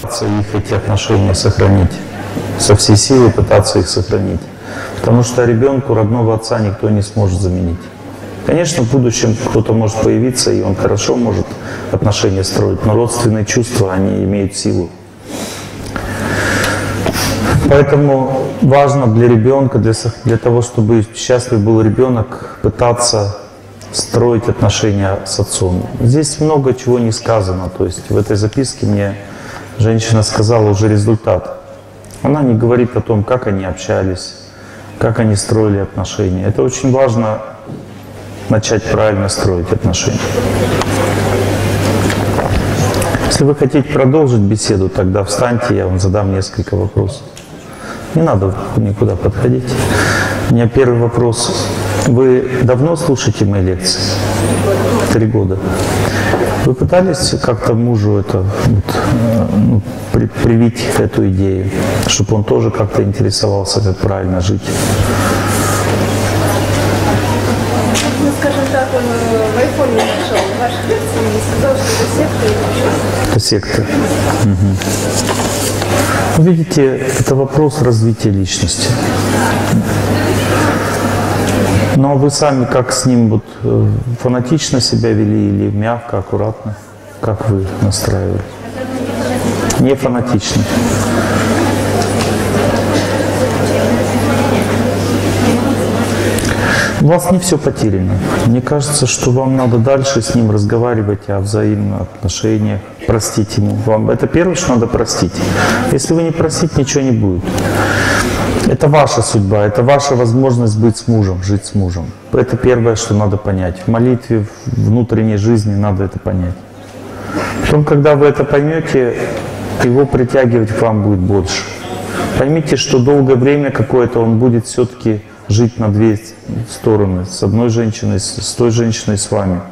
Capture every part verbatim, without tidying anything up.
пытаться их, эти отношения сохранить, со всей силы пытаться их сохранить. Потому что ребенку родного отца никто не сможет заменить. Конечно, в будущем кто-то может появиться, и он хорошо может отношения строить, но родственные чувства, они имеют силу. Поэтому важно для ребенка, для, для того, чтобы счастлив был ребенок, пытаться строить отношения с отцом. Здесь много чего не сказано. То есть в этой записке мне женщина сказала уже результат. Она не говорит о том, как они общались, как они строили отношения. Это очень важно, начать правильно строить отношения. Если вы хотите продолжить беседу, тогда встаньте, я вам задам несколько вопросов. Не надо никуда подходить. У меня первый вопрос. Вы давно слушаете мои лекции? Три года. Вы пытались как-то мужу это вот, ну, при, привить эту идею, чтобы он тоже как-то интересовался, как правильно жить? Ну, скажем так, он в айфоне нашел ваши лекции и сказал, что это секта или что? Это секта. Угу. Видите, это вопрос развития личности. Но вы сами как с ним вот фанатично себя вели или мягко, аккуратно? Как вы настраивали? Не фанатично. У вас не все потеряно. Мне кажется, что вам надо дальше с ним разговаривать о взаимных отношениях, простить ему. Вам это первое, что надо простить. Если вы не простите, ничего не будет. Это ваша судьба, это ваша возможность быть с мужем, жить с мужем. Это первое, что надо понять. В молитве, в внутренней жизни надо это понять. Потом, когда вы это поймете, его притягивать к вам будет больше. Поймите, что долгое время какое-то он будет все-таки жить на две стороны. С одной женщиной, с той женщиной, с вами.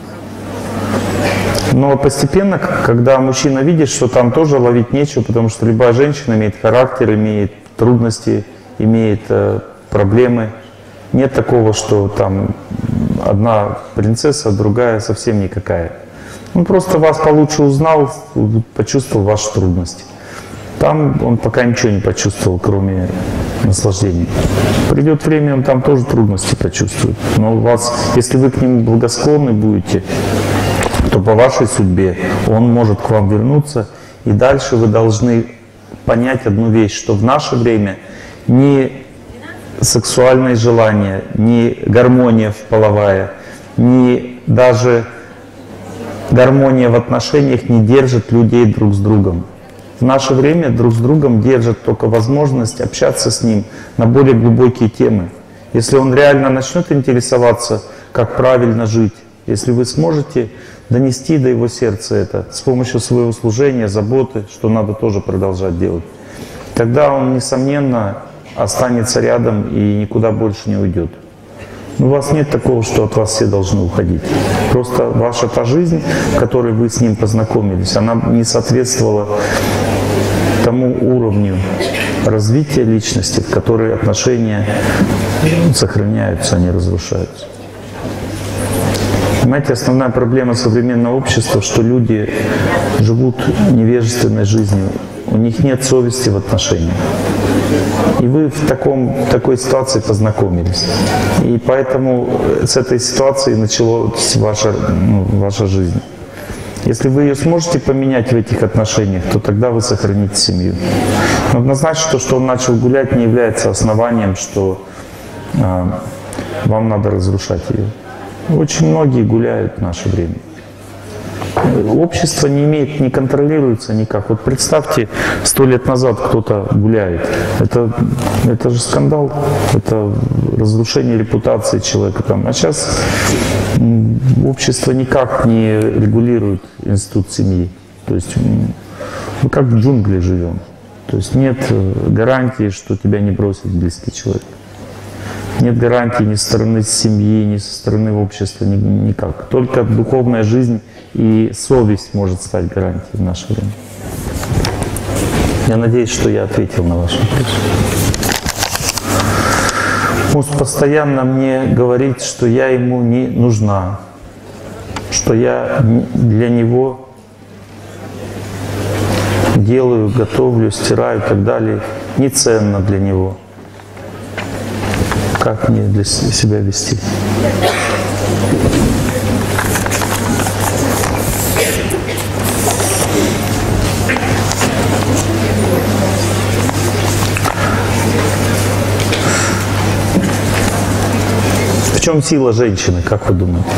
Но постепенно, когда мужчина видит, что там тоже ловить нечего, потому что любая женщина имеет характер, имеет трудности, имеет э, проблемы. Нет такого, что там одна принцесса, другая совсем никакая. Он просто вас получше узнал, почувствовал ваши трудности. Там он пока ничего не почувствовал, кроме наслаждения. Придет время, он там тоже трудности почувствует. Но у вас, если вы к нему благосклонны будете, то по вашей судьбе он может к вам вернуться. И дальше вы должны понять одну вещь, что в наше время ни сексуальные желания, ни гармония половая, ни даже гармония в отношениях не держит людей друг с другом. В наше время друг с другом держит только возможность общаться с ним на более глубокие темы. Если он реально начнет интересоваться, как правильно жить, если вы сможете донести до его сердца это с помощью своего служения, заботы, что надо тоже продолжать делать, тогда он, несомненно, останется рядом и никуда больше не уйдет. Но у вас нет такого, что от вас все должны уходить. Просто ваша та жизнь, в которой вы с ним познакомились, она не соответствовала тому уровню развития личности, в которой отношения сохраняются, а не разрушаются. Понимаете, основная проблема современного общества, что люди живут невежественной жизнью, у них нет совести в отношениях. И вы в, таком, в такой ситуации познакомились. И поэтому с этой ситуации началась ваша, ну, ваша жизнь. Если вы ее сможете поменять в этих отношениях, то тогда вы сохраните семью. Но однозначно, то, что он начал гулять, не является основанием, что э, вам надо разрушать ее. Очень многие гуляют в наше время. Общество не имеет, не контролируется никак. Вот представьте, сто лет назад кто-то гуляет. Это, это же скандал, это разрушение репутации человека. Там. А сейчас общество никак не регулирует институт семьи. То есть мы как в джунглях живем. То есть нет гарантии, что тебя не бросит близкий человек. Нет гарантии ни со стороны семьи, ни со стороны общества, ни, никак. Только духовная жизнь и совесть может стать гарантией в наше время. Я надеюсь, что я ответил на ваш вопрос. Муж постоянно мне говорит, что я ему не нужна, что я для него делаю, готовлю, стираю и так далее, не ценно для него. Как мне для себя вести? В чем сила женщины, как вы думаете?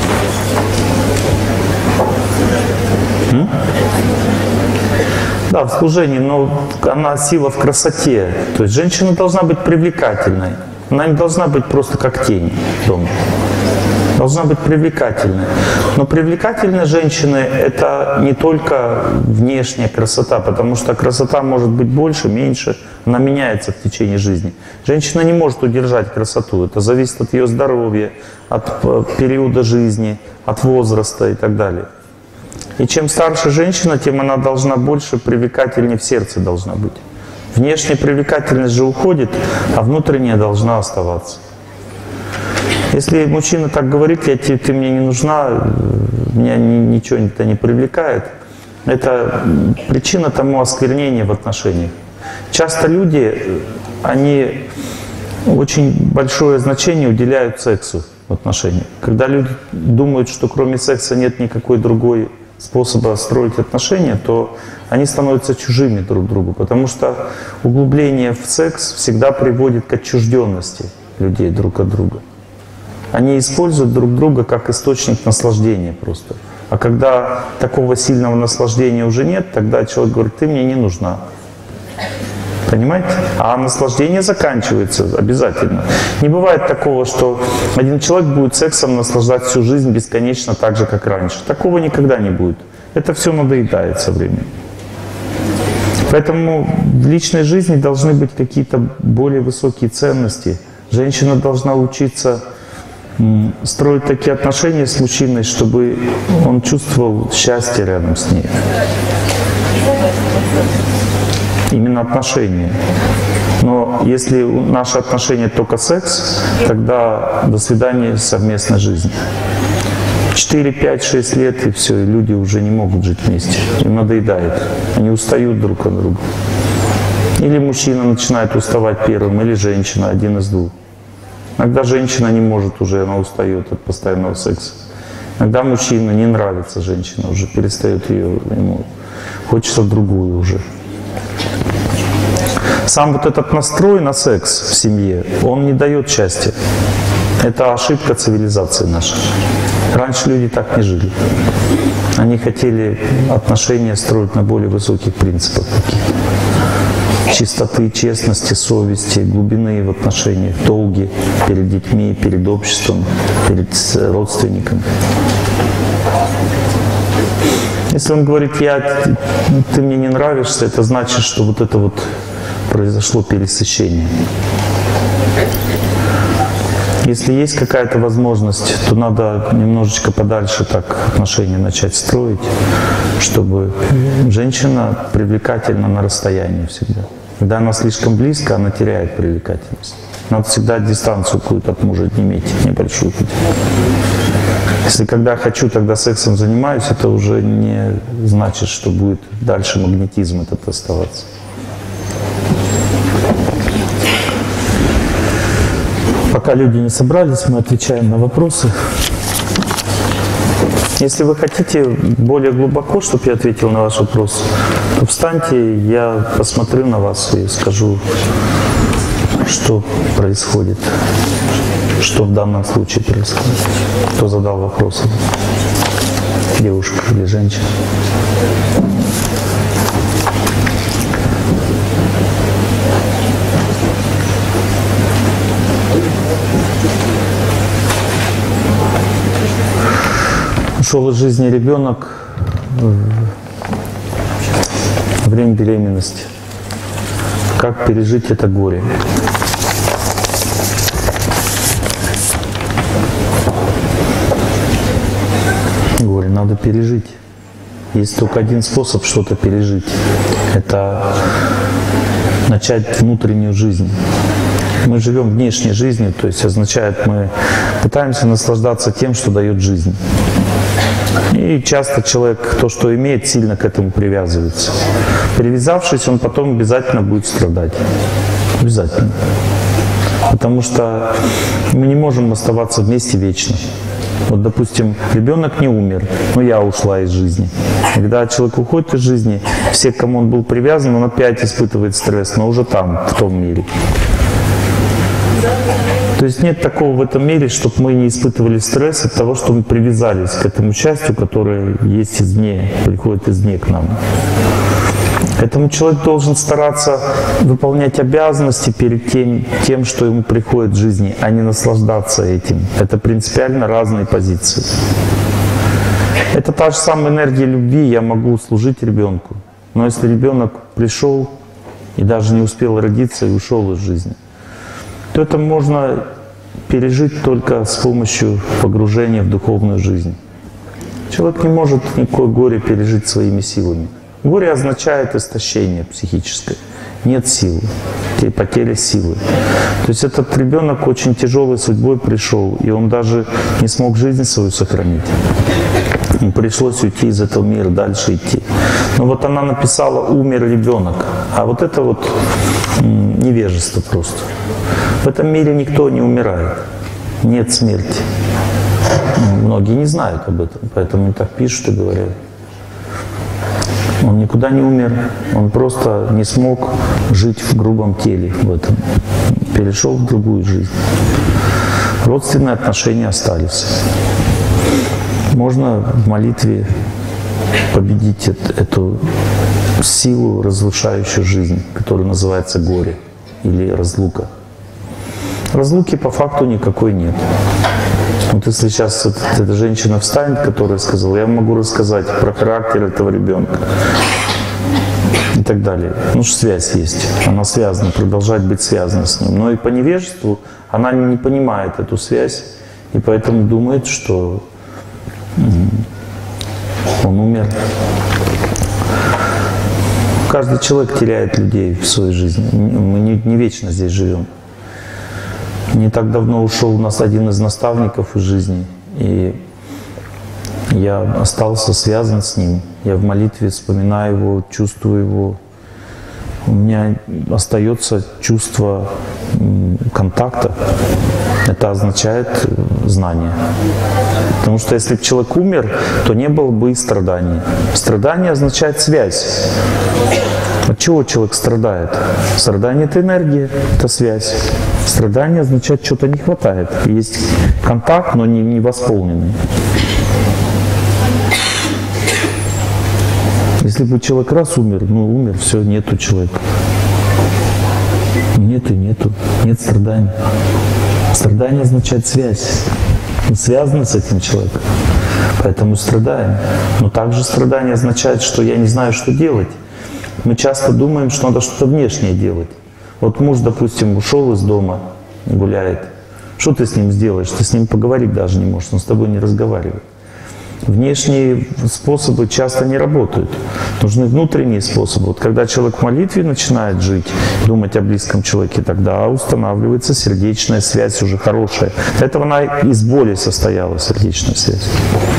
М? Да, в служении, но она сила в красоте. То есть женщина должна быть привлекательной. Она не должна быть просто как тень дома. Должна быть привлекательной. Но привлекательная женщина — это не только внешняя красота, потому что красота может быть больше, меньше, она меняется в течение жизни. Женщина не может удержать красоту. Это зависит от ее здоровья, от периода жизни, от возраста и так далее. И чем старше женщина, тем она должна больше, привлекательнее в сердце должна быть. Внешняя привлекательность же уходит, а внутренняя должна оставаться. Если мужчина так говорит: я тебе, ты мне не нужна, меня ничего это не привлекает, это причина тому осквернения в отношениях. Часто люди, они очень большое значение уделяют сексу в отношениях. Когда люди думают, что кроме секса нет никакой другой способа строить отношения, то они становятся чужими друг другу, потому что углубление в секс всегда приводит к отчужденности людей друг от друга. Они используют друг друга как источник наслаждения просто. А когда такого сильного наслаждения уже нет, тогда человек говорит: ты мне не нужна. Понимаете? А наслаждение заканчивается обязательно. Не бывает такого, что один человек будет сексом наслаждать всю жизнь бесконечно так же, как раньше. Такого никогда не будет. Это все надоедает со временем. Поэтому в личной жизни должны быть какие-то более высокие ценности. Женщина должна учиться строить такие отношения с мужчиной, чтобы он чувствовал счастье рядом с ней. Именно отношения. Но если наши отношения только секс, тогда до свидания, совместной жизни. четыре, пять, шесть лет и все, и люди уже не могут жить вместе. Им надоедает. Они устают друг от друга. Или мужчина начинает уставать первым, или женщина, один из двух. Иногда женщина не может уже, она устает от постоянного секса. Иногда мужчина не нравится женщина, уже перестает ее, ему хочется другую уже. Сам вот этот настрой на секс в семье, он не дает счастья. Это ошибка цивилизации нашей. Раньше люди так не жили. Они хотели отношения строить на более высоких принципах. Чистоты, честности, совести, глубины в отношениях, долги перед детьми, перед обществом, перед родственниками. Если он говорит: я, ты мне не нравишься, это значит, что вот это вот произошло пересыщение. Если есть какая-то возможность, то надо немножечко подальше так отношения начать строить, чтобы женщина привлекательна на расстоянии всегда. Когда она слишком близко, она теряет привлекательность. Надо всегда дистанцию какую-то от мужа иметь, небольшую. Если когда хочу, тогда сексом занимаюсь, это уже не значит, что будет дальше магнетизм этот оставаться. Пока люди не собрались, мы отвечаем на вопросы. Если вы хотите более глубоко, чтобы я ответил на ваш вопрос, то встаньте, я посмотрю на вас и скажу, что происходит, что в данном случае происходит. Кто задал вопросы? Девушка или женщина? Ушел из жизни ребенок во время беременности. Как пережить это горе? Горе надо пережить. Есть только один способ что-то пережить. Это начать внутреннюю жизнь. Мы живем внешней жизнью, то есть означает, мы пытаемся наслаждаться тем, что дает жизнь. И И часто человек, то, что имеет, сильно к этому привязывается. Привязавшись, он потом обязательно будет страдать. Обязательно. Потому что мы не можем оставаться вместе вечно. Вот, допустим, ребенок не умер, но я ушла из жизни. Когда человек уходит из жизни, все, к кому он был привязан, он опять испытывает стресс, но уже там, в том мире. То есть нет такого в этом мире, чтобы мы не испытывали стресс от того, что мы привязались к этому счастью, которое есть извне, приходит извне к нам. Поэтому человек должен стараться выполнять обязанности перед тем, тем, что ему приходит в жизни, а не наслаждаться этим. Это принципиально разные позиции. Это та же самая энергия любви, я могу служить ребенку. Но если ребенок пришел и даже не успел родиться и ушел из жизни, то это можно пережить только с помощью погружения в духовную жизнь. Человек не может никакое горе пережить своими силами. Горе означает истощение психическое. Нет силы, потеря силы. То есть этот ребенок очень тяжелой судьбой пришел, и он даже не смог жизнь свою сохранить. Ему пришлось уйти из этого мира, дальше идти. Но вот она написала «умер ребенок», а вот это вот невежество просто. В этом мире никто не умирает, нет смерти. Многие не знают об этом, поэтому они так пишут и говорят. Он никуда не умер, он просто не смог жить в грубом теле в этом. Перешел в другую жизнь. Родственные отношения остались. Можно в молитве победить эту силу, разрушающую жизнь, которая называется горе или разлука. Разлуки по факту никакой нет. Вот если сейчас эта, эта женщина встанет, которая сказала, я могу рассказать про характер этого ребенка и так далее. Ну что связь есть, она связана, продолжает быть связана с ним. Но и по невежеству она не понимает эту связь, и поэтому думает, что он умер. Каждый человек теряет людей в своей жизни. Мы не, не вечно здесь живем. Не так давно ушел у нас один из наставников из жизни, и я остался связан с ним. Я в молитве вспоминаю его, чувствую его. У меня остается чувство контакта. Это означает знание. Потому что если бы человек умер, то не было бы и страданий. Страдание означает связь. От чего человек страдает? Страдание – это энергия, это связь. Страдание означает, что-то не хватает. Есть контакт, но не, не восполненный. Если бы человек раз умер, ну умер, все, нету человека. Нет и нету, нет страданий. Страдание означает связь. Мы связаны с этим человеком, поэтому страдаем. Но также страдание означает, что я не знаю, что делать. Мы часто думаем, что надо что-то внешнее делать. Вот муж, допустим, ушел из дома, гуляет. Что ты с ним сделаешь? Ты с ним поговорить даже не можешь, он с тобой не разговаривает. Внешние способы часто не работают. Нужны внутренние способы. Вот когда человек в молитве начинает жить, думать о близком человеке, тогда устанавливается сердечная связь уже хорошая. До этого она из боли состояла, сердечная связь.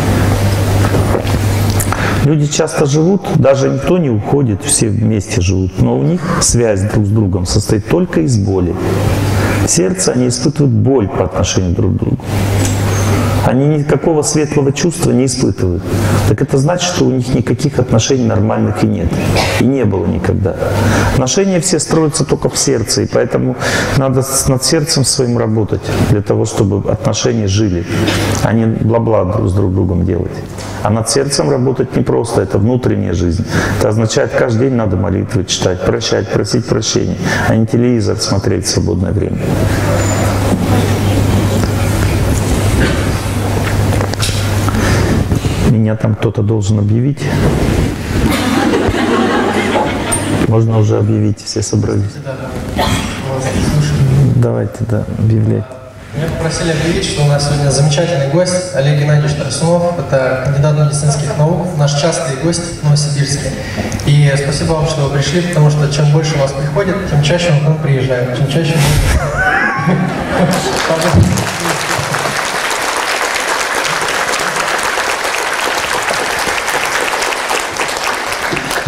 Люди часто живут, даже никто не уходит, все вместе живут, но у них связь друг с другом состоит только из боли. В сердце они испытывают боль по отношению друг к другу. Они никакого светлого чувства не испытывают. Так это значит, что у них никаких отношений нормальных и нет. И не было никогда. Отношения все строятся только в сердце, и поэтому надо над сердцем своим работать, для того, чтобы отношения жили, а не бла-бла друг с друг другом делать. А над сердцем работать непросто, это внутренняя жизнь. Это означает, каждый день надо молитвы читать, прощать, просить прощения, а не телевизор смотреть в свободное время. Меня там кто-то должен объявить. Можно уже объявить, все собрались. Давайте, да, объявлять. Меня попросили объявить, что у нас сегодня замечательный гость Олег Геннадьевич Тарасунов. Это кандидат медицинских наук, наш частый гость в Новосибирске. И спасибо вам, что вы пришли, потому что чем больше вас приходит, тем чаще он к нам приезжает. Чем чаще...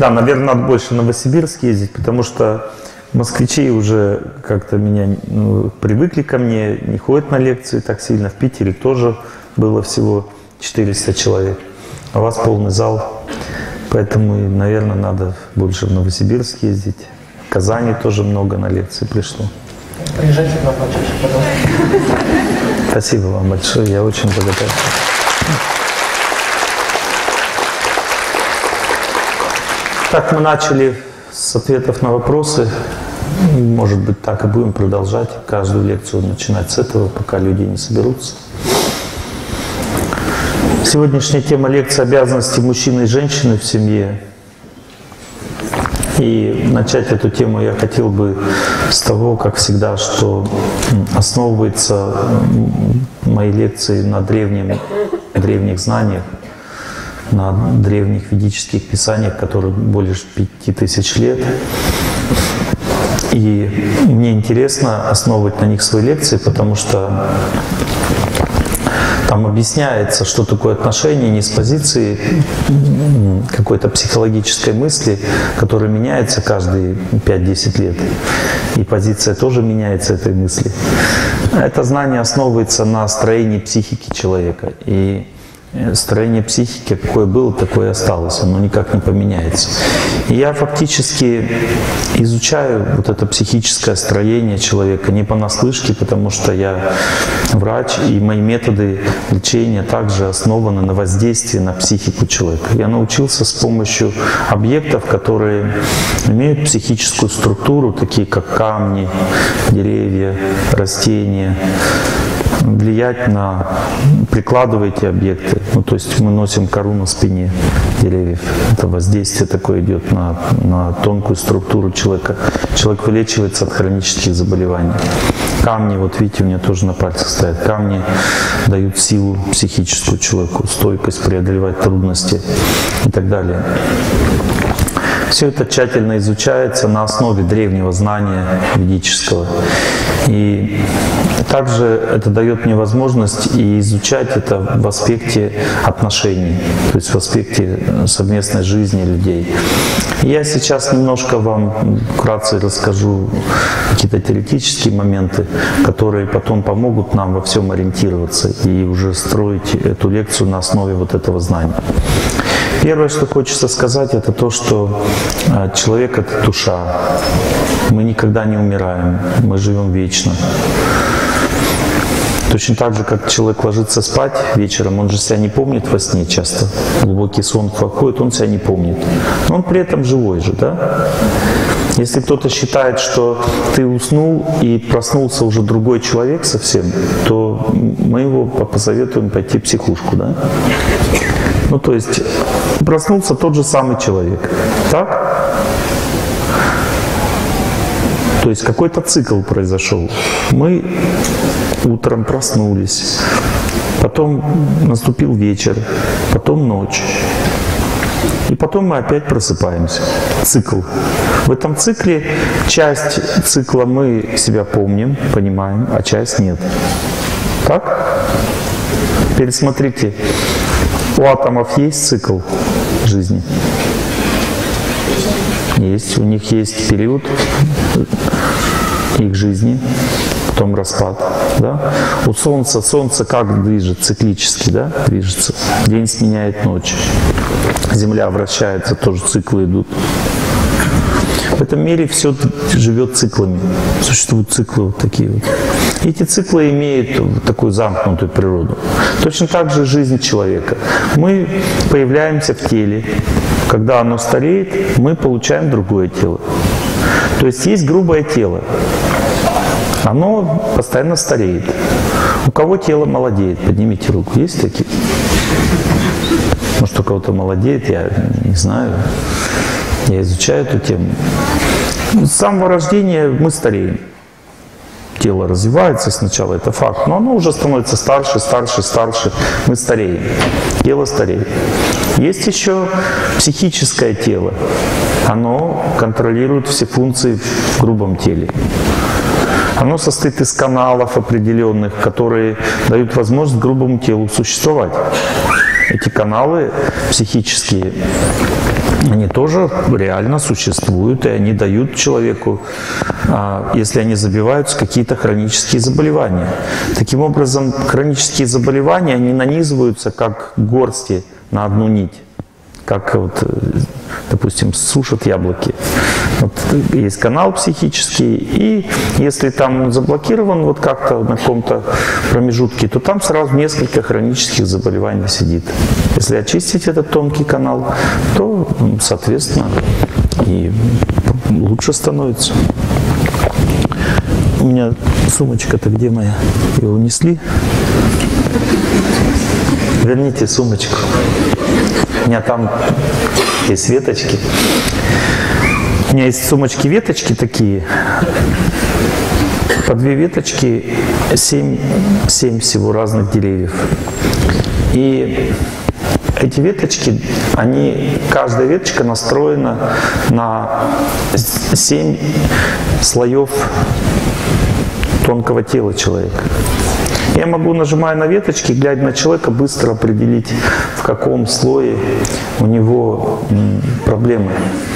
Да, наверное, надо больше в Новосибирск ездить, потому что москвичи уже как-то меня ну, привыкли ко мне, не ходят на лекции так сильно. В Питере тоже было всего четыреста человек, а у вас полный зал. Поэтому, наверное, надо больше в Новосибирск ездить. В Казани тоже много на лекции пришло. Приезжайте к нам почаще, пожалуйста. Спасибо вам большое, я очень благодарен. Так, мы начали с ответов на вопросы. Может быть, так и будем продолжать. Каждую лекцию начинать с этого, пока люди не соберутся. Сегодняшняя тема лекции — обязанности мужчины и женщины в семье. И начать эту тему я хотел бы с того, как всегда, что основывается мои лекции на древнем, древних знаниях, на древних ведических писаниях, которые более пяти тысяч лет. И мне интересно основывать на них свои лекции, потому что там объясняется, что такое отношение не с позиции какой-то психологической мысли, которая меняется каждые пять-десять лет. И позиция тоже меняется этой мысли. Это знание основывается на строении психики человека. И строение психики, какое было, такое и осталось, оно никак не поменяется. И я фактически изучаю вот это психическое строение человека не понаслышке, потому что я врач, и мои методы лечения также основаны на воздействии на психику человека. Я научился с помощью объектов, которые имеют психическую структуру, такие как камни, деревья, растения, влиять на, прикладывая эти объекты. Ну, то есть мы носим кору на спине деревьев. Это воздействие такое идет на, на тонкую структуру человека. Человек вылечивается от хронических заболеваний. Камни, вот видите, у меня тоже на пальцах стоят. Камни дают силу психическую человеку, стойкость преодолевать трудности и так далее. Все это тщательно изучается на основе древнего знания ведического. И также это дает мне возможность и изучать это в аспекте отношений, то есть в аспекте совместной жизни людей. И я сейчас немножко вам вкратце расскажу какие-то теоретические моменты, которые потом помогут нам во всем ориентироваться и уже строить эту лекцию на основе вот этого знания. Первое, что хочется сказать, это то, что человек — это душа. Мы никогда не умираем, мы живем вечно. Точно так же, как человек ложится спать вечером, он же себя не помнит во сне часто. Глубокий сон входит, он себя не помнит. Но он при этом живой же, да? Если кто-то считает, что ты уснул и проснулся уже другой человек совсем, то мы его посоветуем пойти в психушку, да? Ну, то есть проснулся тот же самый человек, так? То есть какой-то цикл произошел. Мы утром проснулись, потом наступил вечер, потом ночь. И потом мы опять просыпаемся. Цикл. В этом цикле часть цикла мы себя помним, понимаем, а часть нет. Так? Теперь смотрите, у атомов есть цикл жизни? Есть. У них есть период их жизни, потом распад. Да? У Солнца, Солнце как движется? Циклически, да? Движется. День сменяет ночь. Земля вращается, тоже циклы идут. В этом мире все живет циклами. Существуют циклы вот такие вот. Эти циклы имеют такую замкнутую природу. Точно так же жизнь человека. Мы появляемся в теле. Когда оно стареет, мы получаем другое тело. То есть есть грубое тело. Оно постоянно стареет. У кого тело молодеет? Поднимите руку. Есть такие? Может, у кого-то молодеет, я не знаю. Я изучаю эту тему. С самого рождения мы стареем. Тело развивается сначала, это факт, но оно уже становится старше, старше, старше. Мы стареем. Тело стареет. Есть еще психическое тело. Оно контролирует все функции в грубом теле. Оно состоит из каналов определенных, которые дают возможность грубому телу существовать. Эти каналы психические они тоже реально существуют, и они дают человеку, если они забиваются, какие-то хронические заболевания. Таким образом, хронические заболевания, они нанизываются как горсти на одну нить. Как вот, допустим, сушат яблоки. Вот есть канал психический, и если там он заблокирован вот как-то на каком-то промежутке, то там сразу несколько хронических заболеваний сидит. Если очистить этот тонкий канал, то, соответственно, и лучше становится. У меня сумочка-то где моя? Ее унесли? Верните сумочку. У меня там есть веточки. У меня есть сумочки-веточки такие. По две веточки, семь, семь всего разных деревьев. И эти веточки, они, каждая веточка настроена на семь слоев тонкого тела человека. Я могу, нажимая на веточки, глядя на человека, быстро определить, в каком слое у него проблемы.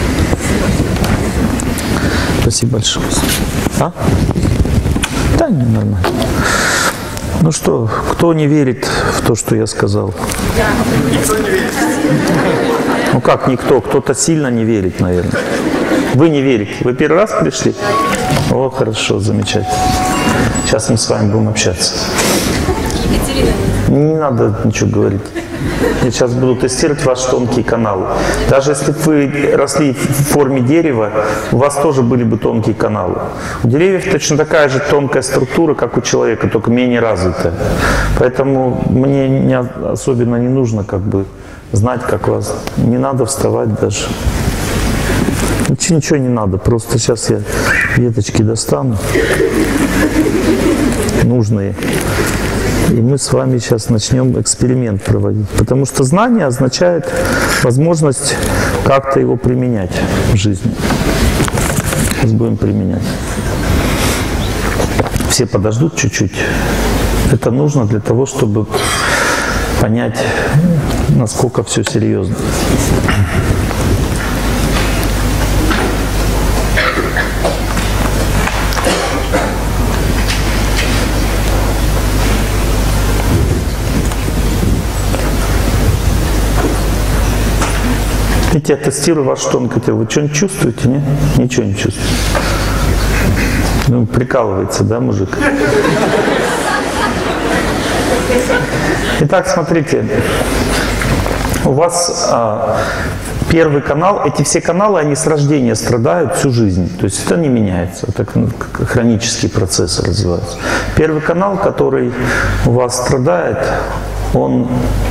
Спасибо большое. А? Да, не нормально. Ну что, кто не верит в то, что я сказал? Никто не верит. Ну как никто? Кто-то сильно не верит, наверное. Вы не верите. Вы первый раз пришли? О, хорошо, замечательно. Сейчас мы с вами будем общаться. Екатерина. Не надо ничего говорить. Я сейчас буду тестировать ваш тонкий канал. Даже если бы вы росли в форме дерева, у вас тоже были бы тонкие каналы. У деревьев точно такая же тонкая структура, как у человека, только менее развитая. Поэтому мне не, особенно не нужно как бы знать, как вас. Не надо вставать даже. Ничего не надо, просто сейчас я веточки достану, нужные, и мы с вами сейчас начнем эксперимент проводить. Потому что знание означает возможность как-то его применять в жизни. Сейчас будем применять. Все подождут чуть-чуть. Это нужно для того, чтобы понять, насколько все серьезно. Я тестирую ваш тонкое тело. Вы что-нибудь чувствуете, нет? Ничего не чувствуете. Ну, прикалывается, да, мужик? Итак, смотрите. У вас а, первый канал, эти все каналы, они с рождения страдают всю жизнь. То есть это не меняется. Это хронические процессы развиваются. Первый канал, который у вас страдает, он...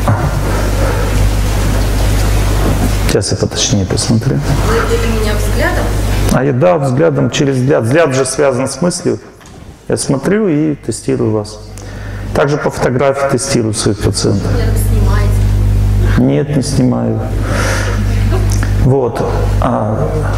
Сейчас я поточнее посмотрю. Вы видели меня взглядом? А я, да, взглядом, через взгляд. Взгляд же связан с мыслью. Я смотрю и тестирую вас. Также по фотографии тестирую своих пациентов. Вы снимаете? Нет, не снимаю. Вот. А...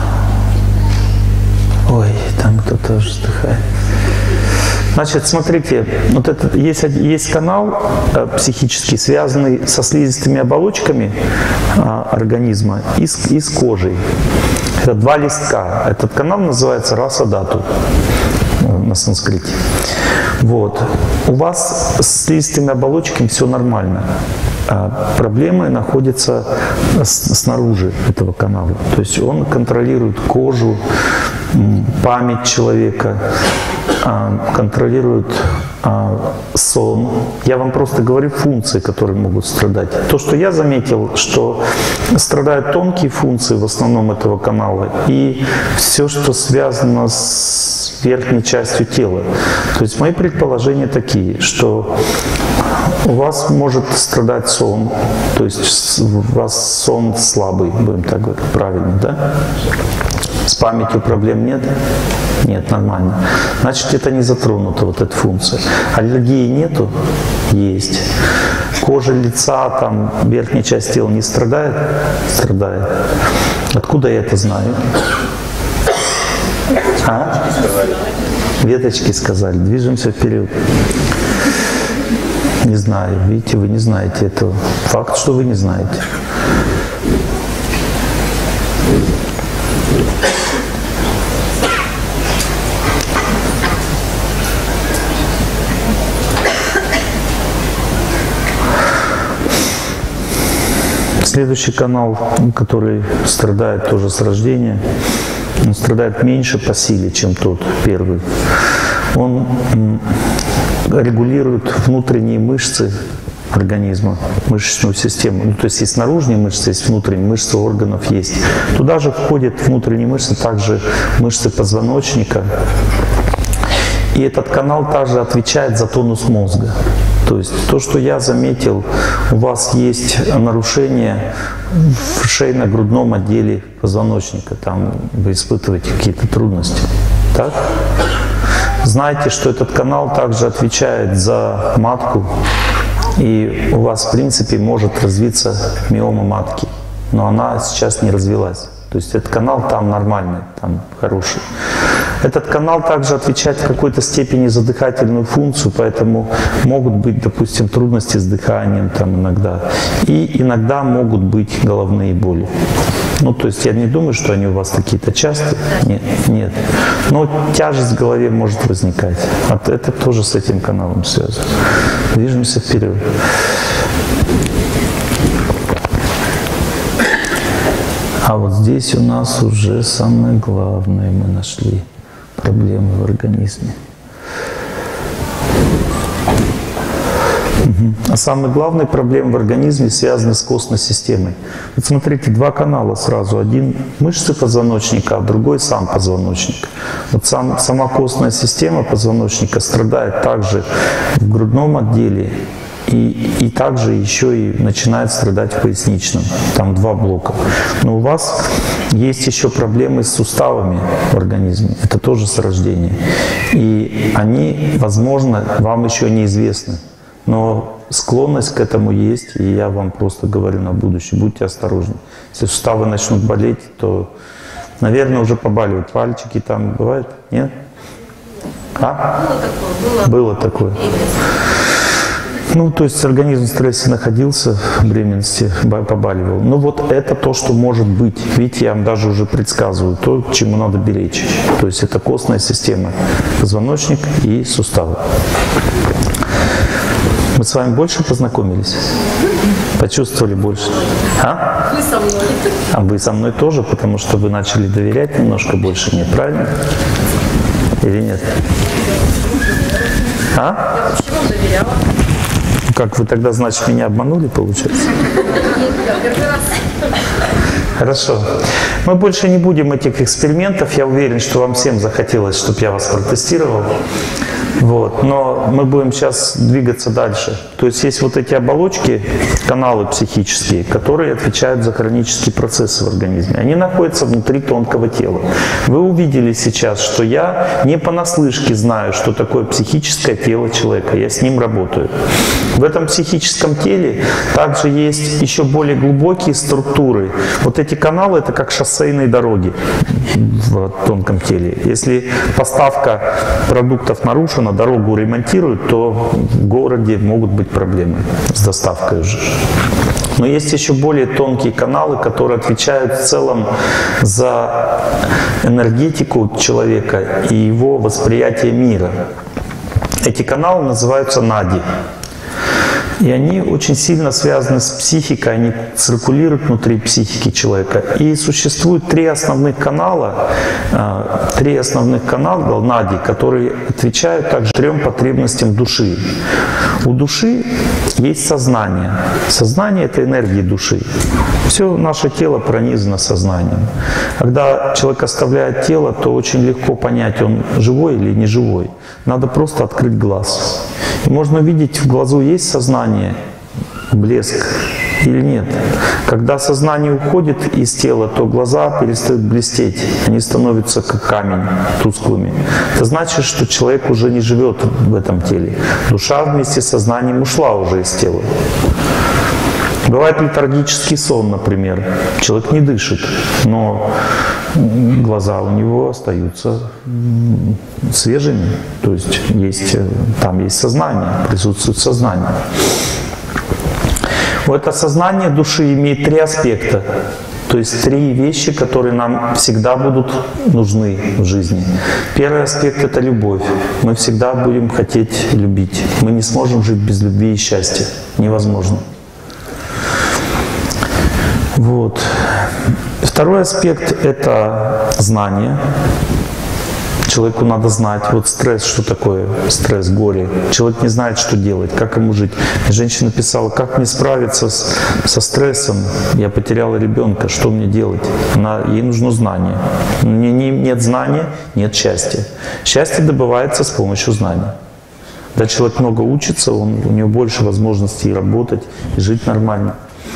Ой, там кто-то уже вздыхает. Значит, смотрите, вот этот, есть, есть канал э, психический, связанный со слизистыми оболочками э, организма и с, и с кожей. Это два листка. Этот канал называется Раса Дату э, на санскрите. Вот. У вас с слизистыми оболочками все нормально. А проблемы находятся с, снаружи этого канала. То есть он контролирует кожу, память человека, контролирует сон. Я вам просто говорю функции, которые могут страдать. То, что я заметил, что страдают тонкие функции в основном этого канала и все, что связано с верхней частью тела. То есть мои предположения такие, что у вас может страдать сон, то есть у вас сон слабый, будем так говорить, правильно, да? С памятью проблем нет? Нет, нормально. Значит, это не затронута вот эта функция. Аллергии нету? Есть. Кожа лица, там, верхняя часть тела не страдает? Страдает. Откуда я это знаю? А? Веточки сказали. Движемся вперед. Не знаю. Видите, вы не знаете этого. Факт, что вы не знаете. Следующий канал, который страдает тоже с рождения, он страдает меньше по силе, чем тот первый. Он регулирует внутренние мышцы организма, мышечную систему. Ну, то есть есть наружные мышцы, есть внутренние мышцы органов есть. Туда же входят внутренние мышцы, также мышцы позвоночника. И этот канал также отвечает за тонус мозга. То есть то, что я заметил, у вас есть нарушение в шейно-грудном отделе позвоночника. Там вы испытываете какие-то трудности. Так? Знаете, что этот канал также отвечает за матку. И у вас, в принципе, может развиться миома матки. Но она сейчас не развилась. То есть этот канал там нормальный, там хороший. Этот канал также отвечает в какой-то степени за дыхательную функцию, поэтому могут быть, допустим, трудности с дыханием там иногда. И иногда могут быть головные боли. Ну, то есть я не думаю, что они у вас какие-то частые. Нет, нет. Но тяжесть в голове может возникать. А это тоже с этим каналом связано. Движемся вперед. А вот здесь у нас уже самое главное мы нашли. Проблемы в организме. Угу. А самые главные проблемы в организме связаны с костной системой. Вот смотрите, два канала сразу. Один мышцы позвоночника, а другой сам позвоночник. Вот сам, сама костная система позвоночника страдает также в грудном отделе. И, и также еще и начинает страдать в поясничном. Там два блока. Но у вас есть еще проблемы с суставами в организме. Это тоже с рождения. И они, возможно, вам еще неизвестны. Но склонность к этому есть. И я вам просто говорю на будущее. Будьте осторожны. Если суставы начнут болеть, то, наверное, уже побаливают. Пальчики там бывает? Нет? А? Было такое. Было, было такое. Ну, то есть организм в стрессе находился, в беременности, побаливал. Ну, вот это то, что может быть. Видите, я вам даже уже предсказываю то, к чему надо беречь. То есть это костная система, позвоночник и суставы. Мы с вами больше познакомились? Почувствовали больше? А? Вы со мной. А вы со мной тоже, потому что вы начали доверять немножко больше мне, правильно? Или нет? А? Я вообще вам доверяла. Как вы тогда, значит, меня обманули, получается? Первый раз. Хорошо. Мы больше не будем этих экспериментов. Я уверен, что вам всем захотелось, чтобы я вас протестировал. Вот. Но мы будем сейчас двигаться дальше. То есть есть вот эти оболочки, каналы психические, которые отвечают за хронические процессы в организме. Они находятся внутри тонкого тела. Вы увидели сейчас, что я не понаслышке знаю, что такое психическое тело человека. Я с ним работаю. В этом психическом теле также есть еще более глубокие структуры. Вот эти каналы — это как шоссейные дороги в тонком теле. Если поставка продуктов нарушена, дорогу ремонтируют, то в городе могут быть проблемы с доставкой уже. Но есть еще более тонкие каналы, которые отвечают в целом за энергетику человека и его восприятие мира. Эти каналы называются нади. И они очень сильно связаны с психикой, они циркулируют внутри психики человека. И существует три основных канала, три основных канала, нади, которые отвечают также трем потребностям души. У души есть сознание. Сознание — это энергия души. Все наше тело пронизано сознанием. Когда человек оставляет тело, то очень легко понять, он живой или не живой. Надо просто открыть глаз. И можно увидеть, в глазу есть сознание, блеск или нет. Когда сознание уходит из тела, то глаза перестают блестеть. Они становятся как камень, тусклыми. Это значит, что человек уже не живет в этом теле. Душа вместе с сознанием ушла уже из тела. Бывает летаргический сон, например. Человек не дышит, но глаза у него остаются свежими. То есть, есть там есть сознание, присутствует сознание. Это сознание души имеет три аспекта. То есть три вещи, которые нам всегда будут нужны в жизни. Первый аспект — это любовь. Мы всегда будем хотеть любить. Мы не сможем жить без любви и счастья. Невозможно. Вот. Второй аспект – это знание. Человеку надо знать, вот стресс, что такое стресс, горе. Человек не знает, что делать, как ему жить. Женщина писала, как мне справиться с, со стрессом, я потеряла ребенка, что мне делать? Она, ей нужно знание. Не, не, нет знания, нет счастья. Счастье добывается с помощью знания. Когда человек много учится, он, у него больше возможностей работать и жить нормально.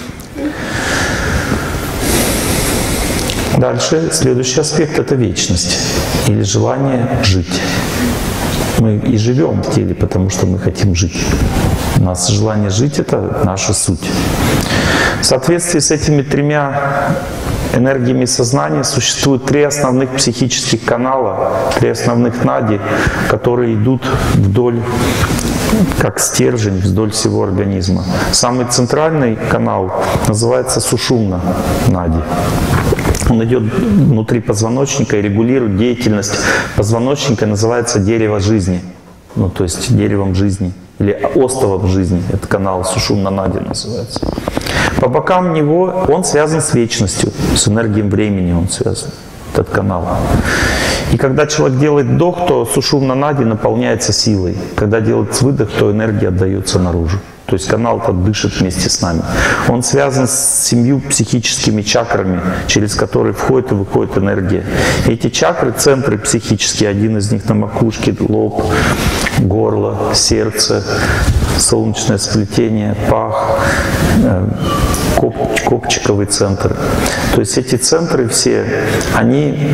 Дальше, следующий аспект – это вечность или желание жить. Мы и живем в теле, потому что мы хотим жить. У нас желание жить – это наша суть. В соответствии с этими тремя энергиями сознания существует три основных психических канала, три основных нади, которые идут вдоль, как стержень, вдоль всего организма. Самый центральный канал называется сушумна нади. Он идет внутри позвоночника и регулирует деятельность позвоночника, называется дерево жизни. Ну, то есть деревом жизни. Или остовом жизни. Это канал сушумна нади называется. По бокам него он связан с вечностью, с энергией времени он связан, этот канал. И когда человек делает вдох, то сушумна нади наполняется силой. Когда делает выдох, то энергия отдается наружу. То есть канал-то дышит вместе с нами. Он связан с семью психическими чакрами, через которые входит и выходит энергия. И эти чакры, центры психические, один из них на макушке, лоб, горло, сердце, солнечное сплетение, пах, коп, копчиковый центр. То есть эти центры все, они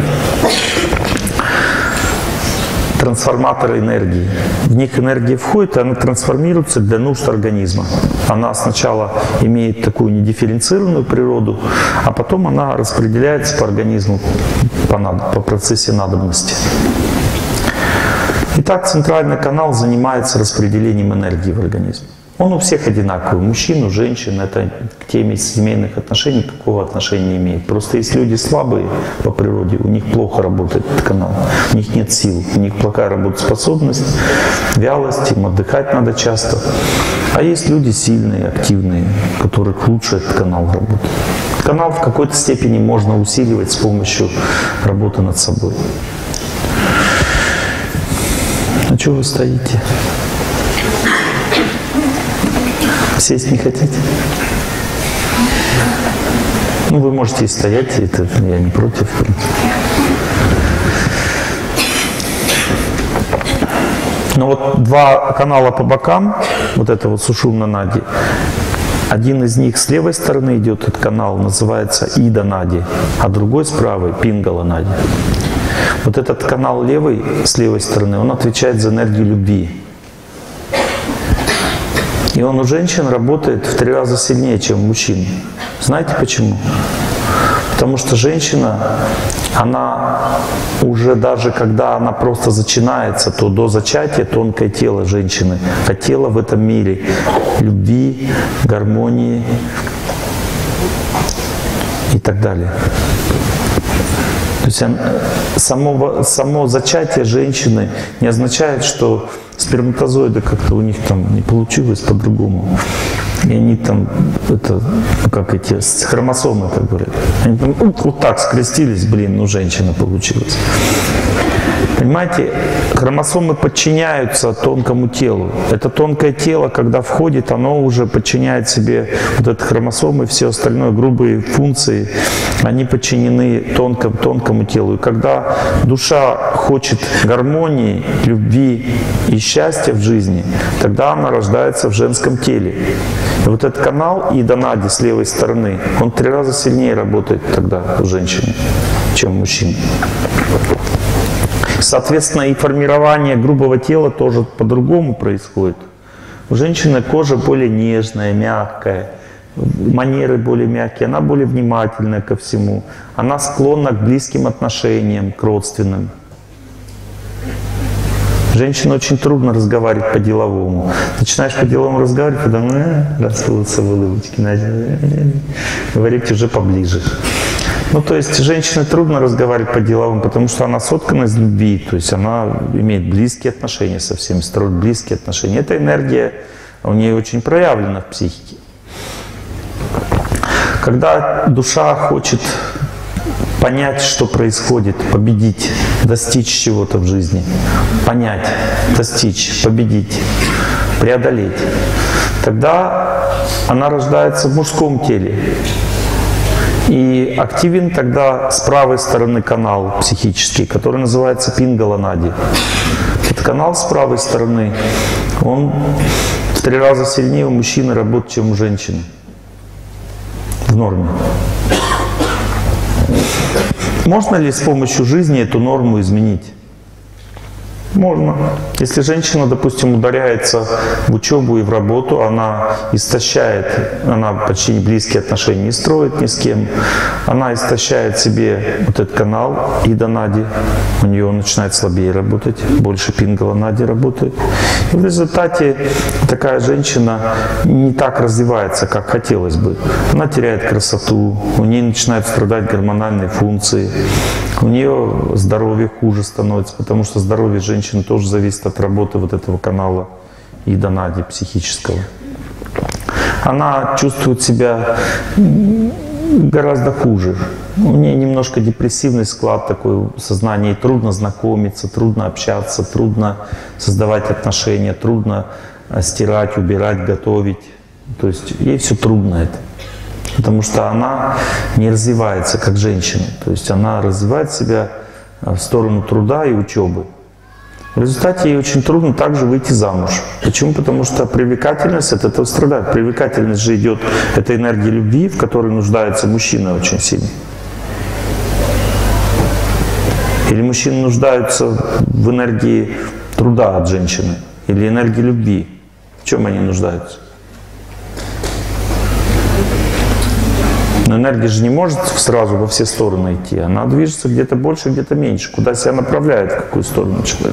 трансформаторы энергии. В них энергия входит, и она трансформируется для нужд организма. Она сначала имеет такую недифференцированную природу, а потом она распределяется по организму по, по процессе надобности. Итак, центральный канал занимается распределением энергии в организме. Он у всех одинаковый, у мужчин, у женщин. Это к теме семейных отношений какого отношения не имеет. Просто есть люди слабые по природе, у них плохо работает этот канал, у них нет сил, у них плохая работоспособность, вялость, им отдыхать надо часто. А есть люди сильные, активные, у которых лучше этот канал работает. Канал в какой-то степени можно усиливать с помощью работы над собой. А что вы стоите? Сесть не хотите? Ну, вы можете и стоять, это я не против. Но вот два канала по бокам, вот это вот сушумна нади, один из них с левой стороны идет, этот канал называется ида нади, а другой с правой пингала нади. Вот этот канал левый, с левой стороны, он отвечает за энергию любви. И он у женщин работает в три раза сильнее, чем у мужчин. Знаете почему? Потому что женщина, она уже даже когда она просто зачинается, то до зачатия тонкое тело женщины, а тело в этом мире любви, гармонии и так далее. То есть само, само зачатие женщины не означает, что сперматозоиды как-то у них там не получилось по-другому. И они там, это, как эти хромосомы, как говорят. Они там вот так скрестились, блин, ну женщина получилась. Понимаете, хромосомы подчиняются тонкому телу. Это тонкое тело, когда входит, оно уже подчиняет себе вот эти хромосомы и все остальное, грубые функции, они подчинены тонкому, тонкому телу. И когда душа хочет гармонии, любви и счастья в жизни, тогда она рождается в женском теле. И вот этот канал ида нади с левой стороны, он три раза сильнее работает тогда у женщины, чем у мужчин. Соответственно, и формирование грубого тела тоже по-другому происходит. У женщины кожа более нежная, мягкая, манеры более мягкие, она более внимательная ко всему, она склонна к близким отношениям, к родственным. Женщине очень трудно разговаривать по-деловому. Начинаешь по-деловому разговаривать, потом э, расплылся в улыбочке, начали говорить уже поближе. Ну, то есть женщине трудно разговаривать по-деловому, потому что она соткана из любви, то есть она имеет близкие отношения со всеми, строит близкие отношения. Эта энергия у нее очень проявлена в психике. Когда душа хочет понять, что происходит, победить, достичь чего-то в жизни, понять, достичь, победить, преодолеть, тогда она рождается в мужском теле. И активен тогда с правой стороны канал психический, который называется Пингала Нади. Этот канал с правой стороны, он в три раза сильнее у мужчины работает, чем у женщины. В норме. Можно ли с помощью жизни эту норму изменить? Можно. Если женщина, допустим, ударяется в учебу и в работу, она истощает, она почти не близкие отношения не строит ни с кем, она истощает себе вот этот канал Ида Нади, у нее начинает слабее работать, больше Пингала Нади работает. И в результате такая женщина не так развивается, как хотелось бы. Она теряет красоту, у нее начинают страдать гормональные функции, у нее здоровье хуже становится, потому что здоровье женщины тоже зависит от работы вот этого канала Ида Нади психического. Она чувствует себя гораздо хуже. У нее немножко депрессивный склад такой сознания, ей трудно знакомиться, трудно общаться, трудно создавать отношения, трудно стирать, убирать, готовить. То есть ей все трудно это. Потому что она не развивается как женщина. То есть она развивает себя в сторону труда и учебы. В результате ей очень трудно также выйти замуж. Почему? Потому что привлекательность от этого страдает. Привлекательность же идет, это энергия любви, в которой нуждается мужчина очень сильно. Или мужчины нуждаются в энергии труда от женщины, или энергии любви. В чем они нуждаются? Но энергия же не может сразу во все стороны идти. Она движется где-то больше, где-то меньше. Куда себя направляет, в какую сторону человек.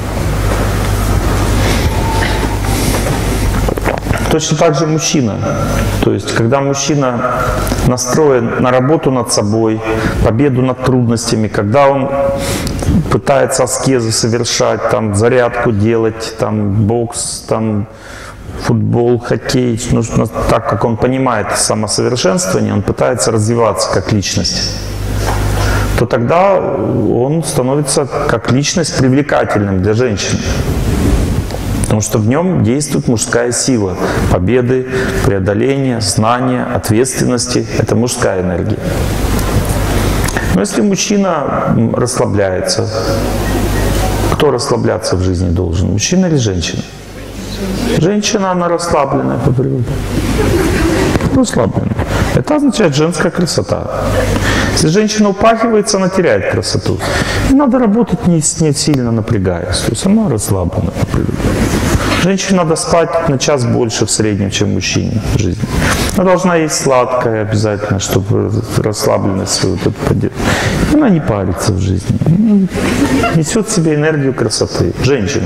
Точно так же мужчина. То есть, когда мужчина настроен на работу над собой, победу над трудностями, когда он пытается аскезы совершать, там, зарядку делать, там, бокс, там, футбол, хоккей, ну, так как он понимает самосовершенствование, он пытается развиваться как личность, то тогда он становится как личность привлекательным для женщин. Потому что в нем действует мужская сила победы, преодоления, знания, ответственности. Это мужская энергия. Но если мужчина расслабляется, кто расслабляться в жизни должен? Мужчина или женщина? Женщина, она расслабленная по природе. Расслабленная. Это означает женская красота. Если женщина упахивается, она теряет красоту. И надо работать не, не сильно напрягаясь. То есть она расслаблена по природе. Женщине надо спать на час больше в среднем, чем мужчине в жизни. Она должна есть сладкое обязательно, чтобы расслабленность свою вот поддерживать. Она не парится в жизни. Несет в себе энергию красоты. Женщина.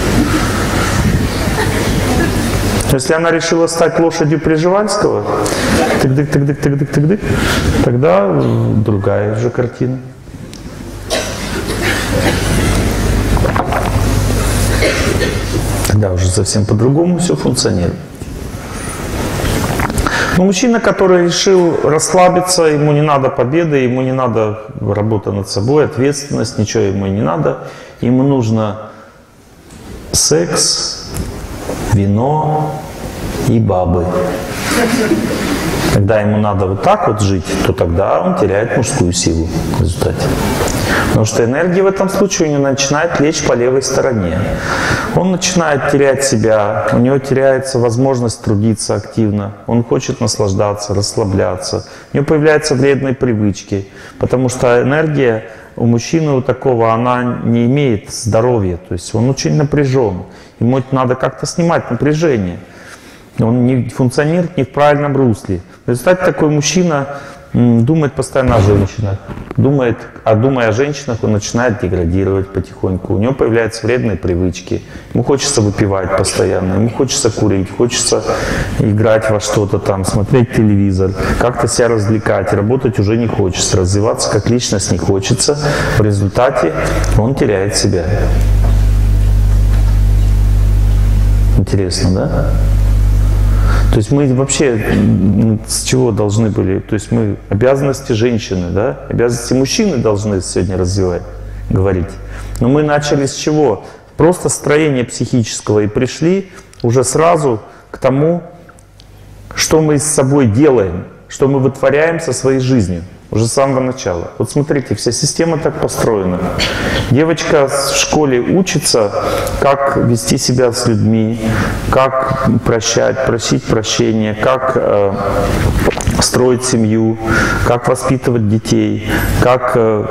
Если она решила стать лошадью Пржевальского, тык-дык, тык-дык, тык-дык, тык-дык, тогда другая уже картина. Тогда уже совсем по-другому все функционирует. Но мужчина, который решил расслабиться, ему не надо победы, ему не надо работа над собой, ответственность, ничего ему не надо. Ему нужно секс, вино и бабы. Когда ему надо вот так вот жить, то тогда он теряет мужскую силу в результате. Потому что энергия в этом случае у него начинает лечь по левой стороне. Он начинает терять себя, у него теряется возможность трудиться активно, он хочет наслаждаться, расслабляться. У него появляются вредные привычки, потому что энергия у мужчины у такого, она не имеет здоровья, то есть он очень напряжен. Ему надо как-то снимать напряжение. Он не функционирует не в правильном русле. В результате такой мужчина думает постоянно о женщинах. Думает, а думая о женщинах, он начинает деградировать потихоньку. У него появляются вредные привычки. Ему хочется выпивать постоянно, ему хочется курить, хочется играть во что-то там, смотреть телевизор, как-то себя развлекать. Работать уже не хочется, развиваться как личность не хочется. В результате он теряет себя. Интересно, да? То есть мы вообще с чего должны были? То есть мы обязанности женщины, да? Обязанности мужчины должны сегодня развивать, говорить. Но мы начали с чего? Просто строение психического и пришли уже сразу к тому, что мы с собой делаем, что мы вытворяем со своей жизнью. Уже с самого начала. Вот смотрите, вся система так построена. Девочка в школе учится, как вести себя с людьми, как прощать, просить прощения, как э, строить семью, как воспитывать детей, как э,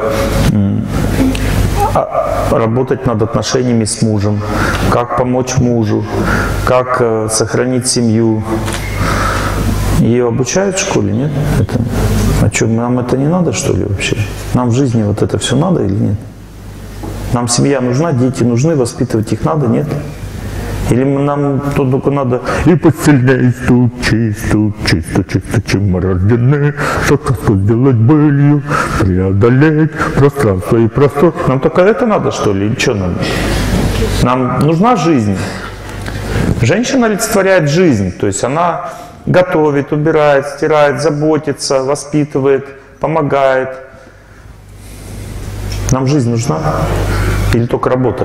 э, работать над отношениями с мужем, как помочь мужу, как э, сохранить семью. Ее обучают в школе, нет? Это... А что, нам это не надо, что ли, вообще? Нам в жизни вот это все надо или нет? Нам семья нужна, дети нужны, воспитывать их надо, нет? Или нам тут только надо и посильнее стук, чисто, чисто, чисто, чем мы рождены, что сказку сделать былью, преодолеть пространство и простор. Нам только это надо, что ли? Или что нам? Нам нужна жизнь. Женщина олицетворяет жизнь, то есть она готовит, убирает, стирает, заботится, воспитывает, помогает. Нам жизнь нужна? Или только работа?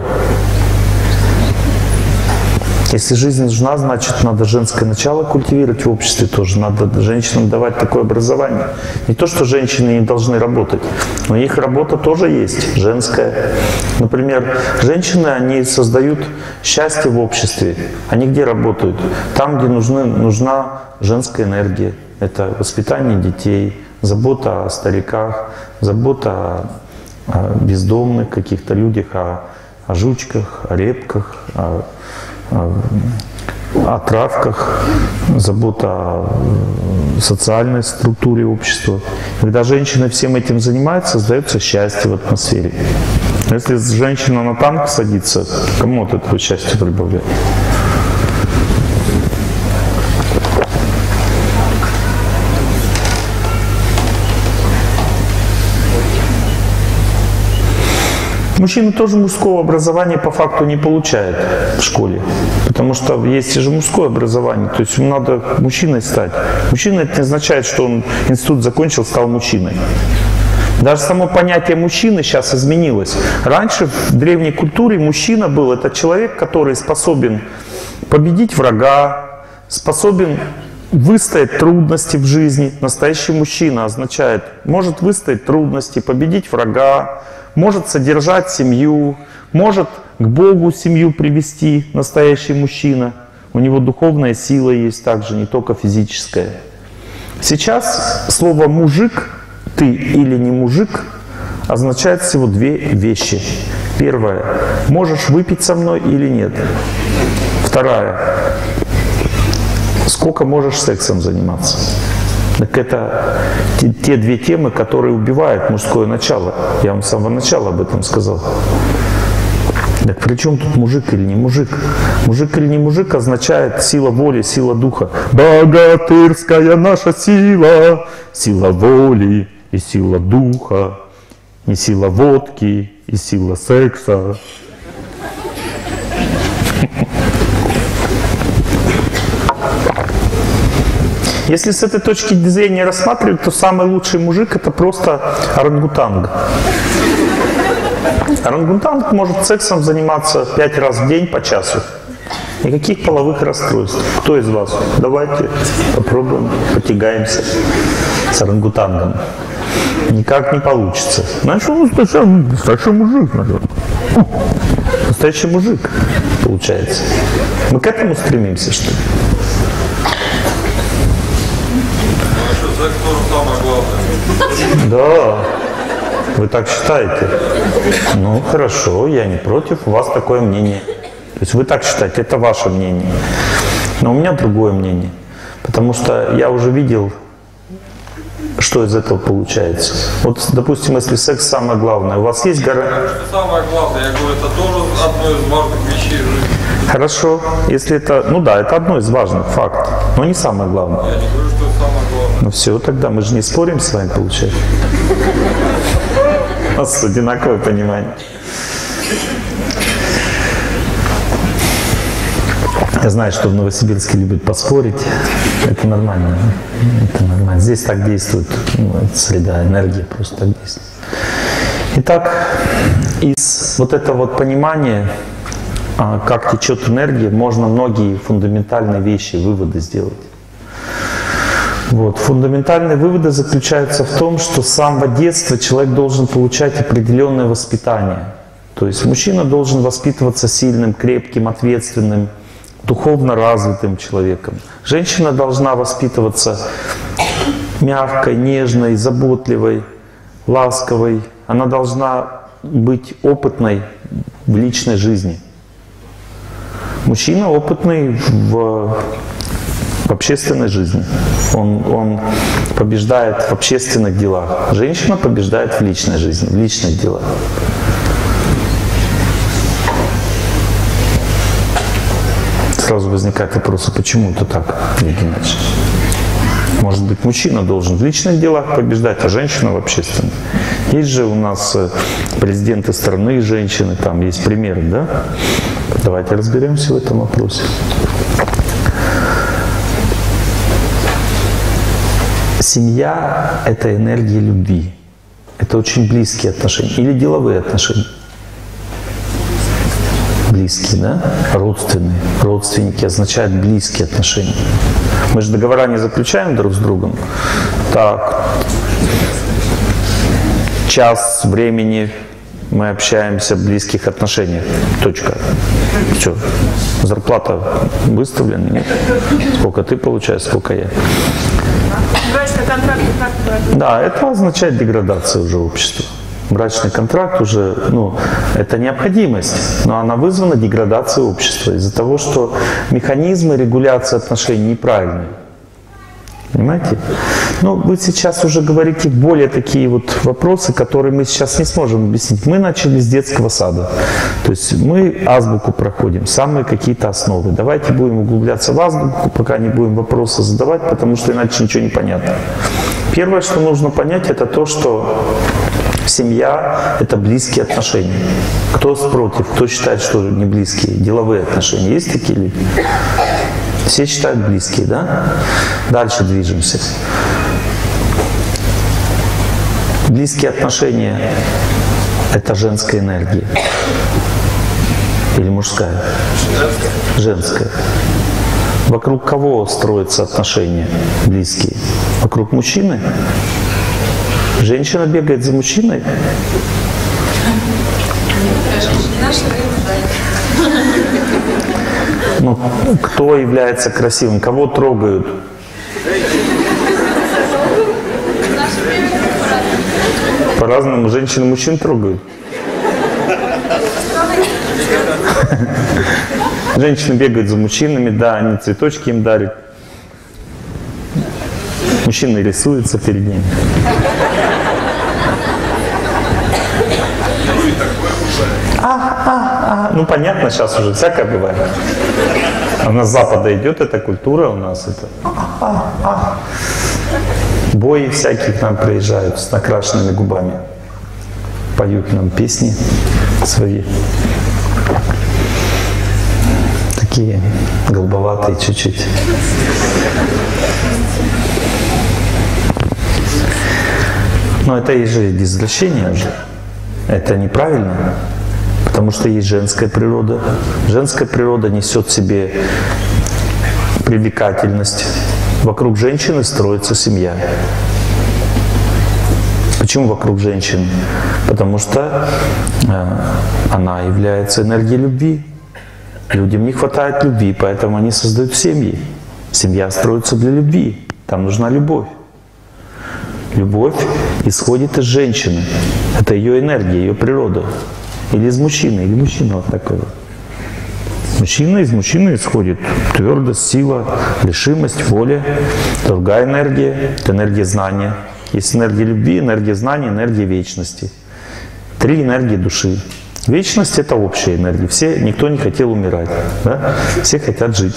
Если жизнь нужна, значит, надо женское начало культивировать в обществе тоже. Надо женщинам давать такое образование. Не то, что женщины не должны работать, но их работа тоже есть, женская. Например, женщины, они создают счастье в обществе. Они где работают? Там, где нужны, нужна женская энергия. Это воспитание детей, забота о стариках, забота о, о бездомных каких-то людях, о, о жучках, о репках, о, о травках, забота о социальной структуре общества. Когда женщины всем этим занимаются, создается счастье в атмосфере. Если женщина на танк садится, кому от этого счастья прибавляет? Мужчина тоже мужского образования по факту не получает в школе, потому что есть же мужское образование, то есть ему надо мужчиной стать. Мужчина — это не означает, что он институт закончил, стал мужчиной. Даже само понятие мужчины сейчас изменилось. Раньше в древней культуре мужчина был — это человек, который способен победить врага, способен выстоять трудности в жизни. Настоящий мужчина означает, может выстоять трудности, победить врага, может содержать семью, может к Богу семью привести, настоящий мужчина. У него духовная сила есть также, не только физическая. Сейчас слово «мужик», «ты» или «не мужик» означает всего две вещи. Первое — можешь выпить со мной или нет. Вторая — сколько можешь сексом заниматься. Так это те, те две темы, которые убивают мужское начало. Я вам с самого начала об этом сказал. Так при чем тут мужик или не мужик? Мужик или не мужик означает сила воли, сила духа. Богатырская наша сила, сила воли и сила духа, не сила водки и сила секса. Если с этой точки зрения рассматривать, то самый лучший мужик — это просто орангутанг. Орангутанг может сексом заниматься пять раз в день по часу. Никаких половых расстройств. Кто из вас? Давайте попробуем, потягаемся с орангутангом. Никак не получится. Значит, он настоящий мужик. Настоящий мужик, получается. Мы к этому стремимся, что ли? Секс тоже самое главное. Да, вы так считаете? Ну, хорошо, я не против, у вас такое мнение. То есть вы так считаете, это ваше мнение. Но у меня другое мнение. Потому что я уже видел, что из этого получается. Вот, допустим, если секс самое главное, у вас есть гарантия? Что самое главное, я говорю, это тоже одно из важных вещей в жизни. Хорошо, если это, ну да, это одно из важных фактов, но не самое главное. Я не говорю, что это самое главное. Ну все, тогда мы же не спорим с вами, получается. У нас одинаковое понимание. Я знаю, что в Новосибирске любят поспорить. Это нормально. Это нормально. Здесь так действует, ну, среда, энергия просто так действует. Итак, из вот этого вот понимания, как течет энергия, можно многие фундаментальные вещи, выводы сделать. Вот. Фундаментальные выводы заключаются в том, что с самого детства человек должен получать определенное воспитание. То есть мужчина должен воспитываться сильным, крепким, ответственным, духовно развитым человеком. Женщина должна воспитываться мягкой, нежной, заботливой, ласковой. Она должна быть опытной в личной жизни. Мужчина опытный в, в общественной жизни. Он, он побеждает в общественных делах. Женщина побеждает в личной жизни, в личных делах. Сразу возникает вопрос, а почему это так, Олег Геннадьевич? Может быть, мужчина должен в личных делах побеждать, а женщина в общественных. Есть же у нас президенты страны, женщины, там есть примеры, да? Давайте разберемся в этом вопросе. Семья – это энергия любви. Это очень близкие отношения. Или деловые отношения. Близкие, да? Родственные. Родственники означают близкие отношения. Мы же договора не заключаем друг с другом. Так, час времени мы общаемся в близких отношениях. Точка. Все. Зарплата выставлена? Нет. Сколько ты получаешь, сколько я. Брачный контракт как? Да, это означает деградацию уже общества. Брачный контракт уже, ну, это необходимость, но она вызвана деградацией общества из-за того, что механизмы регуляции отношений неправильные. Понимаете? Но вы сейчас уже говорите более такие вот вопросы, которые мы сейчас не сможем объяснить. Мы начали с детского сада. То есть мы азбуку проходим, самые какие-то основы. Давайте будем углубляться в азбуку, пока не будем вопросы задавать, потому что иначе ничего не понятно. Первое, что нужно понять, это то, что семья – это близкие отношения. Кто против, кто считает, что не близкие? Деловые отношения. Есть такие люди? Все считают близкие, да? Дальше движемся. Близкие отношения – это женская энергия. Или мужская? Женская. Вокруг кого строятся отношения близкие? Вокруг мужчины? Женщина бегает за мужчиной? Ну, кто является красивым? Кого трогают? По-разному женщин и мужчин трогают. Женщины бегают за мужчинами, да, они цветочки им дарят. Мужчины рисуются перед ними. А, а, а. Ну, понятно, сейчас уже всякое бывает. Она с Запада идет, эта культура у нас. Это. А, а, а. Бои всякие к нам приезжают с накрашенными губами. Поют нам песни свои. Такие голубоватые чуть-чуть. Но это и же извращение же. Это неправильно. Потому что есть женская природа. Женская природа несет в себе привлекательность. Вокруг женщины строится семья. Почему вокруг женщины? Потому что э, она является энергией любви. Людям не хватает любви, поэтому они создают семьи. Семья строится для любви. Там нужна любовь. Любовь исходит из женщины. Это ее энергия, ее природа. Или из мужчины, или мужчина вот такой вот. Мужчина из мужчины исходит твердость, сила, решимость, воля. Другая энергия – это энергия знания. Есть энергия любви, энергия знания, энергия вечности. Три энергии души. Вечность – это общая энергия. Все, никто не хотел умирать. Да? Все хотят жить.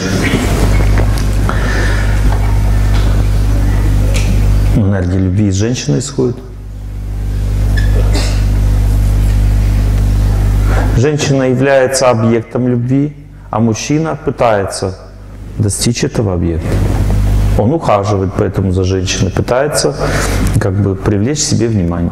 Энергия любви из женщины исходит. Женщина является объектом любви, а мужчина пытается достичь этого объекта. Он ухаживает поэтому за женщиной, пытается как бы привлечь себе внимание.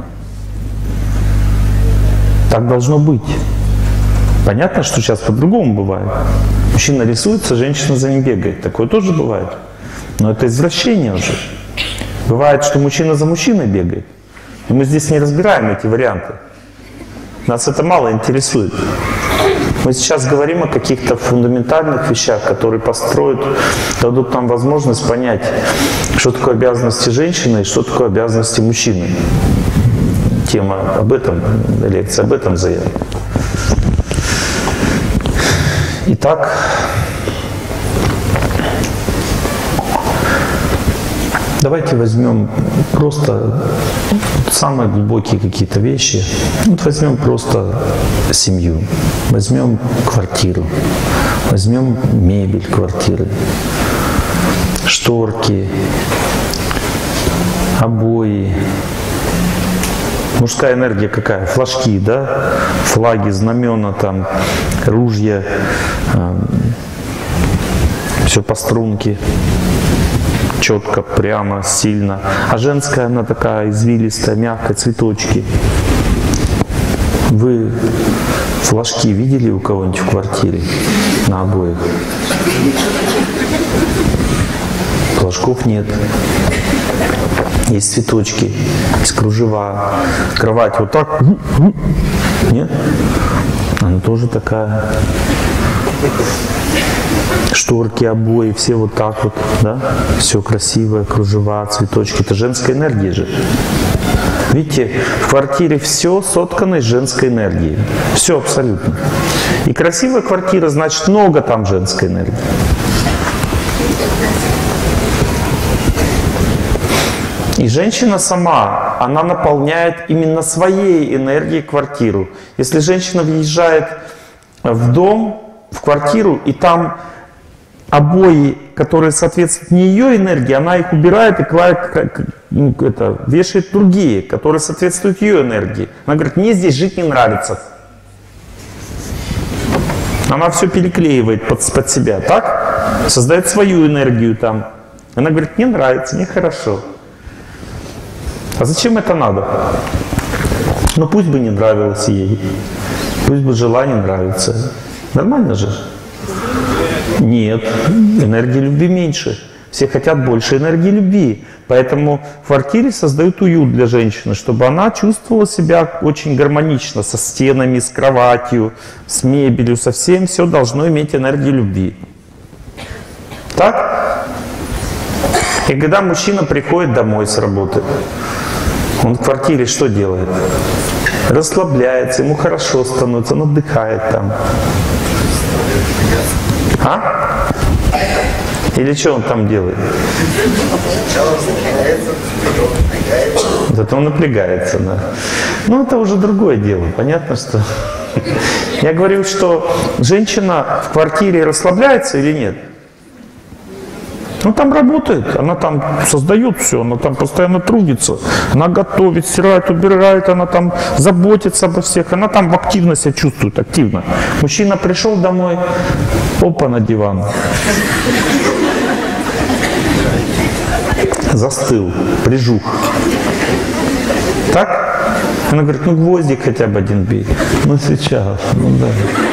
Так должно быть. Понятно, что сейчас по-другому бывает. Мужчина рисуется, женщина за ним бегает. Такое тоже бывает. Но это извращение уже. Бывает, что мужчина за мужчиной бегает. И мы здесь не разбираем эти варианты. Нас это мало интересует. Мы сейчас говорим о каких-то фундаментальных вещах, которые построят, дадут нам возможность понять, что такое обязанности женщины и что такое обязанности мужчины. Тема об этом, лекция об этом заявлена. Итак, давайте возьмем просто самые глубокие какие-то вещи. Вот возьмем просто семью, возьмем квартиру, возьмем мебель квартиры, шторки, обои. Мужская энергия какая? Флажки, да? Флаги, знамена, там, ружья, э, все по струнке. Четко, прямо, сильно. А женская, она такая извилистая, мягкая, цветочки. Вы флажки видели у кого-нибудь в квартире на обоих? Флажков нет. Есть цветочки, есть кружева. Кровать вот так. Нет? Она тоже такая. Шторки, обои, все вот так вот, да? Все красивое, кружева, цветочки. Это женская энергия же. Видите, в квартире все соткано из женской энергии. Все абсолютно. И красивая квартира, значит, много там женской энергии. И женщина сама, она наполняет именно своей энергией квартиру. Если женщина въезжает в дом, в квартиру, и там обои, которые соответствуют не ее энергии, она их убирает и клает, это, вешает другие, которые соответствуют ее энергии. Она говорит, мне здесь жить не нравится. Она все переклеивает под, под себя, так? Создает свою энергию там. Она говорит, не нравится, нехорошо. А зачем это надо? Ну пусть бы не нравилось ей. Пусть бы жила, не нравится. Нормально же? Нет, энергии любви меньше. Все хотят больше энергии любви. Поэтому в квартире создают уют для женщины, чтобы она чувствовала себя очень гармонично, со стенами, с кроватью, с мебелью, со всем. Все должно иметь энергию любви. Так? И когда мужчина приходит домой с работы, он в квартире что делает? Расслабляется, ему хорошо становится, он отдыхает там. А? Или что он там делает? Зато он напрягается, да. Ну, это уже другое дело. Понятно, что... Я говорю, что женщина в квартире расслабляется или нет? Ну, там работает, она там создает все, она там постоянно трудится, она готовит, стирает, убирает, она там заботится обо всех, она там активно себя чувствует, активно. Мужчина пришел домой, опа, на диван. Застыл, прижух. Так? Она говорит, ну гвоздик хотя бы один бей. Ну сейчас, ну да.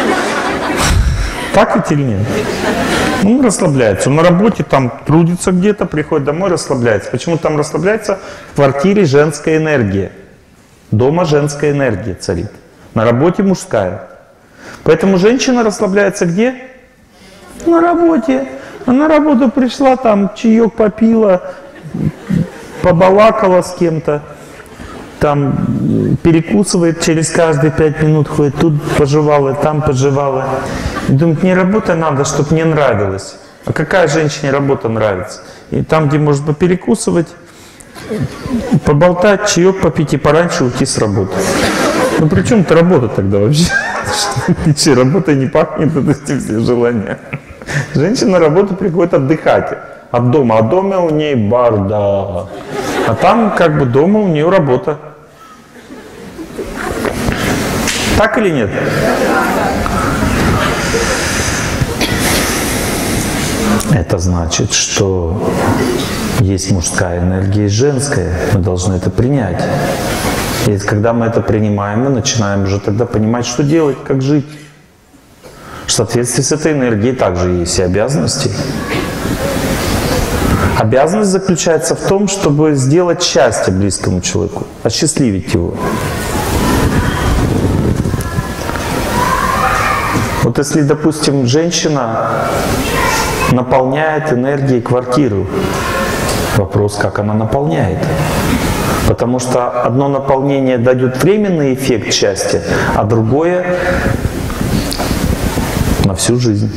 Так ведь или нет? Он расслабляется. Он на работе там трудится где-то, приходит домой, расслабляется. Почему там расслабляется? В квартире женская энергия. Дома женская энергия царит. На работе мужская. Поэтому женщина расслабляется где? На работе. Она на работу пришла, там чаек попила, побалакала с кем-то. Там перекусывает через каждые пять минут, ходит, тут пожевала, там пожевала. И думает, мне работа надо, чтобы мне нравилось. А какая женщине работа нравится? И там, где можно поперекусывать, поболтать, чаек попить и пораньше уйти с работы. Ну при чем это работа тогда вообще? Ничего, работа не пахнет, это эти все желания. Женщина на работу приходит отдыхать от дома, а дома у ней бардак. А там как бы дома у нее работа. Так или нет? Это значит, что есть мужская энергия и женская. Мы должны это принять. И когда мы это принимаем, мы начинаем уже тогда понимать, что делать, как жить. В соответствии с этой энергией также есть и обязанности. Обязанность заключается в том, чтобы сделать счастье близкому человеку, осчастливить его. Вот если, допустим, женщина наполняет энергией квартиру, вопрос, как она наполняет. Потому что одно наполнение дает временный эффект счастья, а другое на всю жизнь.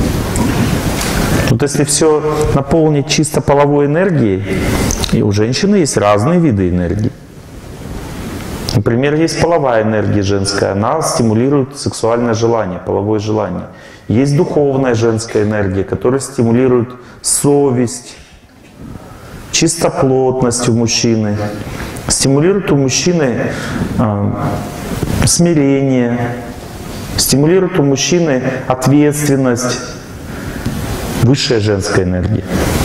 Вот если все наполнить чисто половой энергией, и у женщины есть разные виды энергии. Например, есть половая энергия женская, она стимулирует сексуальное желание, половое желание. Есть духовная женская энергия, которая стимулирует совесть, чистоплотность у мужчины, стимулирует у мужчины э, смирение, стимулирует у мужчины ответственность, высшая женская энергия.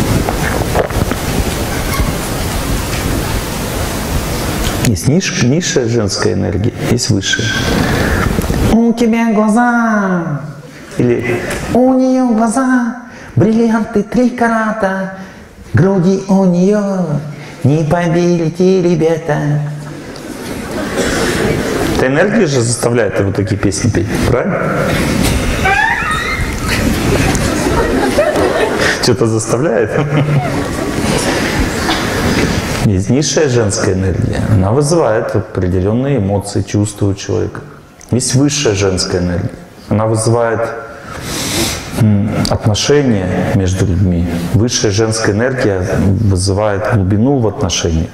Есть ниш, низшая женская энергия, есть высшая. У тебя глаза, или у нее глаза, бриллианты три карата, груди у нее, не поверите, ребята. Эта энергия же заставляет его такие песни петь, правильно? Что-то заставляет. Есть низшая женская энергия. Она вызывает определенные эмоции, чувства у человека. Есть высшая женская энергия. Она вызывает отношения между людьми. Высшая женская энергия вызывает глубину в отношениях.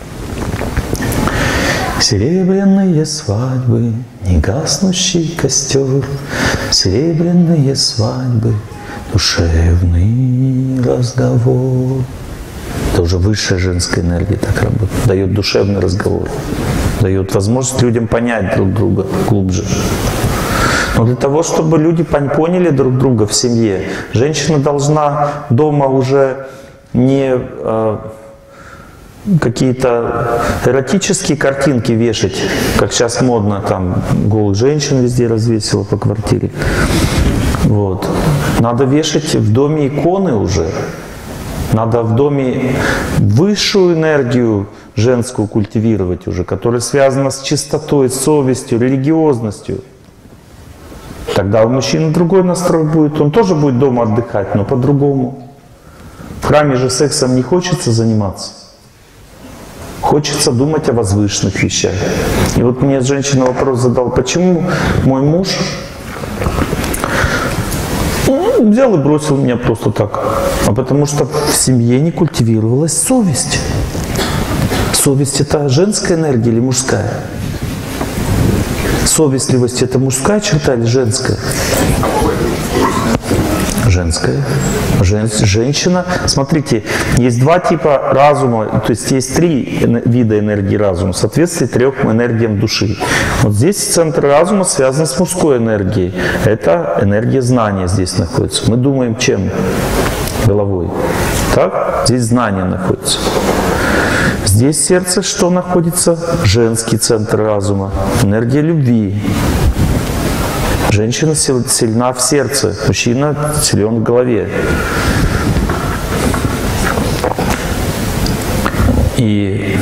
Серебряные свадьбы, негаснущий костер, серебряные свадьбы, душевный разговор. Это уже высшая женская энергия так работает. Дает душевный разговор. Дает возможность людям понять друг друга глубже. Но для того, чтобы люди поняли друг друга в семье, женщина должна дома уже не э, какие-то эротические картинки вешать, как сейчас модно, там голых женщин везде развесила по квартире. Вот. Надо вешать в доме иконы уже. Надо в доме высшую энергию женскую культивировать уже, которая связана с чистотой, совестью, религиозностью. Тогда у мужчины другой настрой будет. Он тоже будет дома отдыхать, но по-другому. В храме же сексом не хочется заниматься. Хочется думать о возвышенных вещах. И вот мне женщина вопрос задала, почему мой муж взял и бросил меня просто так. А потому что в семье не культивировалась совесть. Совесть — это женская энергия или мужская? Совестливость — это мужская черта или женская? Женская. Жен, женщина. Смотрите, есть два типа разума, то есть есть три вида энергии разума, в соответствии трем энергиям души. Вот здесь центр разума связан с мужской энергией. Это энергия знания здесь находится. Мы думаем чем? Головой. Так? Здесь знание находится. Здесь сердце что находится? Женский центр разума. Энергия любви. Женщина сильна в сердце, мужчина силен в голове. И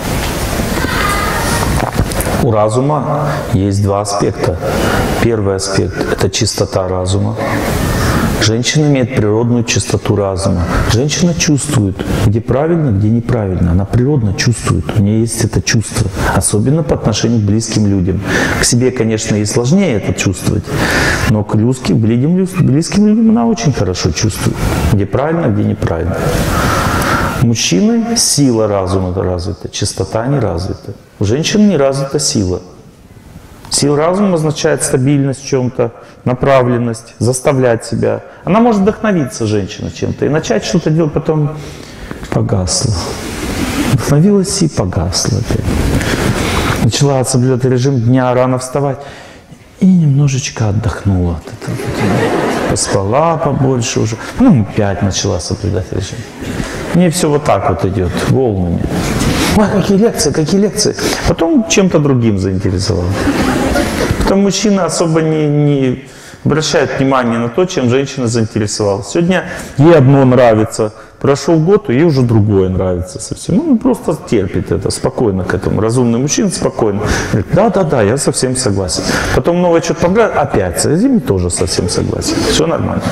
у разума есть два аспекта. Первый аспект – это чистота разума. Женщина имеет природную чистоту разума. Женщина чувствует, где правильно, где неправильно. Она природно чувствует. У нее есть это чувство. Особенно по отношению к близким людям. К себе, конечно, ей сложнее это чувствовать. Но к близким, близким людям она очень хорошо чувствует. Где правильно, где неправильно. У мужчины сила разума развита, чистота не развита. У женщин не развита сила. Сила разума означает стабильность в чем-то, направленность, заставлять себя. Она может вдохновиться, женщина, чем-то, и начать что-то делать, потом погасло. Вдохновилась и погасла опять. Начала соблюдать режим дня, рано вставать. и немножечко отдохнула. Поспала побольше уже. Ну, опять начала соблюдать режим. Мне все вот так вот идет, волнами. Ой, какие лекции, какие лекции. Потом чем-то другим заинтересовал. Потом мужчина особо не, не обращает внимания на то, чем женщина заинтересовалась. Сегодня ей одно нравится. Прошел год, и ей уже другое нравится совсем. Ну, он просто терпит это, спокойно к этому. Разумный мужчина спокойно. Говорит, да-да-да, я совсем согласен. Потом новое что-то понравилось, опять, с этим тоже совсем согласен. Все нормально.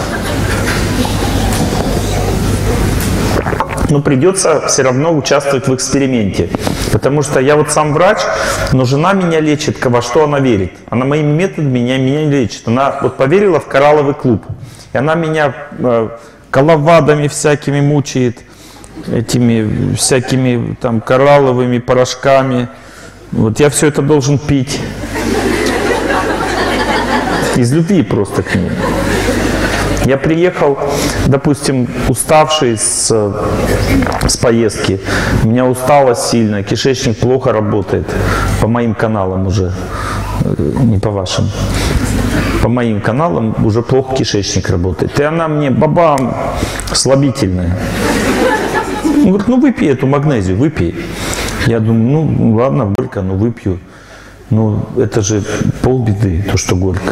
Но придется все равно участвовать в эксперименте. Потому что я вот сам врач, но жена меня лечит, во что она верит. Она моими методами меня, меня лечит. Она вот поверила в коралловый клуб. И она меня э, коловадами всякими мучает, этими всякими там коралловыми порошками. Вот я все это должен пить. Из любви просто к ней. Я приехал, допустим, уставший с, с поездки. У меня усталость сильная, кишечник плохо работает. По моим каналам уже, не по вашим. По моим каналам уже плохо кишечник работает. И она мне, бабам, слабительная. Он говорит, ну выпей эту магнезию, выпей. Я думаю, ну ладно, горько, ну выпью. Ну это же полбеды, то, что горько.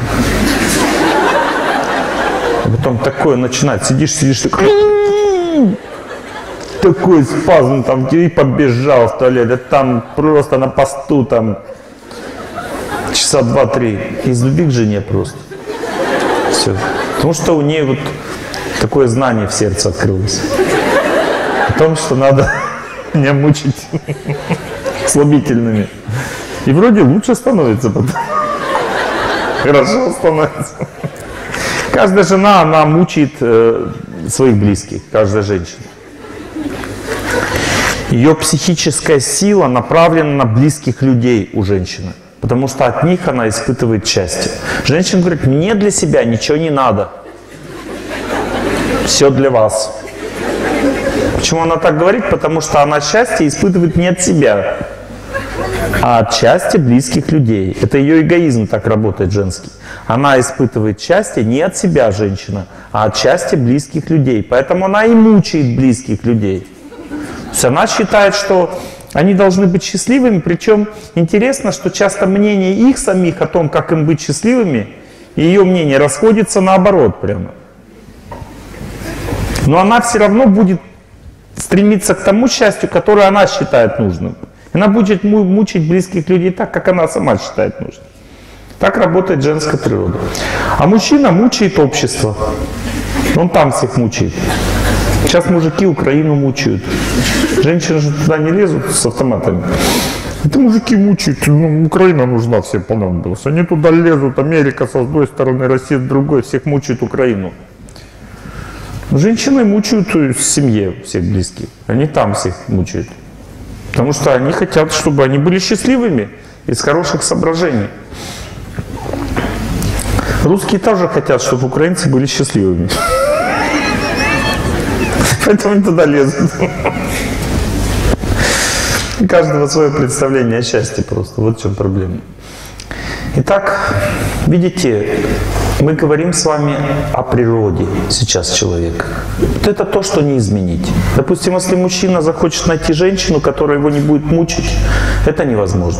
А потом такое начинает, сидишь, сидишь, такой, такой спазм, там, и побежал в туалет, а там просто на посту, там, часа два-три, из любви к жене просто. Все. Потому что у нее вот такое знание в сердце открылось. О том, что надо меня мучить слабительными. И вроде лучше становится потом. Хорошо становится. Каждая жена, она мучает э, своих близких, каждая женщина. Ее психическая сила направлена на близких людей у женщины, потому что от них она испытывает счастье. Женщина говорит, мне для себя ничего не надо, все для вас. Почему она так говорит? Потому что она счастье испытывает не от себя, а от счастья близких людей. Это ее эгоизм так работает женский. Она испытывает счастье не от себя, женщина, а от счастья близких людей. Поэтому она и мучает близких людей. То есть она считает, что они должны быть счастливыми. Причем интересно, что часто мнение их самих о том, как им быть счастливыми, и ее мнение расходится наоборот прямо. Но она все равно будет стремиться к тому счастью, которое она считает нужным. Она будет мучить близких людей так, как она сама считает нужным. Так работает женская природа. А мужчина мучает общество. Он там всех мучает. Сейчас мужики Украину мучают. Женщины же туда не лезут с автоматами. Это мужики мучают. Ну, Украина нужна, всем понадобилась. Они туда лезут. Америка с одной стороны, Россия с другой. Всех мучают Украину. Женщины мучают в семье всех близких. Они там всех мучают. Потому что они хотят, чтобы они были счастливыми из хороших соображений. Русские тоже хотят, чтобы украинцы были счастливыми. Поэтому они туда лезут. У каждого свое представление о счастье просто. Вот в чем проблема. Итак, видите, мы говорим с вами о природе сейчас человека. Вот это то, что не изменить. Допустим, если мужчина захочет найти женщину, которая его не будет мучить, это невозможно.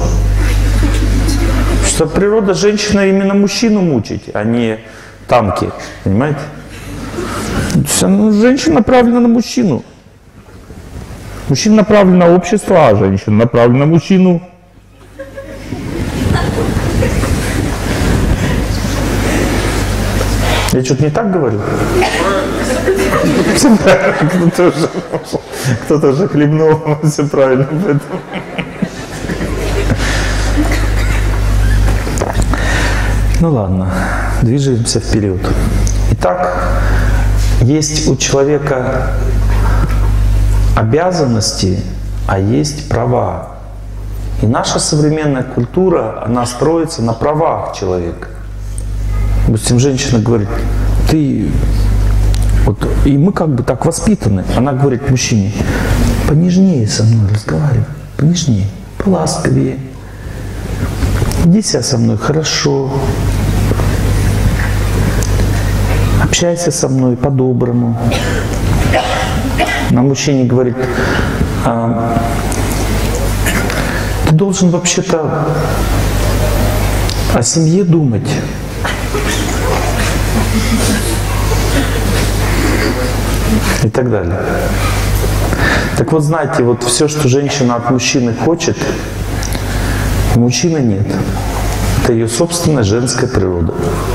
Что природа женщины именно мужчину мучить, а не танки. Понимаете? Женщина направлена на мужчину. Мужчина направлен на общество, а женщина направлена на мужчину. Я что-то не так говорю? Все правильно. Кто-то уже, кто-то уже хлебнул, все правильно. Поэтому. Ну ладно, движемся вперед. Итак, есть у человека обязанности, а есть права. И наша современная культура, она строится на правах человека. Допустим, женщина говорит, ты... Вот, и мы как бы так воспитаны. Она говорит мужчине, понежнее со мной разговаривай, понежнее, поласковее. Иди себя со мной хорошо, Общайся со мной по-доброму. На мужчине говорит, а, ты должен вообще-то о семье думать. И так далее. Так вот, знаете, вот все, что женщина от мужчины хочет, у мужчины нет. Это ее собственная женская природа.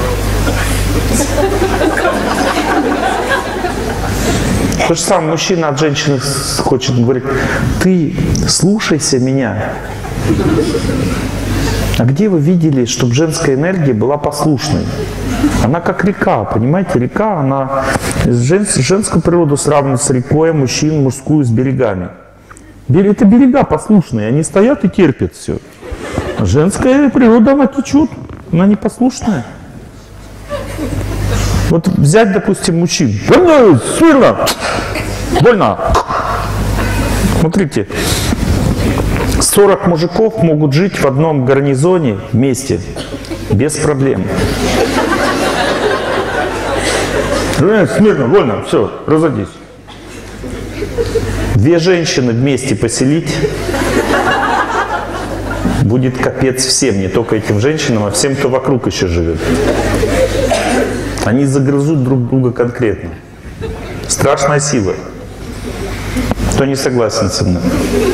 То же самое мужчина от женщины хочет, говорит, ты слушайся меня. А где вы видели, чтобы женская энергия была послушной? Она как река, понимаете? Река, она жен, женскую природу сравнивает с рекой, мужчин, мужскую с берегами. Это берега послушные, они стоят и терпят все. Женская природа, она течет, она непослушная. Вот взять, допустим, мужчин. Смирно! Больно! Смотрите, сорок мужиков могут жить в одном гарнизоне вместе, без проблем. Смирно, вольно, все, разойдись. Две женщины вместе поселить, будет капец всем, не только этим женщинам, а всем, кто вокруг еще живет. Они загрызут друг друга конкретно. Страшная сила. Кто не согласен со мной?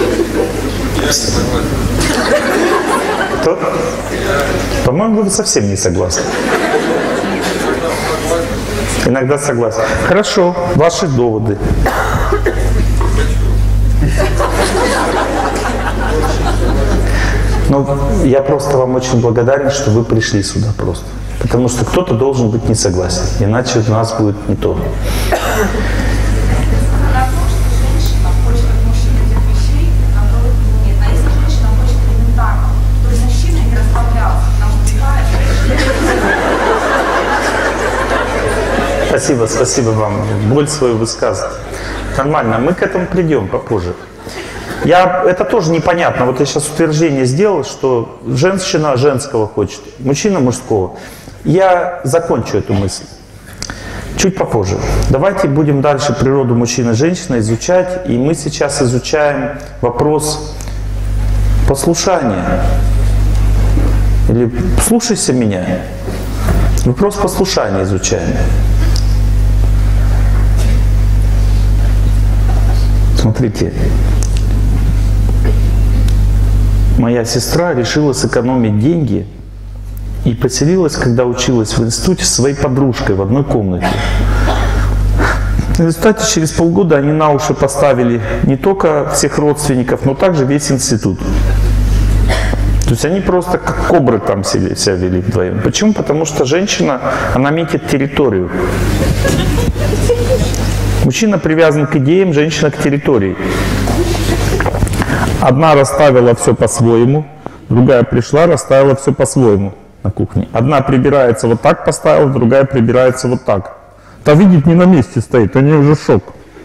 Кто? По-моему, вы совсем не согласны. Иногда согласен. Хорошо, ваши доводы. Но я просто вам очень благодарен, что вы пришли сюда просто. Потому что кто-то должен быть не согласен. Иначе у нас будет не то. Спасибо, спасибо вам. Боль свою высказывать. Нормально, мы к этому придем попозже. Я, это тоже непонятно. Вот я сейчас утверждение сделал, что женщина женского хочет, мужчина мужского. Я закончу эту мысль чуть попозже. Давайте будем дальше природу мужчины и женщины изучать. И мы сейчас изучаем вопрос послушания. Или слушайся меня. Вопрос послушания изучаем. Смотрите. Моя сестра решила сэкономить деньги и поселилась, когда училась в институте, с своей подружкой в одной комнате. В результате через полгода они на уши поставили не только всех родственников, но также весь институт. То есть они просто как кобры там себя вели вдвоем. Почему? Потому что женщина, она метит территорию. Мужчина привязан к идеям, женщина к территории. Одна расставила все по-своему, другая пришла, расставила все по-своему на кухне. Одна прибирается вот так поставила, другая прибирается вот так. Та видит, не на месте стоит, у нее уже шок.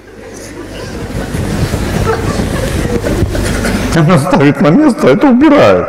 Она ставит на место, это убирает.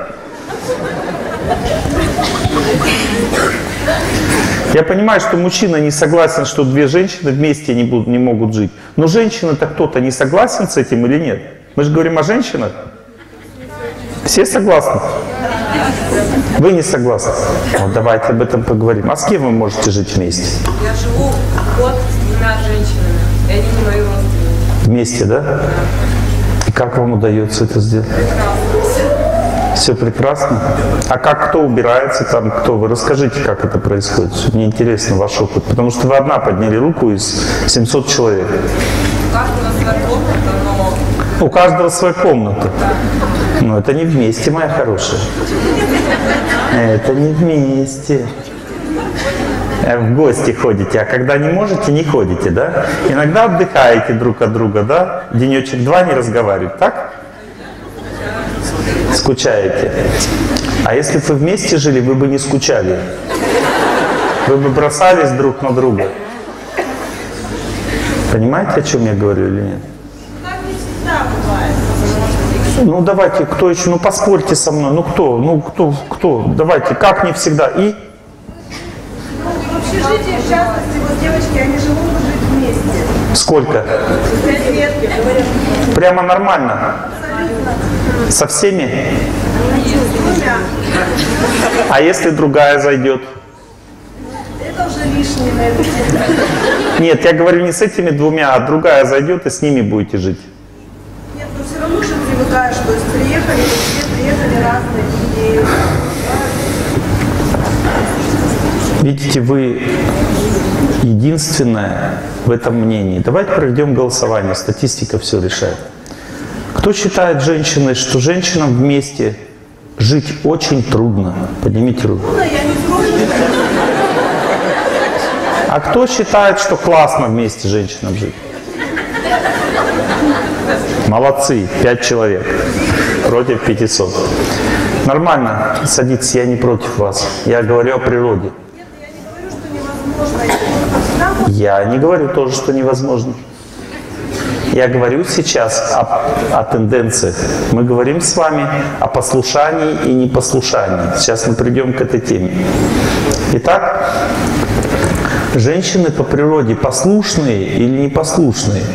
Я понимаю, что мужчина не согласен, что две женщины вместе не, будут, не могут жить. Но женщина-то кто-то не согласен с этим или нет? Мы же говорим о женщинах. Все согласны? Вы не согласны? Вот давайте об этом поговорим. А с кем вы можете жить вместе? Я живу год с двумя женщинами, и они не мои родственники. Вместе, да? И как вам удается это сделать? Прекрасно. Все прекрасно? А как кто убирается там, кто? Вы расскажите, как это происходит. Мне интересно ваш опыт. Потому что вы одна подняли руку из семисот человек. У каждого своя комната, но... У каждого своя комната. Но это не вместе, моя хорошая. Это не вместе. В гости ходите, а когда не можете, не ходите, да? Иногда отдыхаете друг от друга, да? Денечек-два не разговаривать, так? Скучаете. А если бы вы вместе жили, вы бы не скучали. Вы бы бросались друг на друга. Понимаете, о чем я говорю или нет? Ну давайте, кто еще, ну поспорьте со мной, ну кто, ну кто, кто, давайте, как не всегда, и? общежитии, в частности, вот девочки, они же могут жить вместе. Сколько? Пять лет, говорят. Прямо нормально? Абсолютно. Со всеми? С двумя. А если другая зайдет? Это уже лишнее, наверное. Нет, я говорю не с этими двумя, а другая зайдет и с ними будете жить. Нет, но все равно же привыкаешь, то есть приехали, все приехали разные идеи. Видите, вы единственное в этом мнении. Давайте проведем голосование, статистика все решает. Кто считает женщиной, что женщинам вместе жить очень трудно? Поднимите руку. Ну, я не сложно. А кто считает, что классно вместе женщинам жить? Молодцы, пять человек против пятисот. Нормально, садитесь, я не против вас. Я говорю о природе. Нет, я не говорю, что невозможно. Я говорю, Я не говорю тоже, что невозможно. Я говорю сейчас о, о тенденциях. Мы говорим с вами о послушании и непослушании. Сейчас мы придем к этой теме. Итак, женщины по природе послушные или непослушные?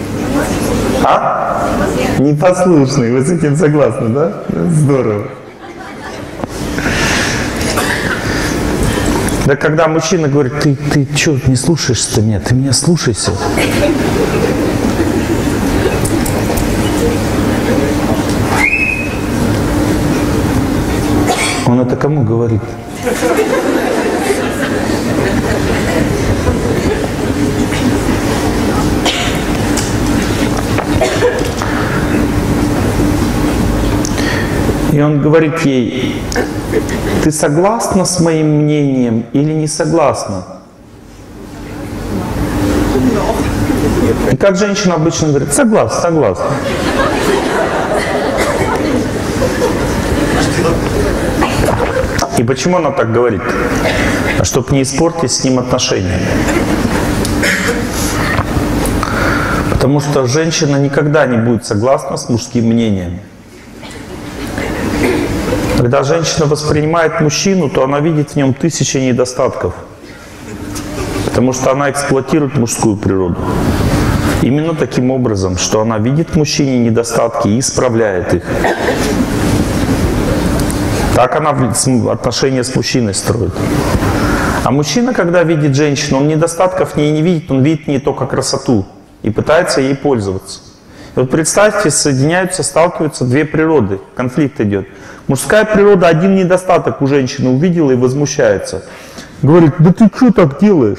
А? Непослушные. Вы с этим согласны, да? Здорово. Да когда мужчина говорит, ты, ты что, не слушаешься меня? Ты меня слушайся. Он это кому говорит? И он говорит ей, ты согласна с моим мнением или не согласна? И как женщина обычно говорит, согласна, согласна. И почему она так говорит? А чтобы не испортить с ним отношения. Потому что женщина никогда не будет согласна с мужским мнением. Когда женщина воспринимает мужчину, то она видит в нем тысячи недостатков. Потому что она эксплуатирует мужскую природу. Именно таким образом, что она видит в мужчине недостатки и исправляет их. Так она отношения с мужчиной строит. А мужчина, когда видит женщину, он недостатков в ней не видит, он видит в ней только красоту и пытается ей пользоваться. И вот представьте, соединяются, сталкиваются две природы, конфликт идет. Мужская природа один недостаток у женщины увидела и возмущается. Говорит, да ты что так делаешь?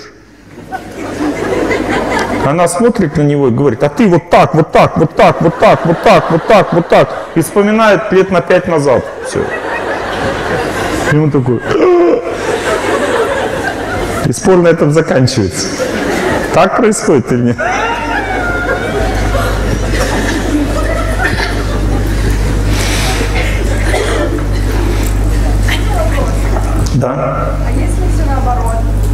Она смотрит на него и говорит, а ты вот так, вот так, вот так, вот так, вот так, вот так, вот так. И вспоминает лет на пять назад. Все. И он такой. И спор на этом заканчивается. Так происходит или нет? Да. А если все наоборот?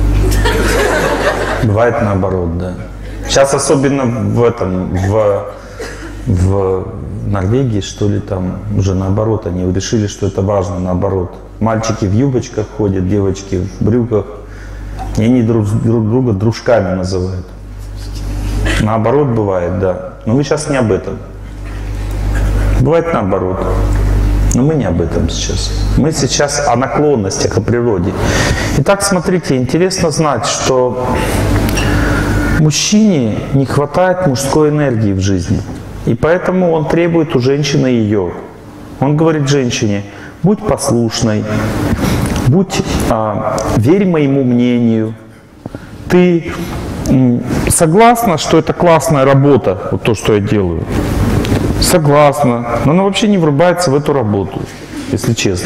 Бывает наоборот, да. Сейчас особенно в этом, в, в Норвегии, что ли, там уже наоборот, они решили, что это важно, наоборот. Мальчики в юбочках ходят, девочки в брюках, и они друг, друг друга дружками называют. Наоборот бывает, да. Но мы сейчас не об этом. Бывает наоборот. Но мы не об этом сейчас. Мы сейчас о наклонностях, о природе. Итак, смотрите, интересно знать, что мужчине не хватает мужской энергии в жизни. И поэтому он требует у женщины ее. Он говорит женщине, будь послушной, будь, а, верь моему мнению. Ты м, согласна, что это классная работа, вот то, что я делаю? Согласна, но она вообще не врубается в эту работу, если честно.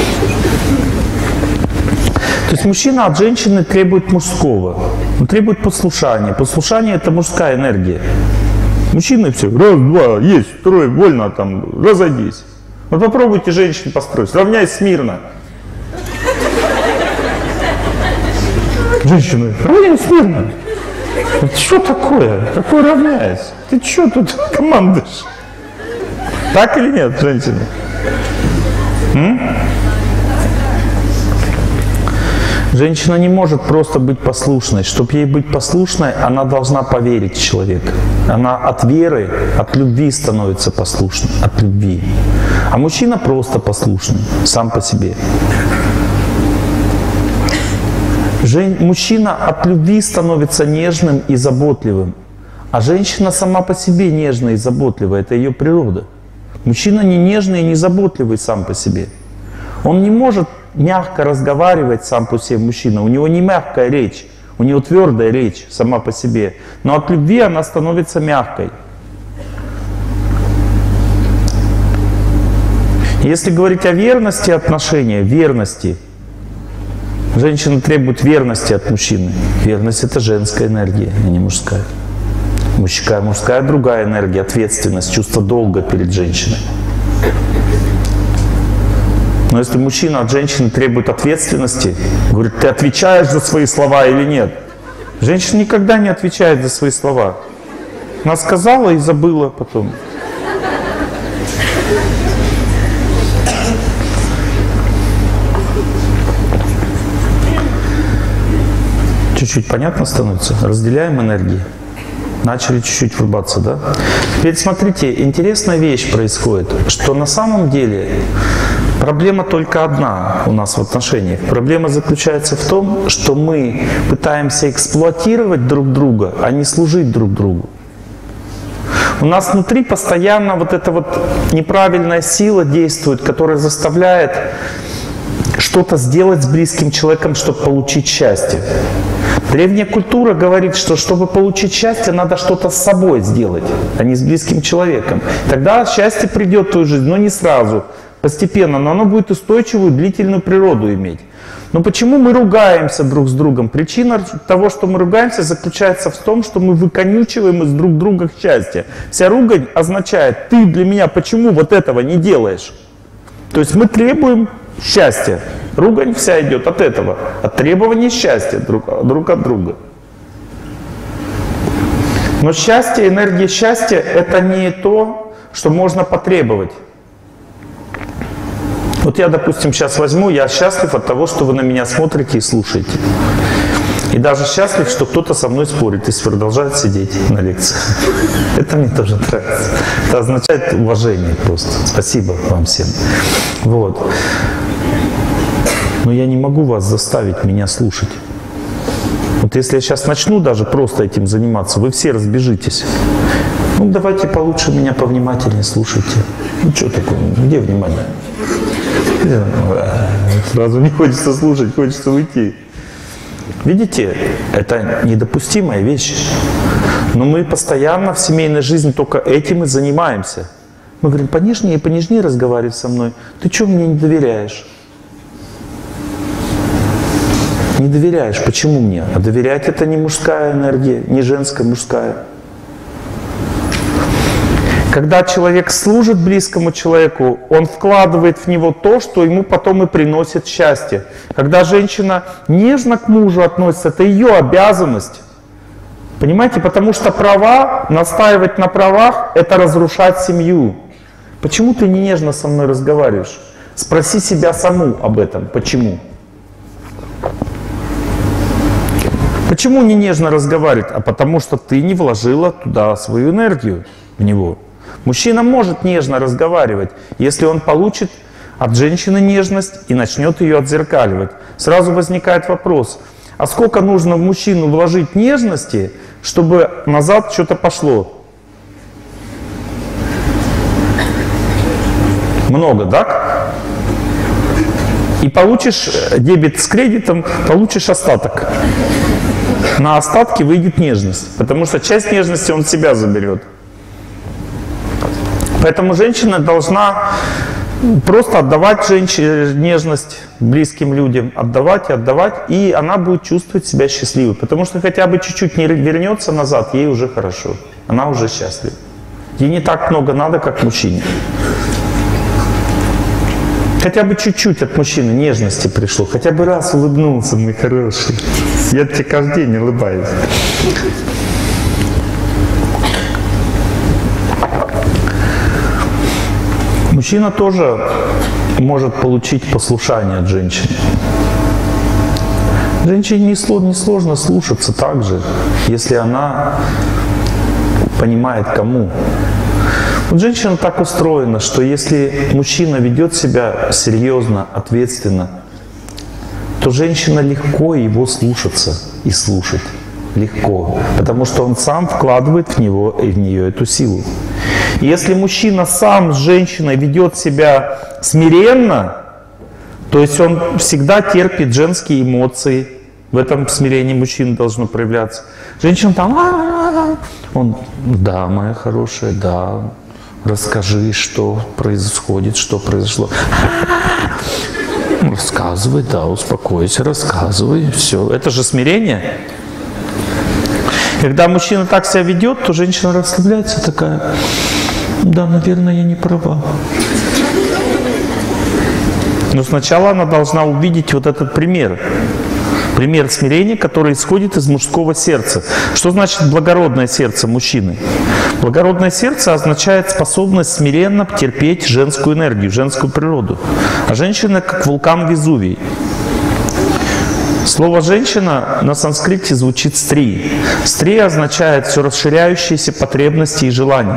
То есть мужчина от женщины требует мужского, он требует послушания. Послушание – это мужская энергия. Мужчины все, раз, два, есть, второй, вольно, там, разойдись. Вот попробуйте женщин построить, равняйся смирно. Женщины, равняйся смирно. Что такое? Какой равняйся? Ты что тут командуешь? Так или нет, женщины? М? Женщина не может просто быть послушной. Чтобы ей быть послушной, она должна поверить в человека. Она от веры, от любви становится послушной, от любви. А мужчина просто послушный, сам по себе. Жен... Мужчина от любви становится нежным и заботливым. А женщина сама по себе нежная и заботливая. Это ее природа. Мужчина не нежный и не заботливый сам по себе. Он не может мягко разговаривать сам по себе, мужчина. У него не мягкая речь, у него твердая речь сама по себе. Но от любви она становится мягкой. Если говорить о верности отношения, верности, женщина требует верности от мужчины. Верность — это женская энергия, а не мужская. Мужская, мужская другая энергия, ответственность, чувство долга перед женщиной. Но если мужчина от женщины требует ответственности, говорит, ты отвечаешь за свои слова или нет? Женщина никогда не отвечает за свои слова. Она сказала и забыла потом. Чуть-чуть понятно становится? Разделяем энергии. Начали чуть-чуть врубаться, да? Теперь смотрите, интересная вещь происходит, что на самом деле проблема только одна у нас в отношениях. Проблема заключается в том, что мы пытаемся эксплуатировать друг друга, а не служить друг другу. У нас внутри постоянно вот эта вот неправильная сила действует, которая заставляет что-то сделать с близким человеком, чтобы получить счастье. Древняя культура говорит, что чтобы получить счастье, надо что-то с собой сделать, а не с близким человеком. Тогда счастье придет в твою жизнь, но не сразу, постепенно, но оно будет устойчивую, длительную природу иметь. Но почему мы ругаемся друг с другом? Причина того, что мы ругаемся, заключается в том, что мы выконючиваем из друг друга счастье. Вся ругань означает, ты для меня почему вот этого не делаешь? То есть мы требуем счастья. Ругань вся идет от этого, от требования счастья друг, друг от друга. Но счастье, энергия счастья — это не то, что можно потребовать. Вот я, допустим, сейчас возьму, я счастлив от того, что вы на меня смотрите и слушаете. И даже счастлив, что кто-то со мной спорит и продолжает сидеть на лекции. Это мне тоже нравится. Это означает уважение просто. Спасибо вам всем. Вот. Но я не могу вас заставить меня слушать. Вот если я сейчас начну даже просто этим заниматься, вы все разбежитесь. Ну, давайте получше меня повнимательнее слушайте. Ну, что такое? Где внимание? Сразу не хочется слушать, хочется уйти. Видите, это недопустимая вещь. Но мы постоянно в семейной жизни только этим и занимаемся. Мы говорим, понежнее и понежнее разговаривай со мной. Ты что мне не доверяешь? Не доверяешь. Почему мне? А доверять — это не мужская энергия, не женская, мужская. Когда человек служит близкому человеку, он вкладывает в него то, что ему потом и приносит счастье. Когда женщина нежно к мужу относится, это ее обязанность. Понимаете? Потому что права, настаивать на правах — это разрушать семью. Почему ты не нежно со мной разговариваешь? Спроси себя саму об этом. Почему? Почему не нежно разговаривать? А потому что ты не вложила туда свою энергию, в него. Мужчина может нежно разговаривать, если он получит от женщины нежность и начнет ее отзеркаливать. Сразу возникает вопрос, а сколько нужно в мужчину вложить нежности, чтобы назад что-то пошло? Много, да? И получишь дебет с кредитом, получишь остаток. На остатки выйдет нежность, потому что часть нежности он в себя заберет. Поэтому женщина должна просто отдавать женщине нежность близким людям, отдавать и отдавать, и она будет чувствовать себя счастливой. Потому что хотя бы чуть-чуть не вернется назад, ей уже хорошо. Она уже счастлива. Ей не так много надо, как мужчине. Хотя бы чуть-чуть от мужчины нежности пришло. Хотя бы раз улыбнулся, мой хороший. Я тебе каждый день улыбаюсь. Мужчина тоже может получить послушание от женщины. Женщине не сложно, не сложно слушаться так же, если она понимает, кому. Вот женщина так устроена, что если мужчина ведет себя серьезно, ответственно, то женщина легко его слушаться и слушать. Легко. Потому что он сам вкладывает в него и в нее эту силу. И если мужчина сам с женщиной ведет себя смиренно, то есть он всегда терпит женские эмоции. В этом смирении мужчины должно проявляться. Женщина там, а-а-а. Он, да, моя хорошая, да, расскажи, что происходит, что произошло. Рассказывай, да, успокойся, рассказывай, все. Это же смирение. Когда мужчина так себя ведет, то женщина расслабляется такая, да, наверное, я не права. Но сначала она должна увидеть вот этот пример. Пример смирения, который исходит из мужского сердца. Что значит благородное сердце мужчины? Благородное сердце означает способность смиренно терпеть женскую энергию, женскую природу. А женщина как вулкан Везувий. Слово «женщина» на санскрите звучит «стри». «Стри» означает все расширяющиеся потребности и желания.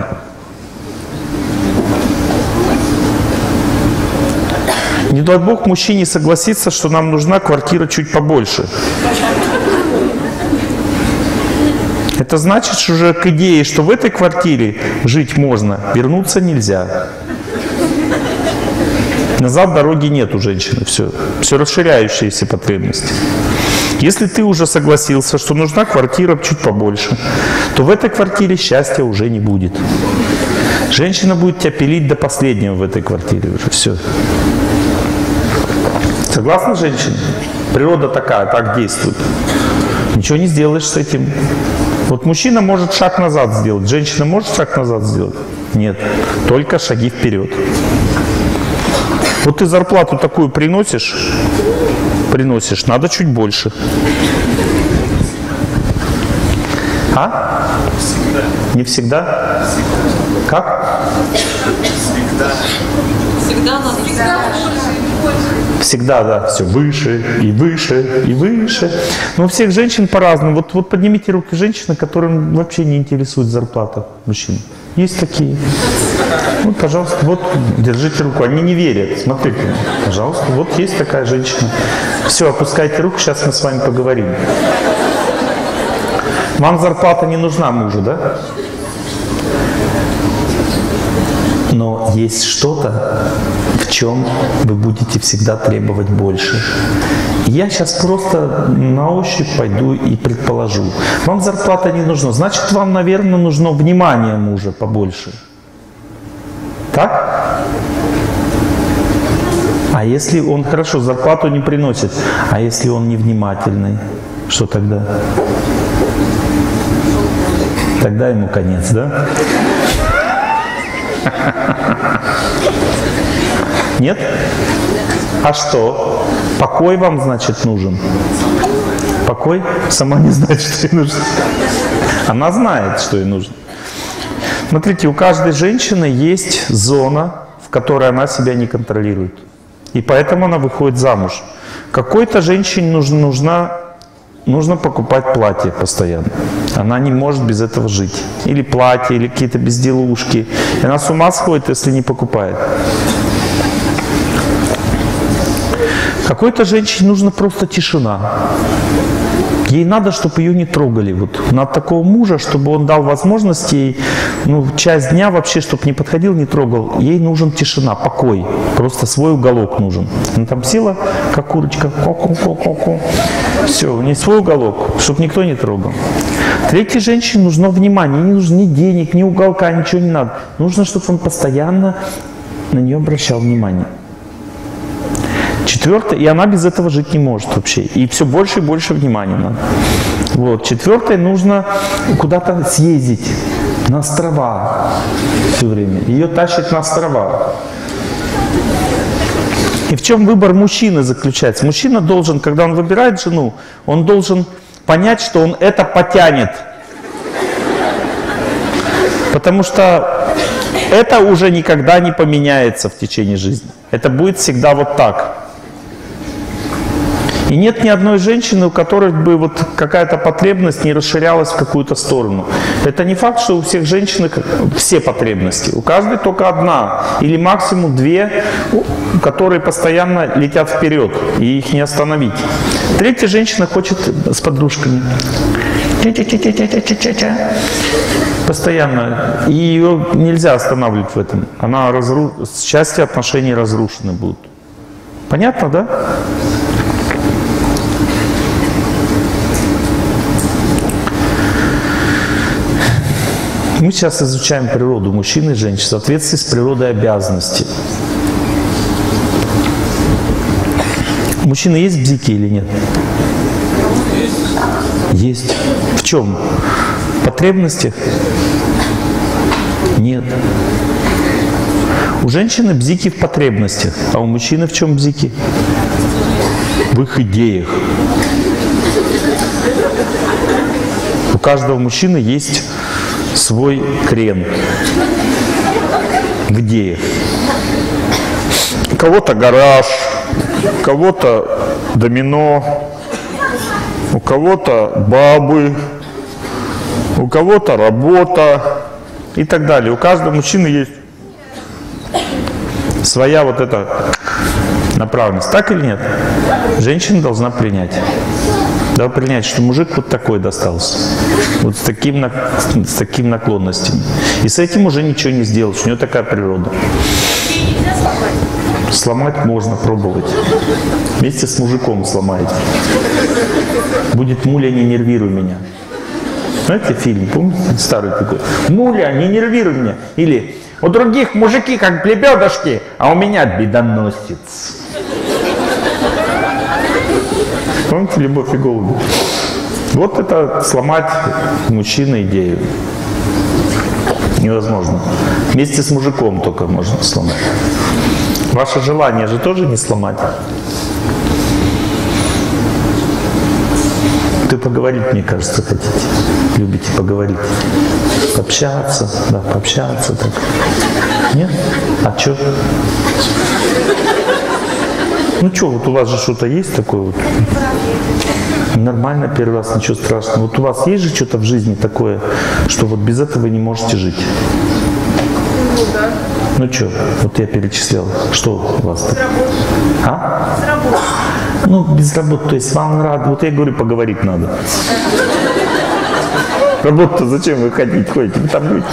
Не дай Бог мужчине согласиться, что нам нужна квартира чуть побольше. Это значит, что уже к идее, что в этой квартире жить можно, вернуться нельзя. Назад дороги нет у женщины. Все, все расширяющиеся потребности. Если ты уже согласился, что нужна квартира чуть побольше, то в этой квартире счастья уже не будет. Женщина будет тебя пилить до последнего в этой квартире уже. Все. Согласна, женщина? Природа такая, так действует. Ничего не сделаешь с этим. Вот мужчина может шаг назад сделать, женщина может шаг назад сделать? Нет, только шаги вперед. Вот ты зарплату такую приносишь, приносишь, надо чуть больше. А? Всегда. Не всегда? Как? Всегда. Всегда надо. Всегда. Всегда, да, все выше и выше и выше. Но у всех женщин по-разному. Вот, вот поднимите руки женщины, которым вообще не интересует зарплата мужчин. Есть такие. Вот, пожалуйста, вот, держите руку. Они не верят. Смотрите, пожалуйста, вот есть такая женщина. Все, опускайте руку, сейчас мы с вами поговорим. Вам зарплата не нужна мужу, да? Но есть что-то, в чем вы будете всегда требовать больше. Я сейчас просто на ощупь пойду и предположу. Вам зарплата не нужна, значит, вам, наверное, нужно внимание мужа побольше. Так? А если он, хорошо, зарплату не приносит, а если он невнимательный, что тогда? Тогда ему конец, да? Нет? А что? Покой вам, значит, нужен? Покой? Сама не знает, что ей нужно. Она знает, что ей нужно. Смотрите, у каждой женщины есть зона, в которой она себя не контролирует. И поэтому она выходит замуж. Какой-то женщине нужна, нужна, нужно покупать платье постоянно. Она не может без этого жить. Или платье, или какие-то безделушки. И она с ума сходит, если не покупает. Какой-то женщине нужна просто тишина. Ей надо, чтобы ее не трогали. Вот. Надо такого мужа, чтобы он дал возможность ей, ну, часть дня вообще, чтобы не подходил, не трогал. Ей нужен тишина, покой. Просто свой уголок нужен. Она там села, как курочка. Ко-ко-ко-ко-ко. Все, у нее свой уголок, чтобы никто не трогал. Третьей женщине нужно внимание. Ей не нужно ни денег, ни уголка, ничего не надо. Нужно, чтобы он постоянно на нее обращал внимание. Четвертое, и она без этого жить не может вообще. И все больше и больше внимания надо. Вот. Четвертое, нужно куда-то съездить на острова все время. Ее тащит на острова. И в чем выбор мужчины заключается? Мужчина должен, когда он выбирает жену, он должен понять, что он это потянет. Потому что это уже никогда не поменяется в течение жизни. Это будет всегда вот так. И нет ни одной женщины, у которой бы вот какая-то потребность не расширялась в какую-то сторону. Это не факт, что у всех женщин все потребности. У каждой только одна или максимум две, которые постоянно летят вперед, и их не остановить. Третья женщина хочет с подружками. Постоянно. И ее нельзя останавливать в этом. Она разру... Счастье отношений разрушены будут. Понятно, да? Мы сейчас изучаем природу мужчин и женщин в соответствии с природой обязанностей. У мужчины есть бзики или нет? Есть. В чем? В потребностях? Нет. У женщины бзики в потребностях, а у мужчины в чем бзики? В их идеях. У каждого мужчины есть свой крен в идеях. У кого-то гараж, у кого-то домино, у кого-то бабы, у кого-то работа и так далее. У каждого мужчины есть своя вот эта направленность. Так или нет? Женщина должна принять. Должна принять, что мужик вот такой достался. Вот с, таким, с таким наклонностями. И с этим уже ничего не сделаешь. У нее такая природа. Сломать можно пробовать. Вместе с мужиком сломаете. Будет «Муля, не нервируй меня». Знаете фильм, помните? Старый такой. «Муля, не нервируй меня». Или «У других мужики как лебедушки, а у меня бедоносец». Помните «Любовь и голуби»? Вот это сломать мужчины идею. Невозможно. Вместе с мужиком только можно сломать. Ваше желание же тоже не сломать. Ты поговорить, мне кажется, хотите. Любите поговорить. Пообщаться, да, пообщаться так. Нет? А что? Ну что, вот у вас же что-то есть такое вот? Нормально, первый раз, ничего страшного. Вот у вас есть же что-то в жизни такое, что вот без этого не можете жить? Ну да. Ну что, вот я перечислял. Что у вас? Без работы. А? Без работы. Ну, без работы. То есть вам надо, вот я говорю, поговорить надо. Работу-то зачем вы ходите, ходите? Вы там будете?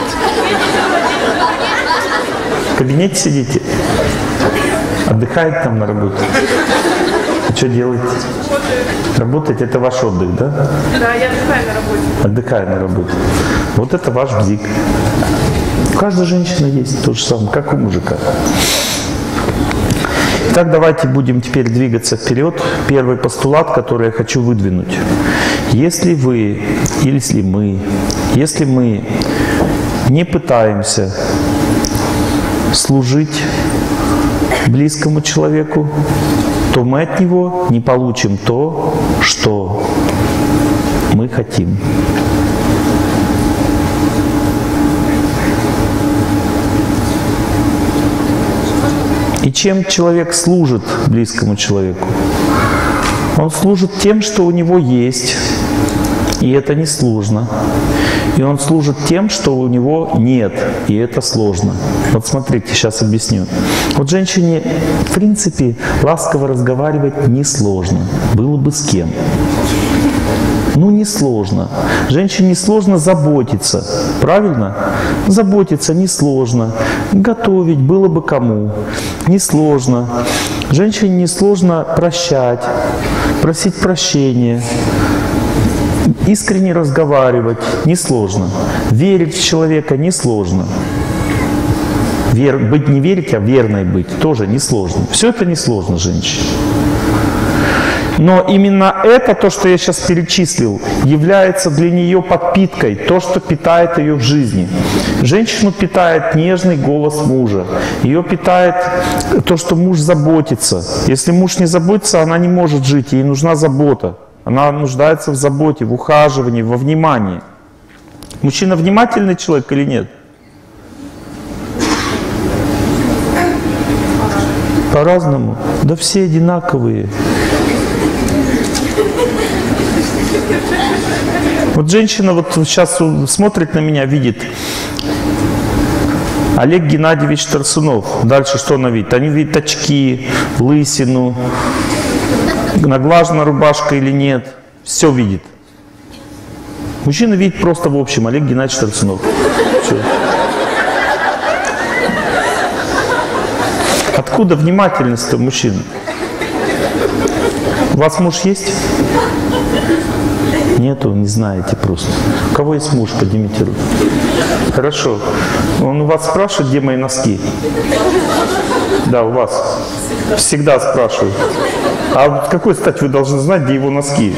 В кабинете сидите? Отдыхаете там на работе? А что делаете? Работаете, это ваш отдых, да? Да, я отдыхаю на работе. Отдыхаю на работе. Вот это ваш бзик. У каждой женщины есть то же самое, как у мужика. Итак, давайте будем теперь двигаться вперед. Первый постулат, который я хочу выдвинуть. Если вы, или если мы, если мы не пытаемся служить близкому человеку, то мы от него не получим то, что мы хотим. И чем человек служит близкому человеку? Он служит тем, что у него есть, и это несложно. И он служит тем, что у него нет, и это сложно. Вот смотрите, сейчас объясню. Вот женщине, в принципе, ласково разговаривать несложно. Было бы с кем. Ну, несложно. Женщине сложно заботиться. Правильно? Заботиться несложно. Готовить было бы кому. Несложно. Женщине несложно прощать, просить прощения. Искренне разговаривать несложно. Верить в человека несложно. Вер, быть не верить, а верной быть тоже несложно. Все это несложно женщине. Но именно это, то, что я сейчас перечислил, является для нее подпиткой, то, что питает ее в жизни. Женщину питает нежный голос мужа. Ее питает то, что муж заботится. Если муж не заботится, она не может жить, ей нужна забота. Она нуждается в заботе, в ухаживании, во внимании. Мужчина внимательный человек или нет? По-разному. Да все одинаковые. Вот женщина вот сейчас смотрит на меня, видит Олег Геннадьевич Тарсунов. Дальше что она видит? Они видят очки, лысину, наглажена рубашка или нет. Все видит. Мужчина видит просто в общем Олег Геннадьевич Тарсунов. Все. Откуда внимательность-то мужчин? У вас муж есть? Нету, не знаете просто. У кого есть муж, поднимите руку. Хорошо. Он у вас спрашивает, где мои носки? Да, у вас. Всегда спрашивают. А с какой стати вы должны знать, где его носки?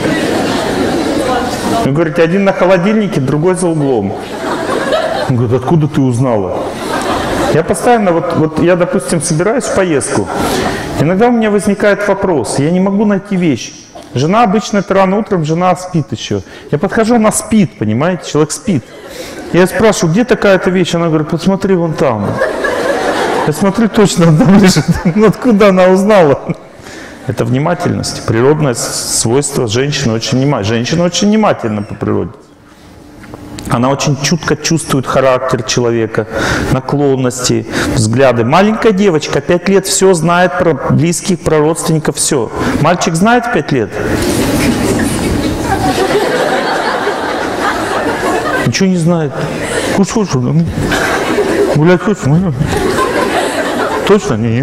Вы говорите, один на холодильнике, другой за углом. Он говорит, откуда ты узнала? Я постоянно, вот, вот я, допустим, собираюсь в поездку. Иногда у меня возникает вопрос, я не могу найти вещь. Жена обычно это рано утром, жена спит еще. Я подхожу, она спит, понимаете, человек спит. Я спрашиваю, где такая-то вещь? Она говорит, посмотри вон там. Я смотрю, точно она там лежит. Ну откуда она узнала? Это внимательность, природное свойство женщины очень внимательна. Женщина очень внимательна по природе. Она очень чутко чувствует характер человека, наклонности, взгляды. Маленькая девочка, пять лет, все знает про близких, про родственников, все. Мальчик знает пять лет? Ничего не знает. Кушай, кушай. Гулять хочешь? Точно? Нет.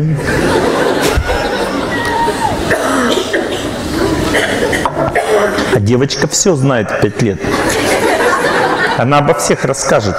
А девочка все знает в пять лет. Она обо всех расскажет.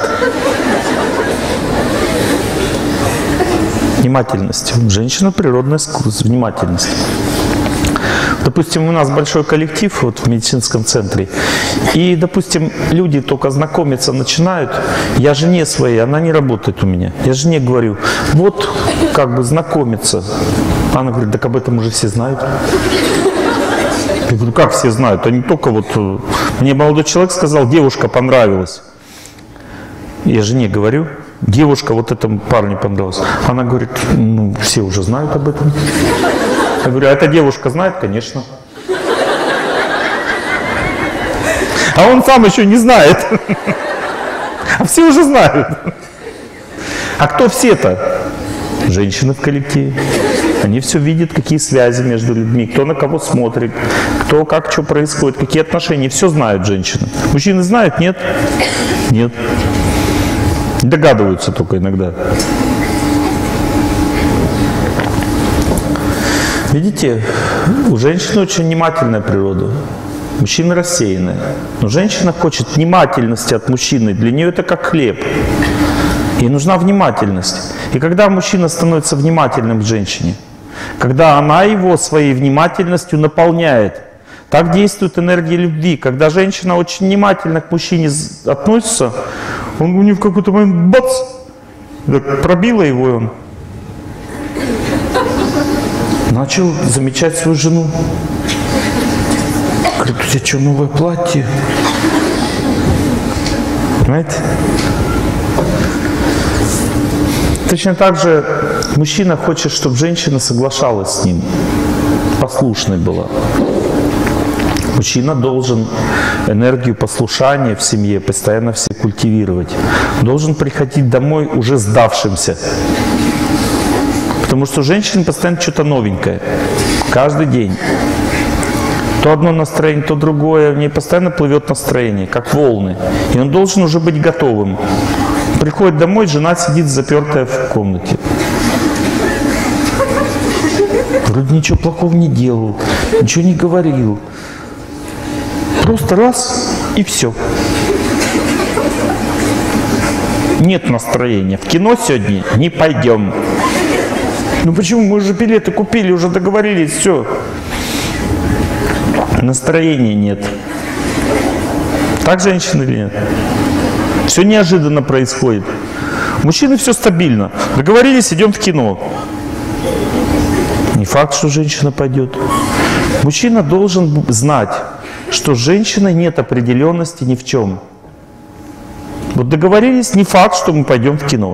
Внимательность. Женщина природная внимательность. Допустим, у нас большой коллектив вот, в медицинском центре. И, допустим, люди только знакомиться начинают. Я жене своей, она не работает у меня. Я жене говорю, вот как бы знакомиться. Она говорит, так об этом уже все знают. Я говорю, как все знают? Они только вот... Мне молодой человек сказал, девушка понравилась. Я жене говорю, девушка вот этому парню понравилась. Она говорит, ну, все уже знают об этом. Я говорю, а эта девушка знает? Конечно. А он сам еще не знает. А все уже знают. А кто все-то? Женщины в коллективе. Они все видят, какие связи между людьми, кто на кого смотрит, кто, как, что происходит, какие отношения. Все знают женщины. Мужчины знают? Нет? Нет. Догадываются только иногда. Видите, у женщины очень внимательная природа. Мужчина рассеянный. Но женщина хочет внимательности от мужчины. Для нее это как хлеб. Ей нужна внимательность. И когда мужчина становится внимательным к женщине, когда она его своей внимательностью наполняет, так действует энергия любви. Когда женщина очень внимательно к мужчине относится, он у нее в какой-то момент бац, так пробило его, и он начал замечать свою жену. Говорит, у тебя что, новое платье? Понимаете? Точно так же мужчина хочет, чтобы женщина соглашалась с ним, послушной была. Мужчина должен энергию послушания в семье постоянно все культивировать. Должен приходить домой уже сдавшимся. Потому что у женщин постоянно что-то новенькое. Каждый день. То одно настроение, то другое. В ней постоянно плывет настроение, как волны. И он должен уже быть готовым. Приходит домой, жена сидит запертая в комнате. Вроде ничего плохого не делал, ничего не говорил. Просто раз и все. Нет настроения. В кино сегодня не пойдем. Ну почему? Мы уже билеты купили, уже договорились, все. Настроения нет. Так женщины или нет? Все неожиданно происходит. У мужчины все стабильно. Договорились, идем в кино. Не факт, что женщина пойдет. Мужчина должен знать, что с женщиной нет определенности ни в чем. Вот договорились, не факт, что мы пойдем в кино.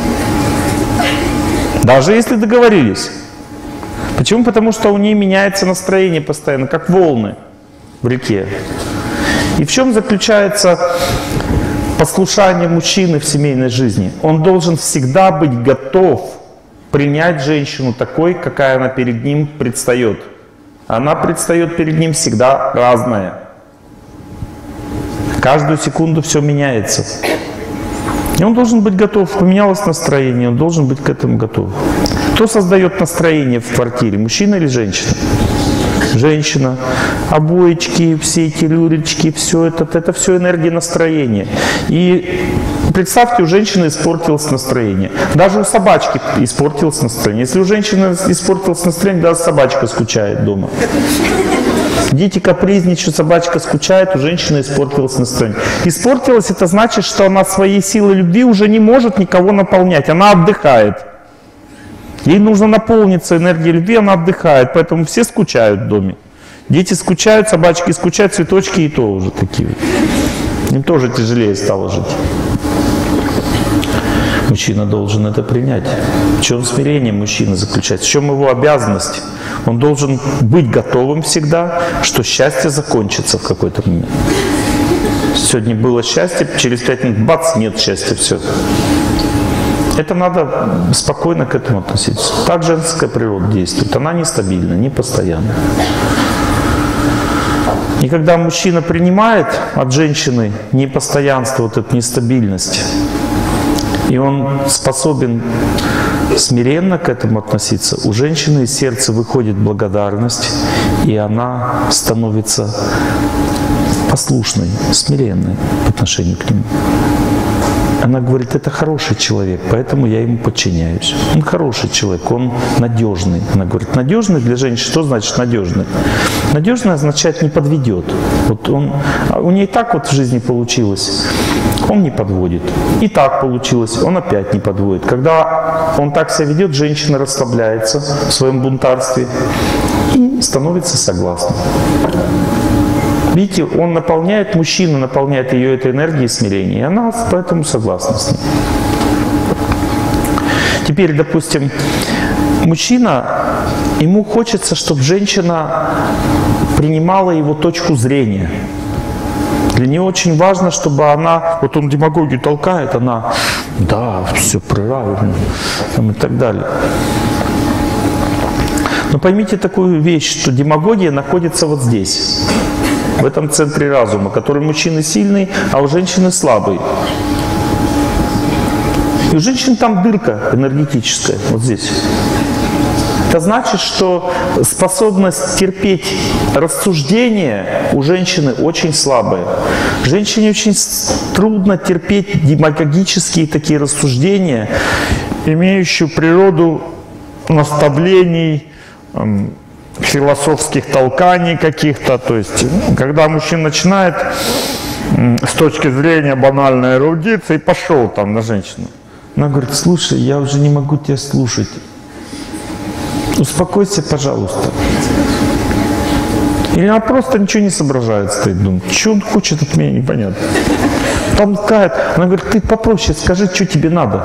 Даже если договорились. Почему? Потому что у нее меняется настроение постоянно, как волны. в реке. И в чем заключается послушание мужчины в семейной жизни? Он должен всегда быть готов принять женщину такой, какая она перед ним предстает. Она предстает перед ним всегда разная. Каждую секунду все меняется. И он должен быть готов. Поменялось настроение, он должен быть к этому готов. Кто создает настроение в квартире, мужчина или женщина? Женщина. Обоечки, все эти люречки, все это, это все энергия настроения. И представьте, у женщины испортилось настроение. Даже у собачки испортилось настроение. Если у женщины испортилось настроение, даже собачка скучает дома. Дети капризничают, собачка скучает, у женщины испортилось настроение. Испортилось — это значит, что она своей силой любви уже не может никого наполнять. Она отдыхает. Ей нужно наполниться энергией любви, она отдыхает. Поэтому все скучают в доме. Дети скучают, собачки скучают, цветочки и то уже такие. Им тоже тяжелее стало жить. Мужчина должен это принять. В чем смирение мужчины заключается? В чем его обязанность? Он должен быть готовым всегда, что счастье закончится в какой-то момент. Сегодня было счастье, через пять минут бац, нет счастья, все. Это надо спокойно к этому относиться. Так женская природа действует. Она нестабильна, не постоянна. И когда мужчина принимает от женщины непостоянство, вот эту нестабильность, и он способен смиренно к этому относиться, у женщины из сердца выходит благодарность, и она становится послушной, смиренной по отношению к нему. Она говорит: это хороший человек, поэтому я ему подчиняюсь. Он хороший человек, он надежный. Она говорит: надежный для женщины, что значит надежный? Надежный означает не подведет. Вот он, у нее и так вот в жизни получилось, он не подводит. И так получилось, он опять не подводит. Когда он так себя ведет, женщина расслабляется в своем бунтарстве и становится согласной. Видите, он наполняет, мужчина наполняет ее этой энергией смирения, и она поэтому согласна с ним. Теперь, допустим, мужчина, ему хочется, чтобы женщина принимала его точку зрения. Для нее очень важно, чтобы она, вот он демагогию толкает, она, да, все правильно, и так далее. Но поймите такую вещь, что демагогия находится вот здесь. В этом центре разума, который у мужчины сильный, а у женщины слабый. И у женщин там дырка энергетическая, вот здесь. Это значит, что способность терпеть рассуждения у женщины очень слабая. Женщине очень трудно терпеть демагогические такие рассуждения, имеющие природу наставлений, философских толканий каких-то. То есть, когда мужчина начинает с точки зрения банальной эрудиции, пошел там на женщину. Она говорит: слушай, я уже не могу тебя слушать. Успокойся, пожалуйста. Или она просто ничего не соображает, стоит, думает: что он хочет от меня, непонятно. Толкает. Она говорит: ты попроще скажи, что тебе надо.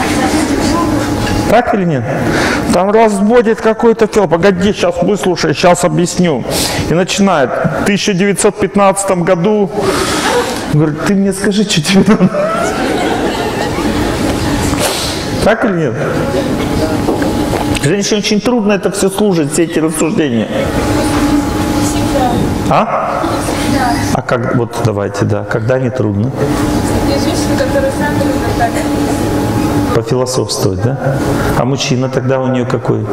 Так или нет? Там разводит какой-то фил. Погоди, сейчас выслушай, сейчас объясню. И начинает. В тысяча девятьсот пятнадцатом году говорит: ты мне скажи, что тебе надо. Так или нет? Женщине очень трудно это все слушать, все эти рассуждения. А? А как, вот давайте, да. Когда не трудно? Есть женщины, которые сами любят так. Пофилософствовать, да? А мужчина тогда у нее какой?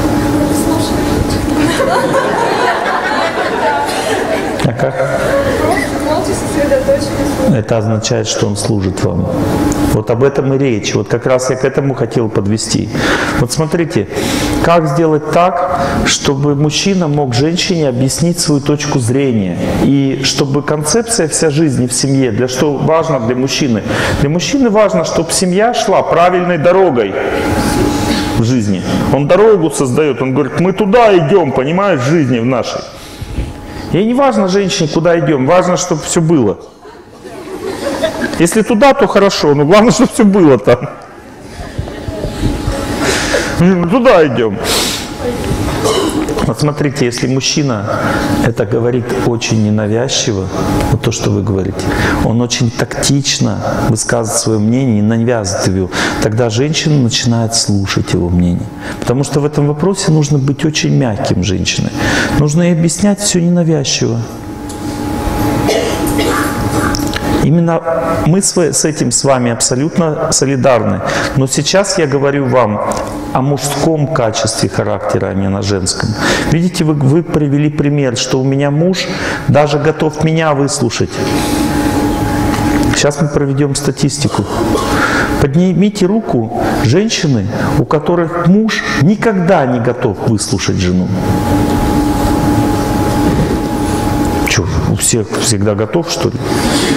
А как? Молча сосредоточенность. Это означает, что он служит вам. Вот об этом и речь. Вот как раз я к этому хотел подвести. Вот смотрите, как сделать так, чтобы мужчина мог женщине объяснить свою точку зрения. И чтобы концепция вся жизни в семье, для что важно для мужчины? Для мужчины важно, чтобы семья шла правильной дорогой в жизни. Он дорогу создает, он говорит: мы туда идем, понимаешь, в жизни в нашей. И не важно женщине, куда идем, важно, чтобы все было. Если туда, то хорошо, но главное, чтобы все было там. Мы туда идем. Вот смотрите, если мужчина это говорит очень ненавязчиво, вот то, что вы говорите, он очень тактично высказывает свое мнение, не навязывает его, тогда женщина начинает слушать его мнение. Потому что в этом вопросе нужно быть очень мягким женщиной. Нужно ей объяснять все ненавязчиво. Именно мы с этим с вами абсолютно солидарны. Но сейчас я говорю вам о мужском качестве характера, а не на женском. Видите, вы, вы привели пример, что у меня муж даже готов меня выслушать. Сейчас мы проведем статистику. Поднимите руку женщины, у которых муж никогда не готов выслушать жену. Что, у всех всегда готов, что ли?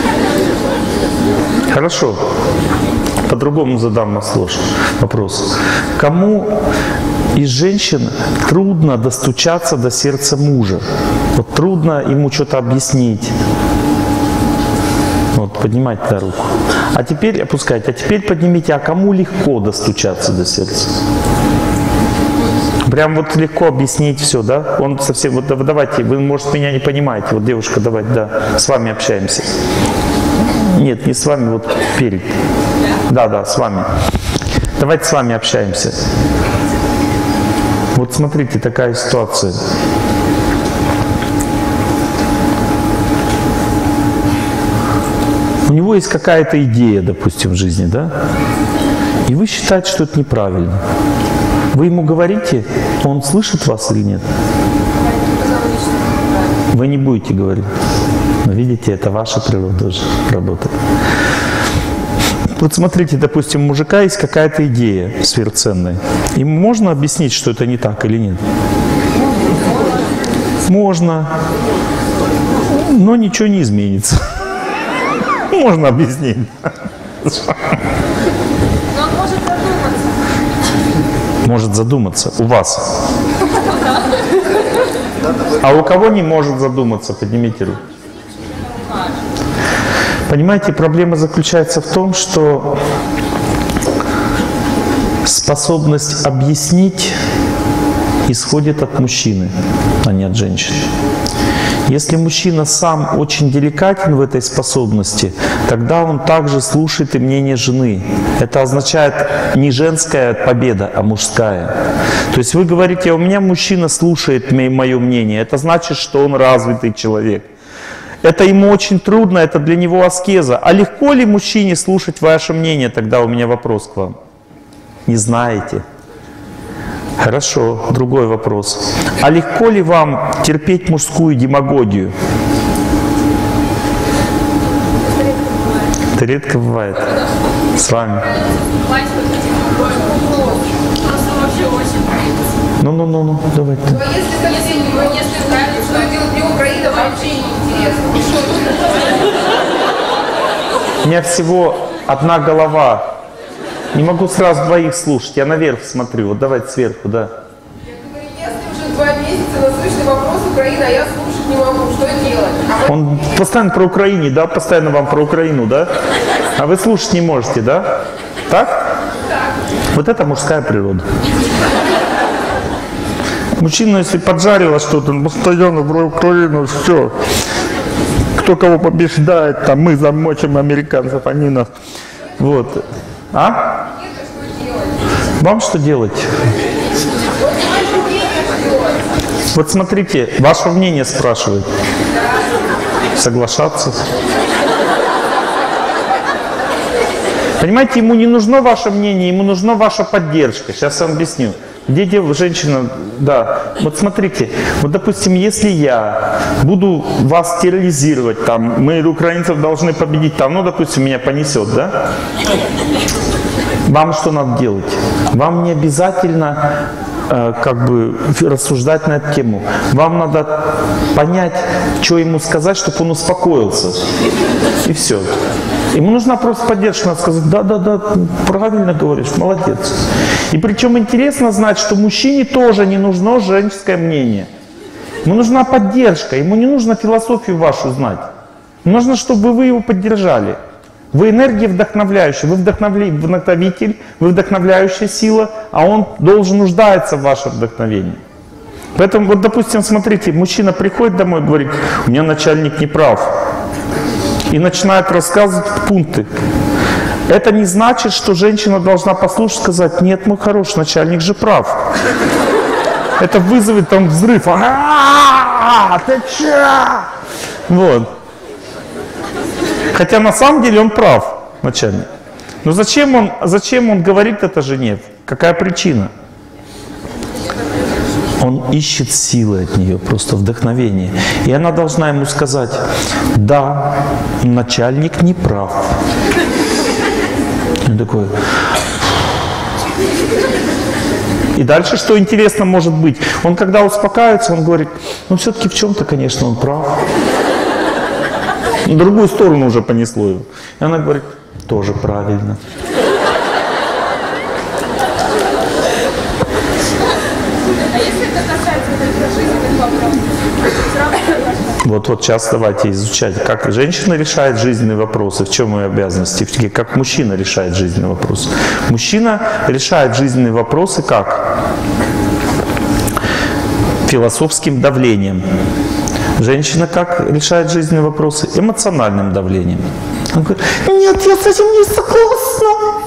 Хорошо. По-другому задам вопрос. Кому из женщин трудно достучаться до сердца мужа? Вот трудно ему что-то объяснить. Вот, поднимайте да, руку. А теперь опускайте. А теперь поднимите, а кому легко достучаться до сердца? Прям вот легко объяснить все, да? Он совсем, вот давайте, вы, может, меня не понимаете. Вот, девушка, давайте, да, с вами общаемся. Нет, не с вами, вот перед. Да, да, с вами. Давайте с вами общаемся. Вот смотрите, такая ситуация. У него есть какая-то идея, допустим, в жизни, да? И вы считаете, что это неправильно. Вы ему говорите, он слышит вас или нет? Вы не будете говорить. Но видите, это ваша природа уже работает. Вот смотрите, допустим, у мужика есть какая-то идея сверхценная. Ему можно объяснить, что это не так или нет? Можно. Но ничего не изменится. Можно объяснить. Но он может задуматься. Может задуматься. У вас. А у кого не может задуматься? Поднимите руку. Понимаете, проблема заключается в том, что способность объяснить исходит от мужчины, а не от женщины. Если мужчина сам очень деликатен в этой способности, тогда он также слушает и мнение жены. Это означает не женская победа, а мужская. То есть вы говорите, у меня мужчина слушает мое мнение. Это значит, что он развитый человек. Это ему очень трудно, это для него аскеза. А легко ли мужчине слушать ваше мнение? Тогда у меня вопрос к вам. Не знаете? Хорошо, другой вопрос. А легко ли вам терпеть мужскую демагогию? Это редко бывает. С вами. Ну-ну-ну-ну, давайте. Но если совсем не нравится, что делать для Украины, вообще неинтересно. У меня всего одна голова. Не могу сразу двоих слушать. Я наверх смотрю. Вот давайте сверху, да. Я говорю, если уже два месяца насущный вопрос Украины, а я слушать не могу, что делать? А Он постоянно про Украину, да? Постоянно вам про Украину, да? А вы слушать не можете, да? Так? Так. Вот это мужская природа. Мужчина, если поджарило что-то, он постоянно про Украину, все. Кто кого побеждает, там мы замочим американцев, они нас. Вот. А? Нет, что делать? Вам что делать? Вот смотрите, ваше мнение спрашивает. Соглашаться. Понимаете, ему не нужно ваше мнение, ему нужна ваша поддержка. Сейчас я вам объясню. Где девушка, женщина, да. Вот смотрите, вот допустим, если я буду вас терроризировать, там, мы украинцев должны победить, там, ну, допустим, меня понесет, да? Вам что надо делать? Вам не обязательно э, как бы рассуждать на эту тему. Вам надо понять, что ему сказать, чтобы он успокоился. И все. Ему нужна просто поддержка, надо сказать, да-да-да, правильно говоришь, молодец. И причем интересно знать, что мужчине тоже не нужно женское мнение. Ему нужна поддержка, ему не нужно философию вашу знать. Нужно, чтобы вы его поддержали. Вы энергия вдохновляющая, вы вдохновитель, вы вдохновляющая сила, а он должен нуждаться в вашем вдохновении. Поэтому, вот, допустим, смотрите, мужчина приходит домой и говорит, у меня начальник не прав. И начинает рассказывать пункты. Это не значит, что женщина должна послушать, сказать, нет, мой хороший, начальник же прав. Это вызовет там взрыв. А-а-а, ты че? Вот. Хотя на самом деле он прав, начальник. Но зачем он, зачем он говорит это жене? Какая причина? Он ищет силы от нее, просто вдохновение. И она должна ему сказать, да, начальник не прав. Он такой... И дальше, что интересно может быть, он когда успокаивается, он говорит, ну все-таки в чем-то, конечно, он прав. В другую сторону уже понесло его. И она говорит, тоже правильно. А если это касается только жизненных вопросов? Вот, вот сейчас давайте изучать, как женщина решает жизненные вопросы, в чем ее обязанности, как мужчина решает жизненные вопросы. Мужчина решает жизненные вопросы как? Философским давлением. Женщина как решает жизненные вопросы? Эмоциональным давлением. Он говорит, нет, я с этим не согласна.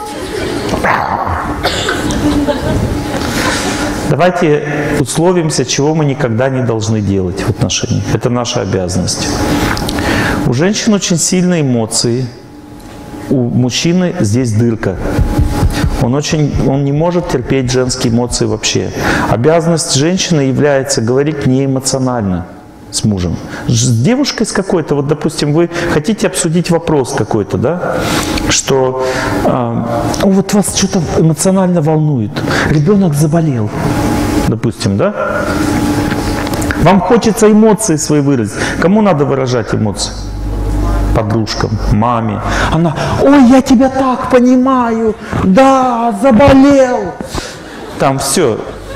Давайте условимся, чего мы никогда не должны делать в отношениях. Это наша обязанность. У женщин очень сильные эмоции, у мужчины здесь дырка. Он, очень, он не может терпеть женские эмоции вообще. Обязанность женщины является говорить неэмоционально с мужем. С девушкой с какой-то, вот допустим, вы хотите обсудить вопрос какой-то, да, что э, вот вас что-то эмоционально волнует, ребенок заболел, допустим, да, вам хочется эмоции свои выразить. Кому надо выражать эмоции? Подружкам, маме. Она, ой, я тебя так понимаю, да, заболел. Там все.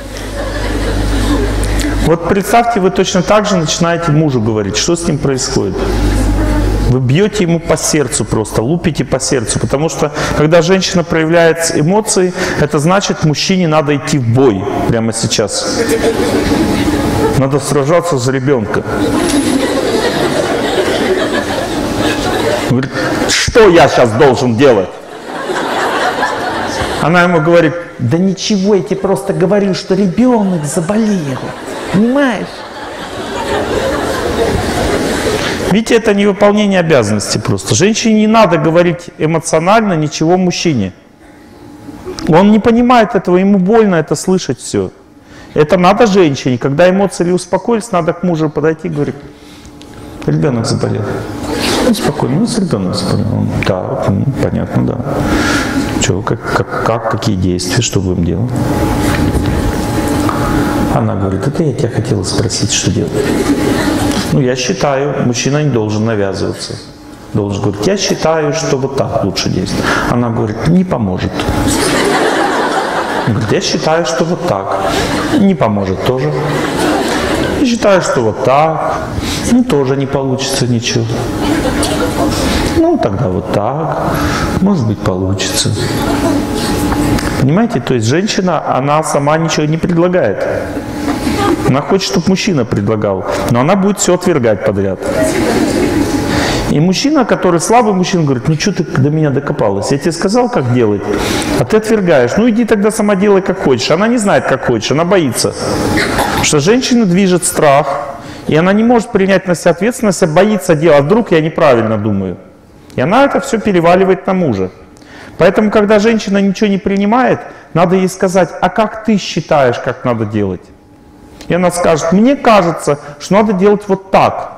Вот представьте, вы точно так же начинаете мужу говорить, что с ним происходит. Вы бьете ему по сердцу просто, лупите по сердцу, потому что когда женщина проявляет эмоции, это значит, мужчине надо идти в бой прямо сейчас. Надо сражаться за ребенка. Говорит, что я сейчас должен делать? Она ему говорит, да ничего, я тебе просто говорю, что ребенок заболел. Понимаешь? Видите, это не выполнение обязанностей просто. Женщине не надо говорить эмоционально ничего мужчине. Он не понимает этого, ему больно это слышать все. Это надо женщине. Когда эмоции успокоились, надо к мужу подойти и говорить, ребенок заболел. Ну, спокойно, ну, ребенок заболел. Да, ну, понятно, да. Что, как, как, как, какие действия, что будем делать? Она говорит, это я тебя хотела спросить, что делать. Ну, я считаю, мужчина не должен навязываться. Должен говорить, я считаю, что вот так лучше действовать. Она говорит, не поможет. Он говорит, я считаю, что вот так. Не поможет тоже. Я считаю, что вот так. Ну, тоже не получится ничего. Ну, тогда вот так. Может быть, получится. Понимаете, то есть женщина, она сама ничего не предлагает. Она хочет, чтобы мужчина предлагал, но она будет все отвергать подряд. И мужчина, который слабый мужчина, говорит, ну что ты до меня докопалась? Я тебе сказал, как делать, а ты отвергаешь. Ну иди тогда сама делай, как хочешь. Она не знает, как хочешь, она боится. Потому что женщину движет страх, и она не может принять на себя ответственность, а боится делать. А вдруг я неправильно думаю? И она это все переваливает на мужа. Поэтому, когда женщина ничего не принимает, надо ей сказать, а как ты считаешь, как надо делать? И она скажет, мне кажется, что надо делать вот так.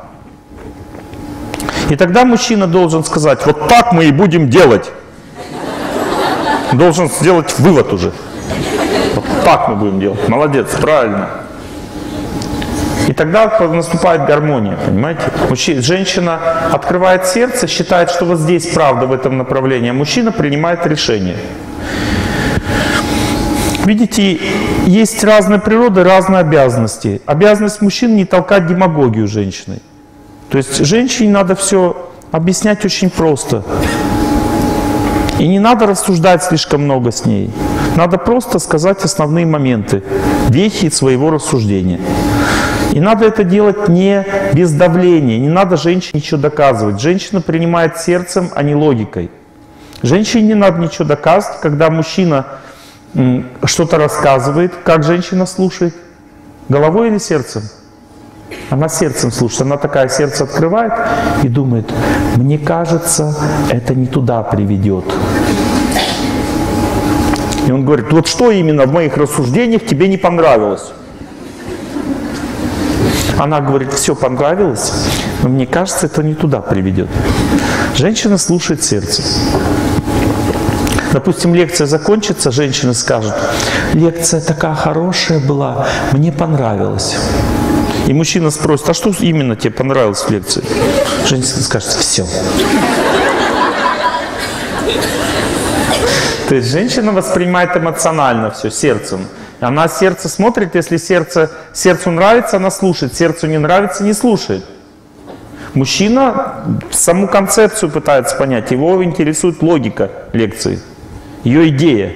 И тогда мужчина должен сказать, вот так мы и будем делать. Должен сделать вывод уже. Вот так мы будем делать. Молодец, правильно. И тогда наступает гармония, понимаете? Мужчина, женщина открывает сердце, считает, что вот здесь правда в этом направлении, а мужчина принимает решение. Видите, есть разные природы, разные обязанности. Обязанность мужчин не толкать демагогию женщиной. То есть женщине надо все объяснять очень просто. И не надо рассуждать слишком много с ней. Надо просто сказать основные моменты, вехи своего рассуждения. И надо это делать не без давления, не надо женщине ничего доказывать. Женщина принимает сердцем, а не логикой. Женщине не надо ничего доказывать, когда мужчина что-то рассказывает, как женщина слушает, головой или сердцем? Она сердцем слушает, она такая сердце открывает и думает, мне кажется, это не туда приведет. И он говорит, вот что именно в моих рассуждениях тебе не понравилось? Она говорит, все понравилось, но мне кажется, это не туда приведет. Женщина слушает сердце. Допустим, лекция закончится, женщина скажет, лекция такая хорошая была, мне понравилось. И мужчина спросит, а что именно тебе понравилось в лекции? Женщина скажет, все. То есть женщина воспринимает эмоционально все, сердцем. Она сердце смотрит, если сердце, сердцу нравится, она слушает, сердцу не нравится, не слушает. Мужчина саму концепцию пытается понять, его интересует логика лекции, ее идея.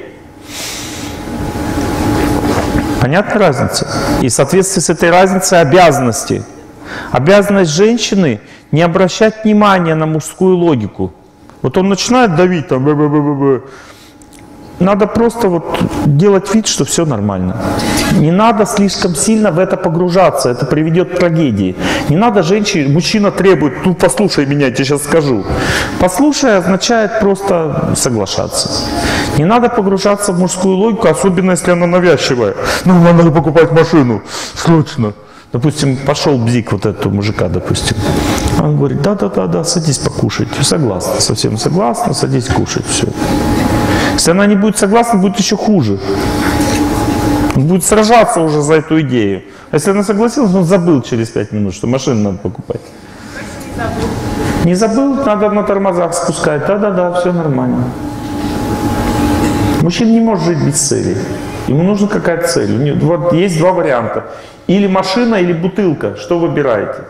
Понятна разница? И в соответствии с этой разницей обязанности. Обязанность женщины не обращать внимания на мужскую логику. Вот он начинает давить там, б -б -б -б -б. Надо просто вот делать вид, что все нормально. Не надо слишком сильно в это погружаться, это приведет к трагедии. Не надо женщине, мужчина требует, ну послушай меня, я тебе сейчас скажу. Послушай означает просто соглашаться. Не надо погружаться в мужскую логику, особенно если она навязчивая. Ну, нам надо покупать машину, срочно. Допустим, пошел бзик вот этого мужика, допустим. Он говорит, да-да-да, садись покушать. Согласна, совсем согласна, садись кушать, все. Если она не будет согласна, будет еще хуже. Он будет сражаться уже за эту идею. А если она согласилась, он забыл через пять минут, что машину надо покупать. Не забыл, надо на тормозах спускать. Да-да-да, все нормально. Мужчина не может жить без цели. Ему нужна какая-то цель. Вот есть два варианта. Или машина, или бутылка. Что выбираете?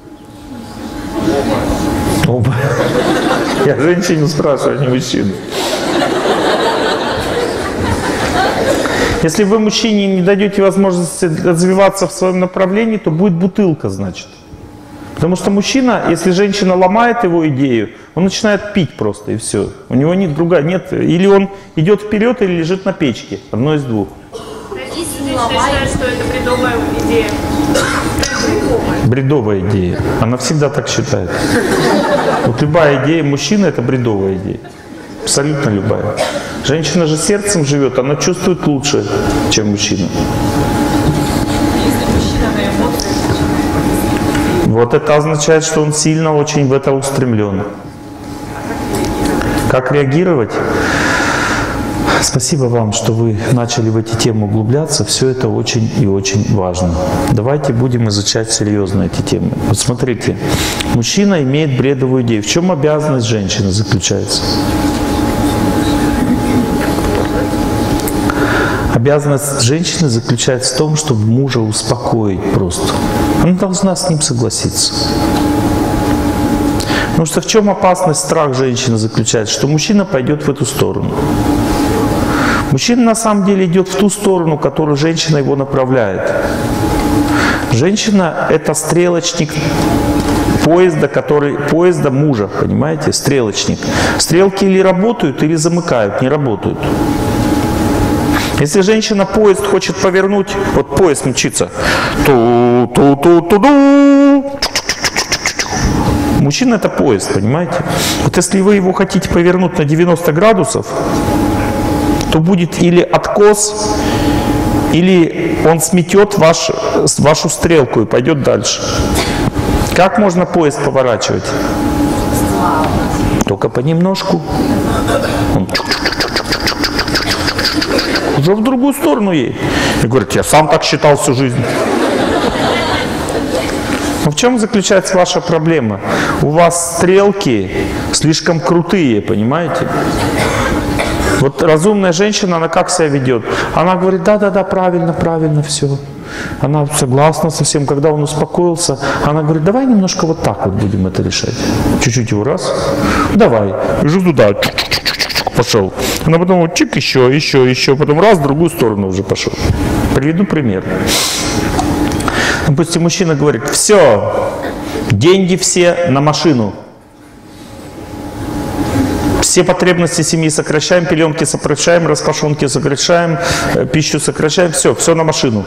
Оба. Я женщину спрашиваю, а не мужчину. Если вы мужчине не дадете возможности развиваться в своем направлении, то будет бутылка, значит. Потому что мужчина, если женщина ломает его идею, он начинает пить просто, и все. У него нет другая, нет. Или он идет вперед, или лежит на печке. Одно из двух. Женщина считает, что это бредовая идея. Бредовая идея. Она всегда так считает. Вот любая идея мужчины – это бредовая идея. Абсолютно любая. Женщина же сердцем живет, она чувствует лучше, чем мужчина. Вот это означает, что он сильно очень в это устремлен. Как реагировать? Спасибо вам, что вы начали в эти темы углубляться. Все это очень и очень важно. Давайте будем изучать серьезно эти темы. Вот смотрите, мужчина имеет бредовую идею. В чем обязанность женщины заключается? Обязанность женщины заключается в том, чтобы мужа успокоить просто. Она должна с ним согласиться. Потому что в чем опасность, страх женщины заключается? Что мужчина пойдет в эту сторону. Мужчина на самом деле идет в ту сторону, которую женщина его направляет. Женщина – это стрелочник поезда, который, поезда мужа, понимаете, стрелочник. Стрелки или работают, или замыкают, не работают. Если женщина поезд хочет повернуть, вот поезд мчится, ту-ту-ту-ту-ду. Мужчина – это поезд, понимаете? Вот если вы его хотите повернуть на девяносто градусов, то будет или откос, или он сметет ваш, вашу стрелку и пойдет дальше. Как можно поезд поворачивать? Только понемножку. Он уже в другую сторону едет. И говорит, я сам так считал всю жизнь. Но в чем заключается ваша проблема? У вас стрелки слишком крутые, понимаете? Вот разумная женщина, она как себя ведет? Она говорит, да-да-да, правильно, правильно, все. Она согласна со всем. Когда он успокоился, она говорит, давай немножко вот так вот будем это решать. Чуть-чуть его раз. Давай. И же туда. Пошел. Она потом вот чик, еще, еще, еще. Потом раз, в другую сторону уже пошел. Приведу пример. Допустим, мужчина говорит: все, деньги все на машину. Все потребности семьи сокращаем, пеленки сокращаем, распашонки сокращаем, пищу сокращаем, все, все на машину.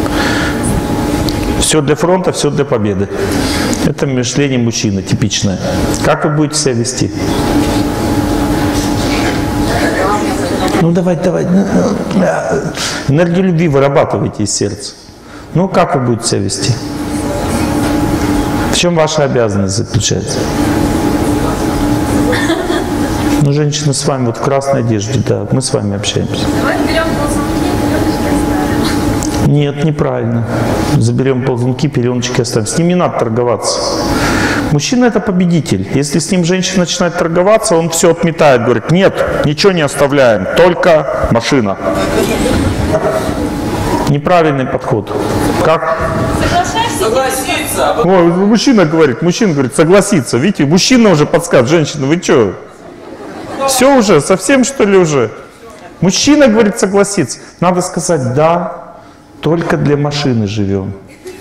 Все для фронта, все для победы. Это мышление мужчины типичное. Как вы будете себя вести? Ну давай, давай. Энергию любви вырабатывайте из сердца. Ну как вы будете себя вести? В чем ваша обязанность заключается? Ну, женщина с вами вот в красной одежде, да, мы с вами общаемся. Давай берем ползунки, пеленочки оставим. Нет, неправильно. Заберем ползунки, пеленочки оставим. С ним не надо торговаться. Мужчина — это победитель. Если с ним женщина начинает торговаться, он все отметает, говорит: нет, ничего не оставляем, только машина. Неправильный подход. Как? Согласиться. О, мужчина говорит, мужчина говорит, согласиться. Видите, мужчина уже подсказывает: женщина, вы что? Все уже, совсем что ли уже? Мужчина говорит согласиться. Надо сказать: да, только для машины живем.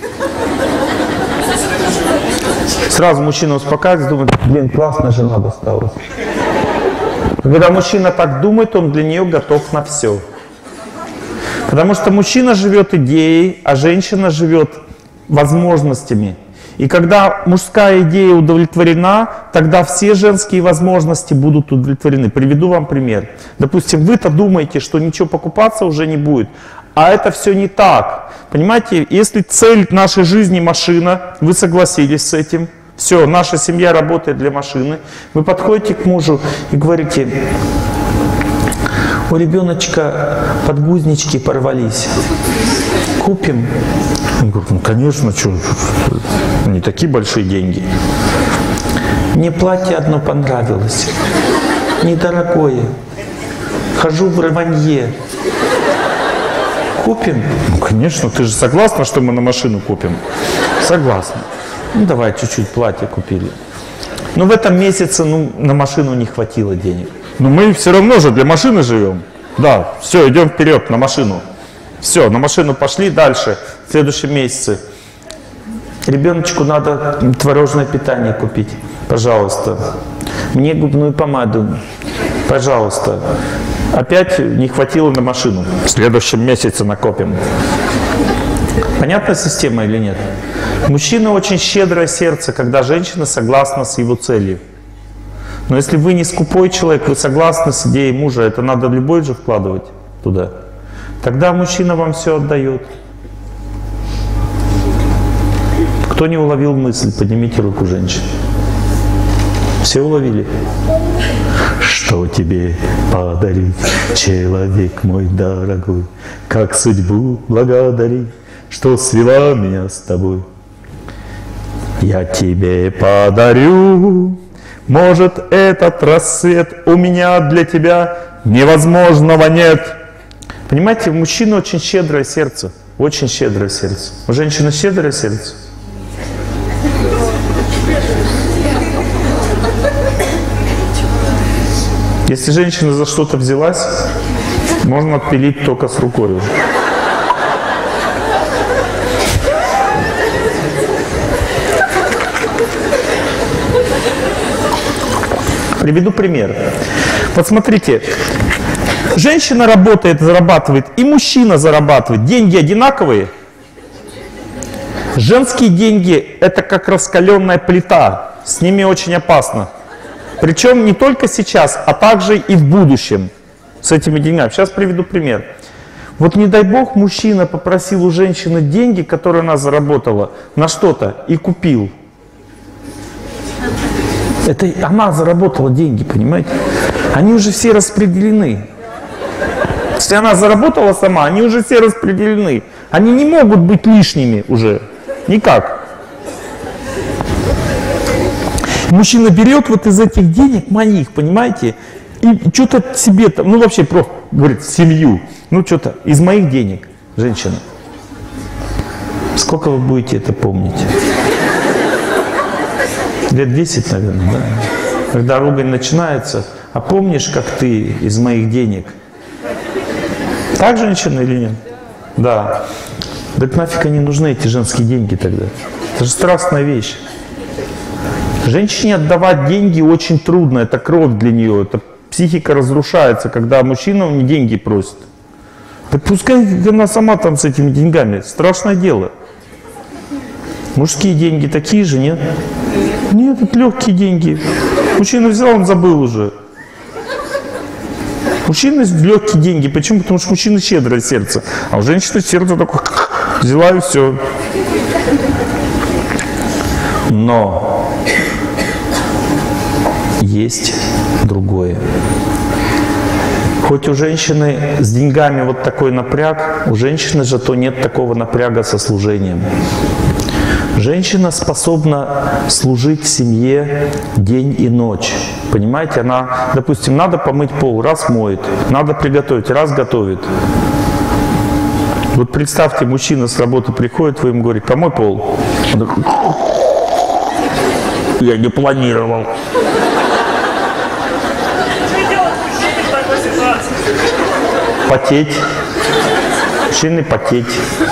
Сразу мужчина успокаивается, думает: блин, классная жена досталась. Когда мужчина так думает, он для нее готов на все. Потому что мужчина живет идеей, а женщина живет возможностями. И когда мужская идея удовлетворена, тогда все женские возможности будут удовлетворены. Приведу вам пример. Допустим, вы-то думаете, что ничего покупаться уже не будет, а это все не так. Понимаете, если цель нашей жизни машина, вы согласились с этим, все, наша семья работает для машины, вы подходите к мужу и говорите: у ребеночка подгузнички порвались, купим? Он говорит: ну конечно, что, не такие большие деньги. Мне платье одно понравилось, недорогое, хожу в рванье. Купим? Ну конечно, ты же согласна, что мы на машину купим? Согласна. Ну давай чуть-чуть платье купили. Но в этом месяце ну, на машину не хватило денег. Но мы все равно же для машины живем. Да, все, идем вперед на машину. Все, на машину пошли дальше, в следующем месяце. Ребеночку надо творожное питание купить, пожалуйста. Мне губную помаду, пожалуйста. Опять не хватило на машину. В следующем месяце накопим. Понятна система или нет? Мужчина очень щедрое сердце, когда женщина согласна с его целью. Но если вы не скупой человек, вы согласны с идеей мужа, это надо любовь же вкладывать туда. Тогда мужчина вам все отдает. Кто не уловил мысль, поднимите руку, женщин. Все уловили? Что тебе подарить, человек мой дорогой, как судьбу благодарить, что свела меня с тобой. Я тебе подарю, может, этот рассвет, у меня для тебя невозможного нет. Понимаете, у мужчины очень щедрое сердце, очень щедрое сердце. У женщины щедрое сердце. Если женщина за что-то взялась, можно отпилить только с рукой уже. Приведу пример. Вот смотрите, женщина работает, зарабатывает, и мужчина зарабатывает. Деньги одинаковые. Женские деньги – это как раскаленная плита. С ними очень опасно. Причем не только сейчас, а также и в будущем с этими деньгами. Сейчас приведу пример. Вот не дай бог мужчина попросил у женщины деньги, которые она заработала, на что-то и купил. Это она заработала деньги, понимаете? Они уже все распределены. Если она заработала сама, они уже все распределены. Они не могут быть лишними уже. Никак. Мужчина берет вот из этих денег моих, понимаете, и что-то себе там, ну вообще просто, говорит, семью, ну что-то из моих денег, женщина. Сколько вы будете это помнить? Лет десять, наверное, да? Когда ругань начинается, а помнишь, как ты из моих денег? Так, женщина, или нет? Да. Так нафиг они нужны, эти женские деньги тогда? Это же страстная вещь. Женщине отдавать деньги очень трудно, это кровь для нее, это психика разрушается, когда мужчина у нее деньги просит. Так пускай она сама там с этими деньгами, страшное дело. Мужские деньги такие же, нет? Нет, это легкие деньги. Мужчина взял, он забыл уже. Мужчина легкие деньги. Почему? Потому что мужчина щедрое сердце. А у женщины сердце такое, взяла и все. Но есть другое. Хоть у женщины с деньгами вот такой напряг, у женщины зато нет такого напряга со служением. Женщина способна служить семье день и ночь. Понимаете, она, допустим, надо помыть пол, раз моет, надо приготовить, раз готовит. Вот представьте, мужчина с работы приходит, вы ему говорите, помой пол. Он такой, я не планировал. Потеть. Мужчины потеть.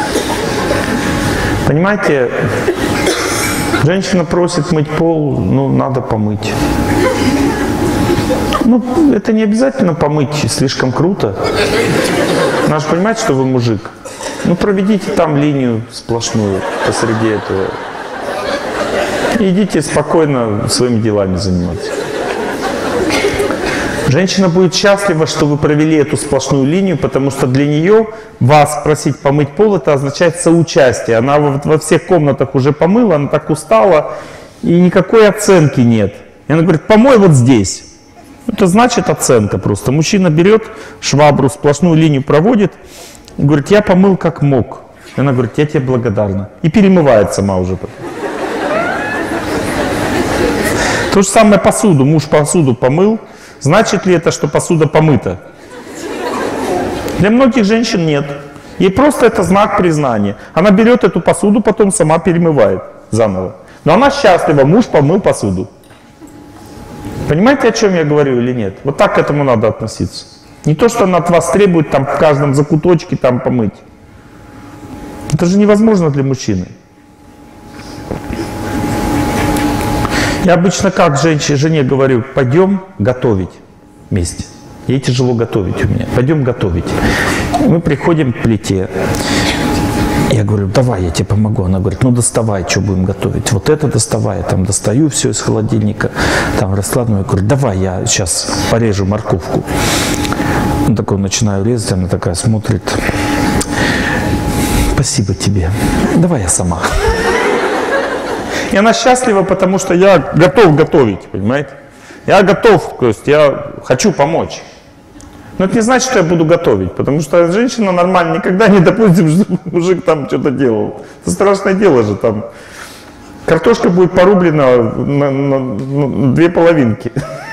Понимаете, женщина просит мыть пол, ну, надо помыть. Ну, это не обязательно помыть слишком круто. Надо же понимать, что вы мужик. Ну, проведите там линию сплошную посреди этого. И идите спокойно своими делами заниматься. Женщина будет счастлива, что вы провели эту сплошную линию, потому что для нее вас просить помыть пол, это означает соучастие. Она во, во всех комнатах уже помыла, она так устала, и никакой оценки нет. И она говорит, помой вот здесь. Это значит оценка просто. Мужчина берет швабру, сплошную линию проводит, и говорит, я помыл как мог. И она говорит, я тебе благодарна. И перемывает сама уже потом. То же самое посуду. Муж посуду помыл. Значит ли это, что посуда помыта? Для многих женщин нет. Ей просто это знак признания. Она берет эту посуду, потом сама перемывает заново. Но она счастлива, муж помыл посуду. Понимаете, о чем я говорю или нет? Вот так к этому надо относиться. Не то, что она от вас требует там в каждом закуточке там помыть. Это же невозможно для мужчины. Я обычно как женщине, жене говорю, пойдем готовить вместе. Ей тяжело готовить у меня. Пойдем готовить. Мы приходим к плите. Я говорю, давай, я тебе помогу. Она говорит, ну доставай, что будем готовить. Вот это доставай. Я там достаю все из холодильника, там раскладываю. Я говорю, давай, я сейчас порежу морковку. Ну, такой начинаю резать, она такая смотрит. Спасибо тебе. Давай я сама. И она счастлива, потому что я готов готовить, понимаете? Я готов, то есть я хочу помочь. Но это не значит, что я буду готовить, потому что женщина нормально никогда не допустит, что мужик там что-то делал. Это страшное дело же там. Картошка будет порублена на, на, на две половинки.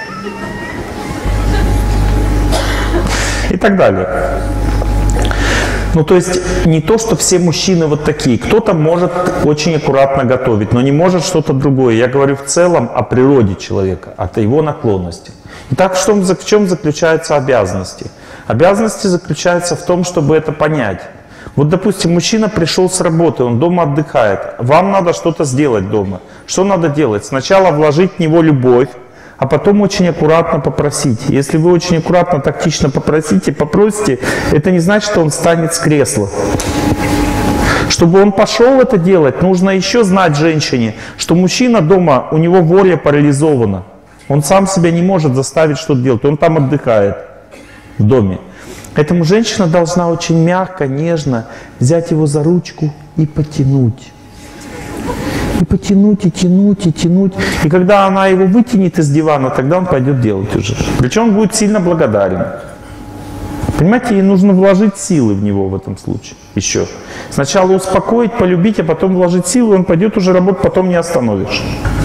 И так далее. Ну, то есть не то, что все мужчины вот такие. Кто-то может очень аккуратно готовить, но не может что-то другое. Я говорю в целом о природе человека, о его наклонности. Итак, что, в чем заключаются обязанности? Обязанности заключаются в том, чтобы это понять. Вот, допустим, мужчина пришел с работы, он дома отдыхает. Вам надо что-то сделать дома. Что надо делать? Сначала вложить в него любовь, а потом очень аккуратно попросить. Если вы очень аккуратно, тактично попросите, попросите, это не значит, что он встанет с кресла. Чтобы он пошел это делать, нужно еще знать женщине, что мужчина дома, у него воля парализована. Он сам себя не может заставить что-то делать, он там отдыхает в доме. Поэтому женщина должна очень мягко, нежно взять его за ручку и потянуть. И потянуть, и тянуть, и тянуть. И когда она его вытянет из дивана, тогда он пойдет делать уже. Причем он будет сильно благодарен. Понимаете, ей нужно вложить силы в него в этом случае. Еще. Сначала успокоить, полюбить, а потом вложить силы, он пойдет уже работать, потом не остановишь.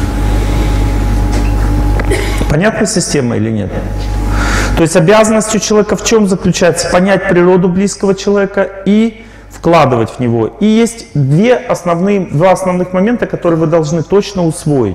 Понятна система или нет? То есть обязанность у человека в чем заключается? Понять природу близкого человека и вкладывать в него. И есть две основные, два основных момента, которые вы должны точно усвоить.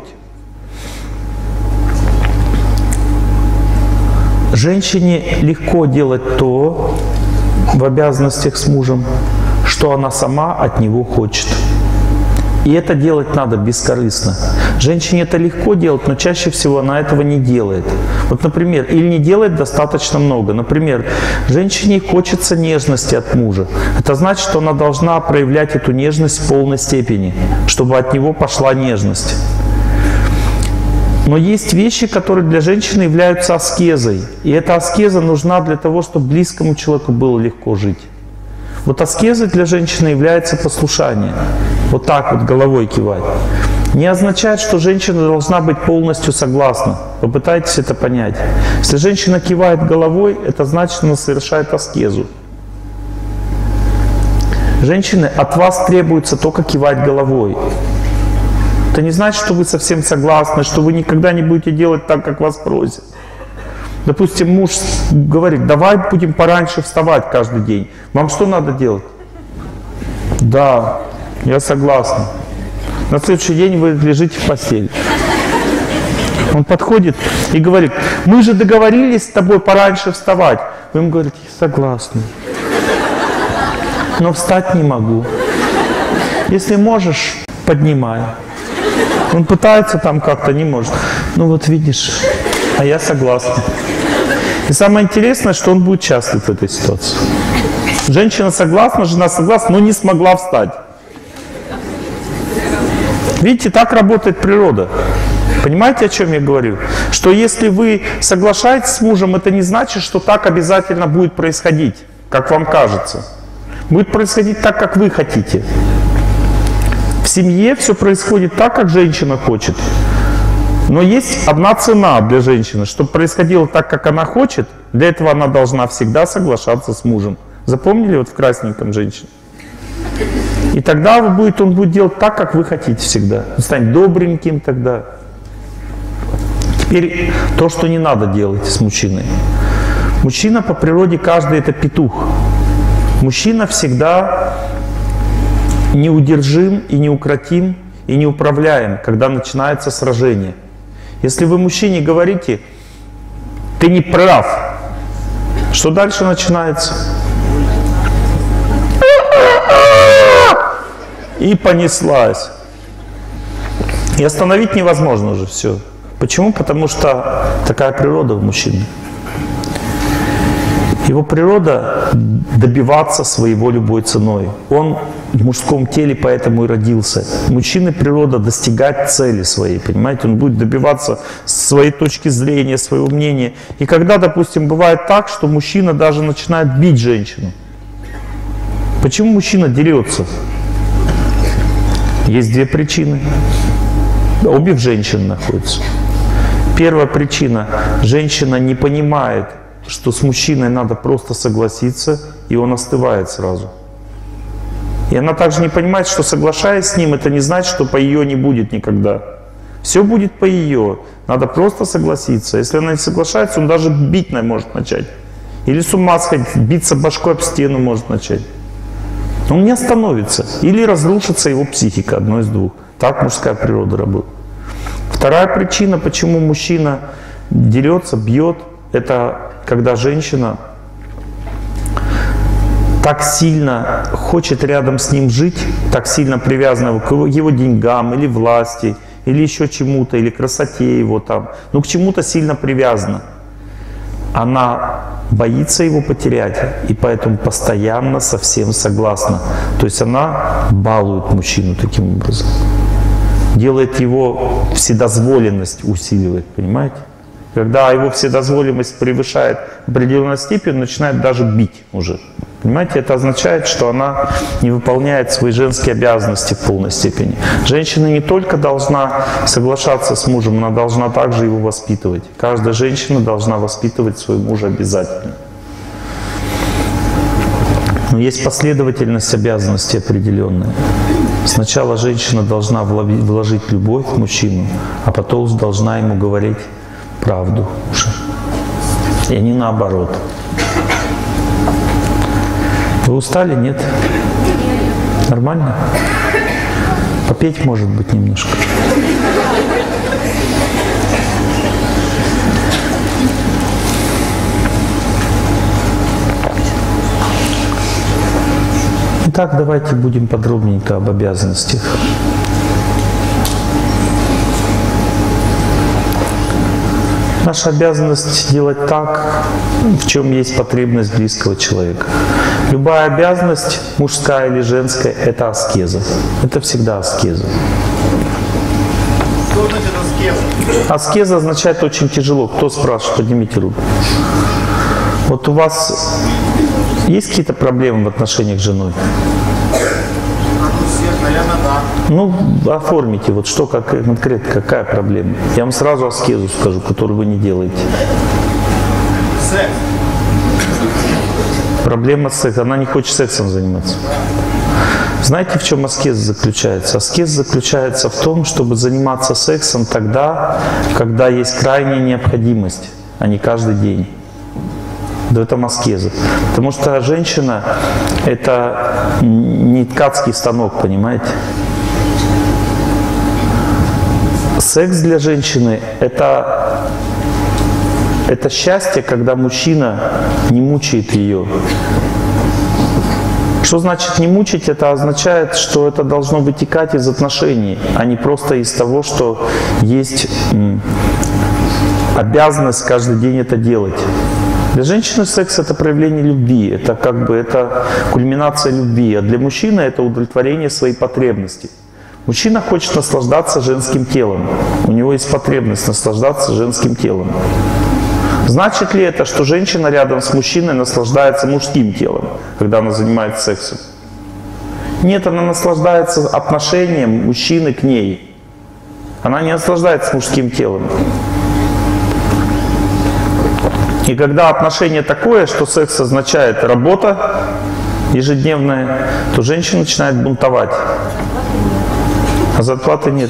Женщине легко делать то в обязанностях с мужем, что она сама от него хочет. И это делать надо бескорыстно. Женщине это легко делать, но чаще всего она этого не делает. Вот, например, или не делает достаточно много. Например, женщине хочется нежности от мужа. Это значит, что она должна проявлять эту нежность в полной степени, чтобы от него пошла нежность. Но есть вещи, которые для женщины являются аскезой. И эта аскеза нужна для того, чтобы близкому человеку было легко жить. Вот аскезой для женщины является послушание. Вот так вот головой кивать. Не означает, что женщина должна быть полностью согласна. Попытайтесь это понять. Если женщина кивает головой, это значит, что она совершает аскезу. Женщины, от вас требуется только кивать головой. Это не значит, что вы совсем согласны, что вы никогда не будете делать так, как вас просят. Допустим, муж говорит: давай будем пораньше вставать каждый день. Вам что надо делать? Да, я согласна. На следующий день вы лежите в постели. Он подходит и говорит: мы же договорились с тобой пораньше вставать. Вы ему говорите: согласна. Но встать не могу. Если можешь, поднимай. Он пытается там как-то, не может. Ну вот видишь, а я согласна. И самое интересное, что он будет счастлив в этой ситуации. Женщина согласна, жена согласна, но не смогла встать. Видите, так работает природа. Понимаете, о чем я говорю? Что если вы соглашаетесь с мужем, это не значит, что так обязательно будет происходить, как вам кажется. Будет происходить так, как вы хотите. В семье все происходит так, как женщина хочет. Но есть одна цена для женщины. Чтобы происходило так, как она хочет, для этого она должна всегда соглашаться с мужем. Запомнили вот в красненьком женщине? И тогда вы будет, он будет делать так, как вы хотите всегда. Он станет добреньким тогда. Теперь то, что не надо делать с мужчиной. Мужчина по природе каждый это петух. Мужчина всегда неудержим и неукротим и неуправляем, когда начинается сражение. Если вы мужчине говорите: ты не прав, что дальше начинается? И понеслась. И остановить невозможно уже все. Почему? Потому что такая природа у мужчины. Его природа добиваться своего любой ценой. Он в мужском теле поэтому и родился. Мужчины природа достигать цели своей, понимаете? Он будет добиваться своей точки зрения, своего мнения. И когда, допустим, бывает так, что мужчина даже начинает бить женщину. Почему мужчина дерется? Есть две причины. Обе в женщине находятся. Первая причина. Женщина не понимает, что с мужчиной надо просто согласиться, и он остывает сразу. И она также не понимает, что, соглашаясь с ним, это не значит, что по ее не будет никогда. Все будет по ее. Надо просто согласиться. Если она не соглашается, он даже бить может начать. Или с ума сходить, биться башкой об стену может начать. Он не остановится. Или разрушится его психика, одно из двух. Так мужская природа работает. Вторая причина, почему мужчина дерется, бьет, это когда женщина так сильно хочет рядом с ним жить, так сильно привязана к его деньгам или власти, или еще чему-то, или красоте его там, ну к чему-то сильно привязана. Она боится его потерять, и поэтому постоянно со всем согласна. То есть она балует мужчину таким образом. Делает его вседозволенность, усиливает, понимаете? Когда его вседозволенность превышает определенную степень, он начинает даже бить уже. Понимаете, это означает, что она не выполняет свои женские обязанности в полной степени. Женщина не только должна соглашаться с мужем, она должна также его воспитывать. Каждая женщина должна воспитывать своего мужа обязательно. Но есть последовательность обязанностей определенная. Сначала женщина должна вложить любовь в мужчину, а потом должна ему говорить правду уже. И не наоборот. Вы устали? Нет? Нормально? Попеть, может быть, немножко. Итак, давайте будем подробненько об обязанностях. Наша обязанность делать так, в чем есть потребность близкого человека. Любая обязанность, мужская или женская, это аскеза. Это всегда аскеза. Что значит аскеза? Аскеза означает очень тяжело. Кто спрашивает? Поднимите руку. Вот у вас есть какие-то проблемы в отношениях с женой? У всех, наверное, да. Ну, оформите, вот что как, конкретно, какая проблема. Я вам сразу аскезу скажу, которую вы не делаете. Секс. Проблема с сексом. Она не хочет сексом заниматься. Знаете, в чем аскез заключается? Аскез заключается в том, чтобы заниматься сексом тогда, когда есть крайняя необходимость, а не каждый день. В этом аскеза. Потому что женщина – это не ткацкий станок, понимаете? Секс для женщины – это, это счастье, когда мужчина не мучает ее. Что значит не мучить? Это означает, что это должно вытекать из отношений, а не просто из того, что есть обязанность каждый день это делать. Для женщины секс – это проявление любви, это как бы это кульминация любви, а для мужчины это удовлетворение своей потребности. Мужчина хочет наслаждаться женским телом, у него есть потребность наслаждаться женским телом. Значит ли это, что женщина рядом с мужчиной наслаждается мужским телом, когда она занимается сексом? Нет, она наслаждается отношением мужчины к ней. Она не наслаждается мужским телом. И когда отношение такое, что секс означает работа ежедневная, то женщина начинает бунтовать. А зарплаты нет.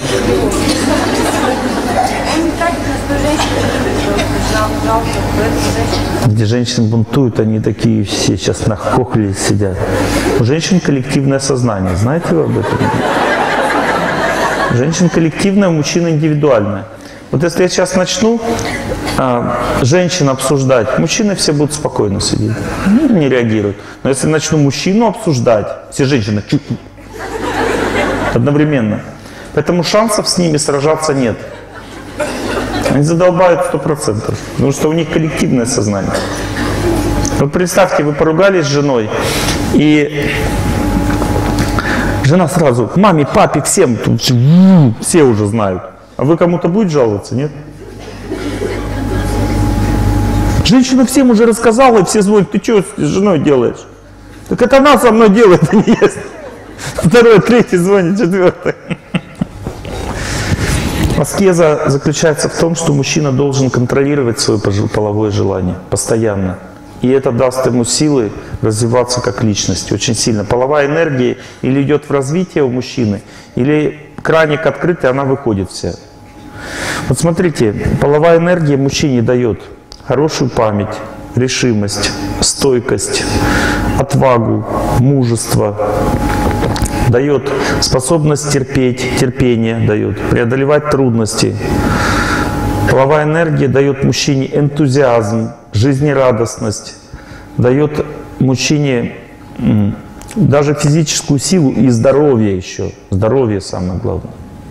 Где женщины бунтуют, они такие все сейчас нахохлились сидят. У женщин коллективное сознание. Знаете вы об этом? У женщин коллективное, у мужчин индивидуальное. Вот если я сейчас начну а, женщин обсуждать, мужчины все будут спокойно сидеть, ну, не реагируют. Но если начну мужчину обсуждать, все женщины одновременно. Поэтому шансов с ними сражаться нет. Они задолбают сто процентов, потому что у них коллективное сознание. Вот представьте, вы поругались с женой, и жена сразу маме, папе, всем, все уже знают. А вы кому-то будете жаловаться, нет? Женщина всем уже рассказала, и все звонят, ты что с женой делаешь? Так это она со мной делает, а не я. Второй, третий звонит, четвертый. Аскеза заключается в том, что мужчина должен контролировать свое половое желание постоянно. И это даст ему силы развиваться как личность очень сильно. Половая энергия или идет в развитие у мужчины, или краник открытый, она выходит вся. Вот смотрите, половая энергия мужчине дает хорошую память, решимость, стойкость, отвагу, мужество. Дает способность терпеть, терпение дает, преодолевать трудности. Половая энергия дает мужчине энтузиазм, жизнерадостность, дает мужчине даже физическую силу и здоровье еще. Здоровье самое главное.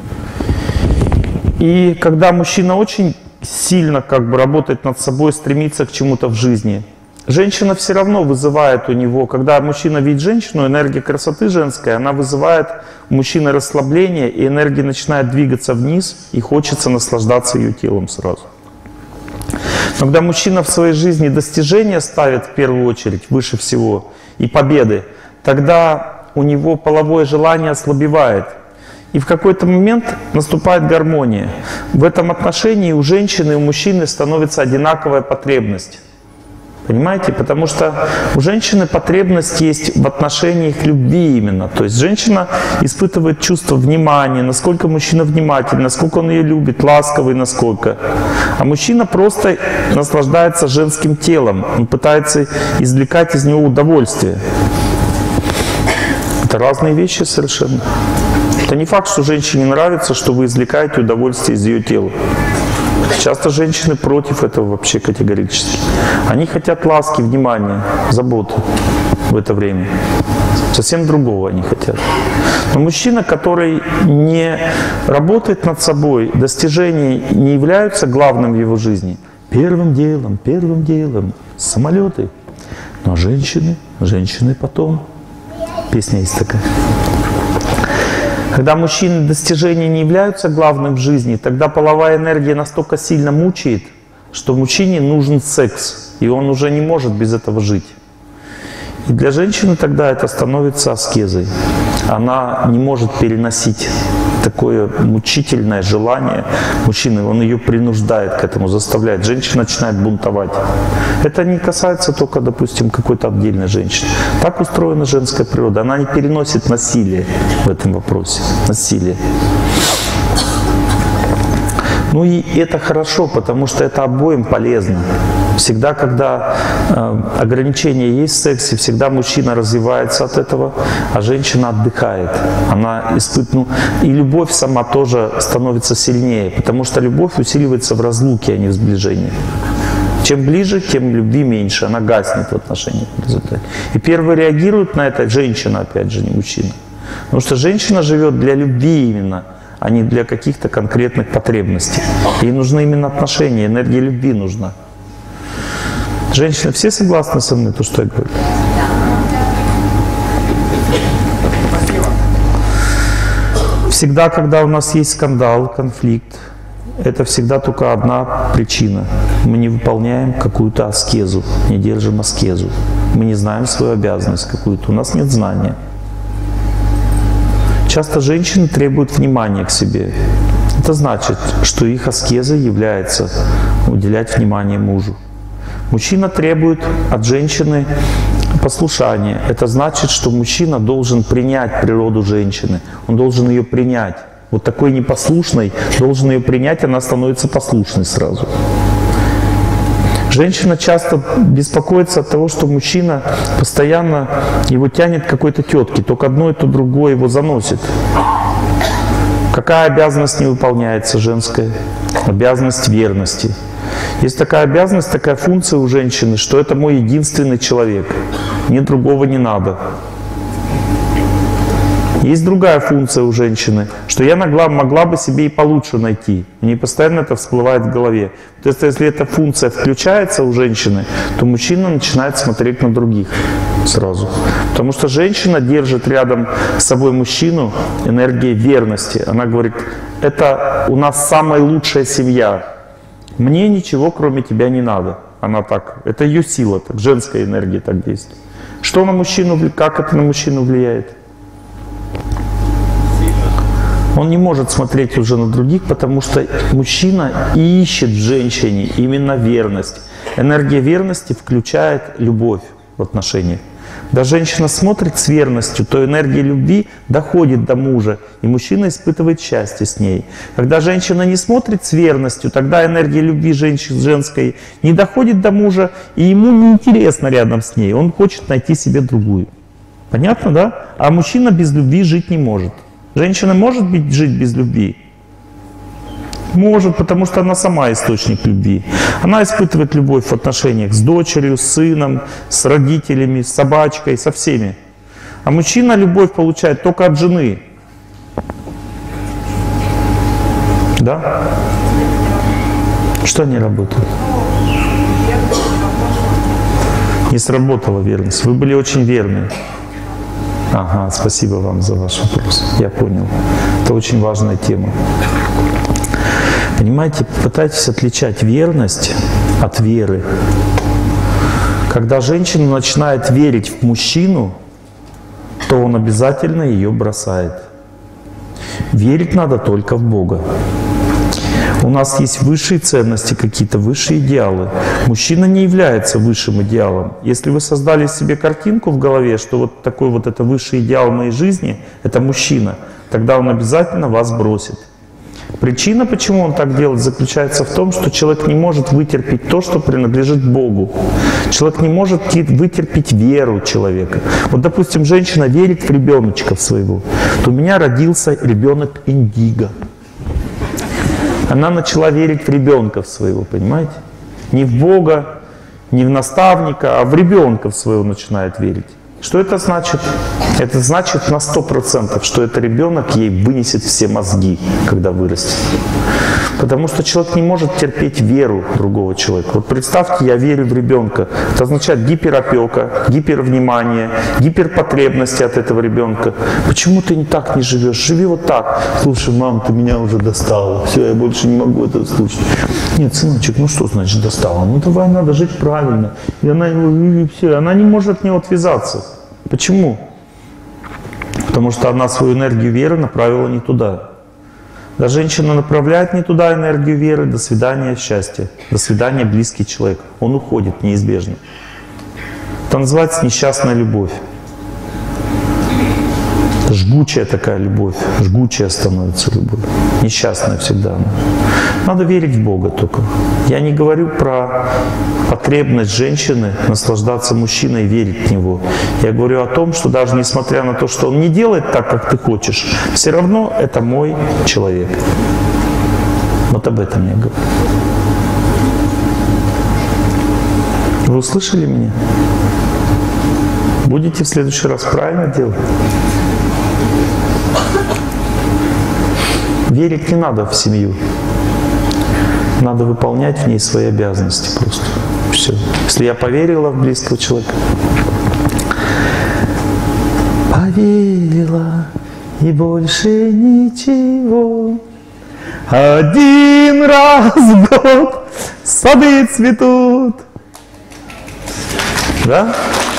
И когда мужчина очень сильно как бы работает над собой, стремится к чему-то в жизни, женщина все равно вызывает у него, когда мужчина видит женщину, энергия красоты женская, она вызывает у мужчины расслабление, и энергия начинает двигаться вниз, и хочется наслаждаться ее телом сразу. Но когда мужчина в своей жизни достижения ставит в первую очередь, выше всего, и победы, тогда у него половое желание ослабевает. И в какой-то момент наступает гармония. В этом отношении у женщины и у мужчины становится одинаковая потребность. Понимаете? Потому что у женщины потребность есть в отношениях любви именно. То есть женщина испытывает чувство внимания, насколько мужчина внимательный, насколько он ее любит, ласковый насколько. А мужчина просто наслаждается женским телом. Он пытается извлекать из него удовольствие. Это разные вещи совершенно. Это не факт, что женщине нравится, что вы извлекаете удовольствие из ее тела. Часто женщины против этого вообще категорически. Они хотят ласки, внимания, заботы в это время. Совсем другого они хотят. Но мужчина, который не работает над собой, достижения не являются главным в его жизни. Первым делом, первым делом самолеты. Но женщины, женщины потом. Песня есть такая. Когда мужчины достижения не являются главным в жизни, тогда половая энергия настолько сильно мучает, что мужчине нужен секс, и он уже не может без этого жить. И для женщины тогда это становится аскезой. Она не может переносить такое мучительное желание мужчины, он ее принуждает к этому, заставляет. Женщина начинает бунтовать. Это не касается только, допустим, какой-то отдельной женщины. Так устроена женская природа. Она не переносит насилие в этом вопросе. Насилие. Ну и это хорошо, потому что это обоим полезно. Всегда, когда э, ограничения есть в сексе, всегда мужчина развивается от этого, а женщина отдыхает. Она испытывает, ну, и любовь сама тоже становится сильнее, потому что любовь усиливается в разлуке, а не в сближении. Чем ближе, тем любви меньше, она гаснет в отношениях в результате. И первый реагирует на это женщина, опять же, не мужчина. Потому что женщина живет для любви именно, а не для каких-то конкретных потребностей. Ей нужны именно отношения, энергия любви нужна. Женщины все согласны со мной, то, что я говорю? Всегда, когда у нас есть скандал, конфликт, это всегда только одна причина. Мы не выполняем какую-то аскезу, не держим аскезу. Мы не знаем свою обязанность какую-то, у нас нет знания. Часто женщины требуют внимания к себе. Это значит, что их аскезой является уделять внимание мужу. Мужчина требует от женщины послушания. Это значит, что мужчина должен принять природу женщины. Он должен ее принять. Вот такой непослушной должен ее принять, она становится послушной сразу. Женщина часто беспокоится от того, что мужчина постоянно его тянет к какой-то тетке. То к одной, то другой его заносит. Какая обязанность не выполняется женская? Обязанность верности. Есть такая обязанность, такая функция у женщины, что это мой единственный человек. Мне другого не надо. Есть другая функция у женщины, что я могла, могла бы себе и получше найти. Мне постоянно это всплывает в голове. То есть, если эта функция включается у женщины, то мужчина начинает смотреть на других сразу. Потому что женщина держит рядом с собой мужчину энергией верности. Она говорит, это у нас самая лучшая семья. Мне ничего, кроме тебя, не надо. Она так, это ее сила, так, женская энергия так действует. Что на мужчину, как это на мужчину влияет? Он не может смотреть уже на других, потому что мужчина ищет в женщине именно верность. Энергия верности включает любовь в отношениях. Когда женщина смотрит с верностью, то энергия любви доходит до мужа, и мужчина испытывает счастье с ней. Когда женщина не смотрит с верностью, тогда энергия любви женщины, женской не доходит до мужа, и ему неинтересно рядом с ней. Он хочет найти себе другую. Понятно, да? А мужчина без любви жить не может. Женщина может быть, жить без любви? Может, потому что она сама источник любви. Она испытывает любовь в отношениях с дочерью, с сыном, с родителями, с собачкой, со всеми. А мужчина любовь получает только от жены. Да? Что не работает? Не сработала верность. Вы были очень верны. Ага, спасибо вам за ваш вопрос. Я понял. Это очень важная тема. Понимаете, пытайтесь отличать верность от веры. Когда женщина начинает верить в мужчину, то он обязательно ее бросает. Верить надо только в Бога. У нас есть высшие ценности, какие-то высшие идеалы. Мужчина не является высшим идеалом. Если вы создали себе картинку в голове, что вот такой вот это высший идеал моей жизни, это мужчина, тогда он обязательно вас бросит. Причина, почему он так делает, заключается в том, что человек не может вытерпеть то, что принадлежит Богу. Человек не может вытерпеть веру человека. Вот, допустим, женщина верит в ребеночка своего. То у меня родился ребенок индиго. Она начала верить в ребенка своего, понимаете? Не в Бога, не в наставника, а в ребенка своего начинает верить. Что это значит? Это значит на сто процентов, что этот ребенок ей вынесет все мозги, когда вырастет. Потому что человек не может терпеть веру другого человека. Вот представьте, я верю в ребенка. Это означает гиперопека, гипервнимание, гиперпотребности от этого ребенка. Почему ты не так не живешь? Живи вот так. Слушай, мам, ты меня уже достала. Все, я больше не могу это слушать. Нет, сыночек, ну что значит достала? Ну давай, надо жить правильно. И она, и все, она не может от него отвязаться. Почему? Потому что она свою энергию веры направила не туда. Да, женщина направляет не туда энергию веры, до свидания, счастья. До свидания, близкий человек. Он уходит неизбежно. Это называется несчастная любовь. Жгучая такая любовь. Жгучая становится любовь. Несчастная всегда она. Надо верить в Бога только. Я не говорю про потребность женщины наслаждаться мужчиной и верить в него. Я говорю о том, что даже несмотря на то, что он не делает так, как ты хочешь, все равно это мой человек. Вот об этом я говорю. Вы услышали меня? Будете в следующий раз правильно делать? Верить не надо в семью. Надо выполнять в ней свои обязанности просто. Все. Если я поверила в близкого человека, поверила и больше ничего. Один раз в год сады цветут. Да?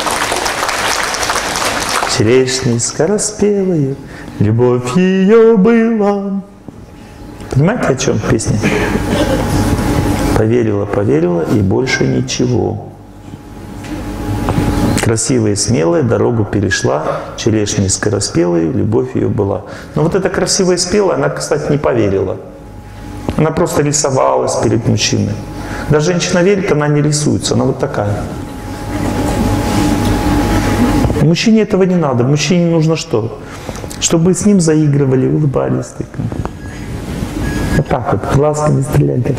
Черешней скороспелою любовь ее была. Понимаете, о чем песня? Поверила, поверила и больше ничего. Красивая и смелая дорогу перешла, черешней скороспелой любовь ее была. Но вот эта красивая и смелая, она, кстати, не поверила. Она просто рисовалась перед мужчиной. Когда женщина верит, она не рисуется, она вот такая. Мужчине этого не надо. Мужчине нужно что? Чтобы с ним заигрывали, улыбались. Вот так вот, глазками стреляли.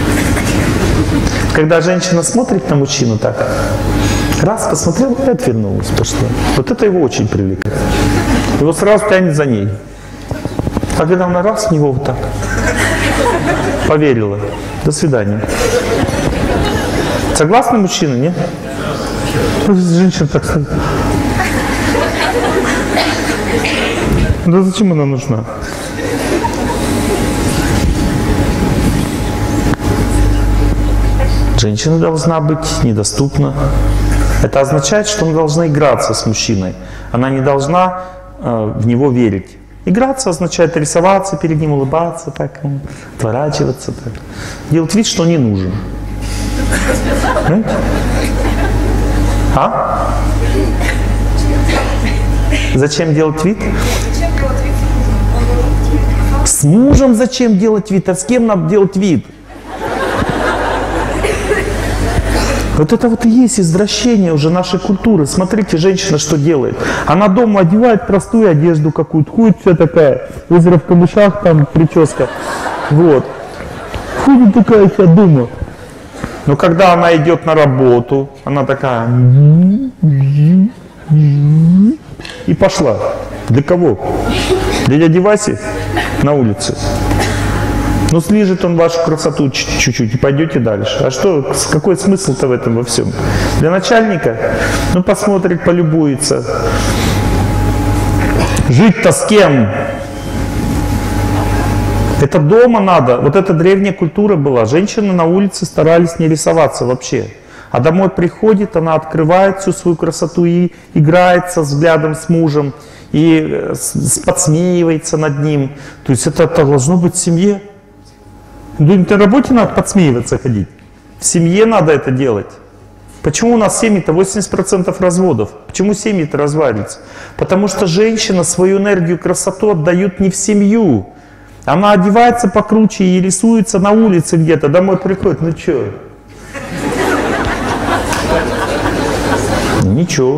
Когда женщина смотрит на мужчину так, раз посмотрел и отвернулась, пошла. Вот это его очень привлекает. Его сразу тянет за ней. А когда она раз в него вот так, поверила. До свидания. Согласны мужчины, нет? Женщина так стоит. Да зачем она нужна? Женщина должна быть недоступна. Это означает, что она должна играться с мужчиной. Она не должна э, в него верить. Играться означает рисоваться перед ним, улыбаться, так, отворачиваться. Так. Делать вид, что не нужен. Понимаете? А? Зачем делать вид? С мужем зачем делать вид? А с кем надо делать вид? Вот это вот и есть извращение уже нашей культуры. Смотрите, женщина что делает. Она дома одевает простую одежду какую-то, ходит вся такая, озеро в камышах, там прическа. Вот. Ходит такая вся дома. Но когда она идет на работу, она такая и пошла. Для кого? Для дяди Васи на улице. Ну, слижет он вашу красоту чуть-чуть и пойдете дальше. А что, какой смысл-то в этом во всем? Для начальника? Ну, посмотрит, полюбуется. Жить-то с кем? Это дома надо. Вот эта древняя культура была. Женщины на улице старались не рисоваться вообще. А домой приходит, она открывает всю свою красоту и играет со взглядом с мужем. И подсмеивается над ним. То есть это, это должно быть в семье. Думаете, на работе надо подсмеиваться ходить? В семье надо это делать. Почему у нас семьи-то восемьдесят процентов разводов? Почему семьи-то разваливаются? Потому что женщина свою энергию, красоту отдает не в семью. Она одевается покруче и рисуется на улице где-то, домой приходит. Ну что? Ничего.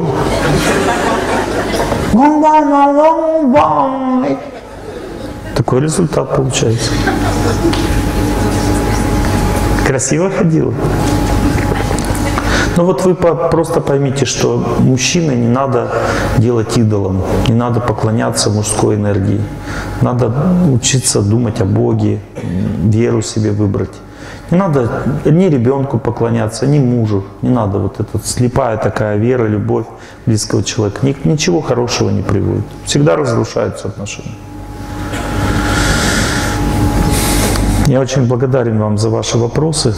Такой результат получается. Красиво ходила. Ну вот вы по- просто поймите, что мужчине не надо делать идолом, не надо поклоняться мужской энергии. Надо учиться думать о Боге, веру себе выбрать. Не надо ни ребенку поклоняться, ни мужу. Не надо вот эта слепая такая вера, любовь близкого человека. Ни- ничего хорошего не приводит. Всегда разрушаются отношения. Я очень благодарен вам за ваши вопросы.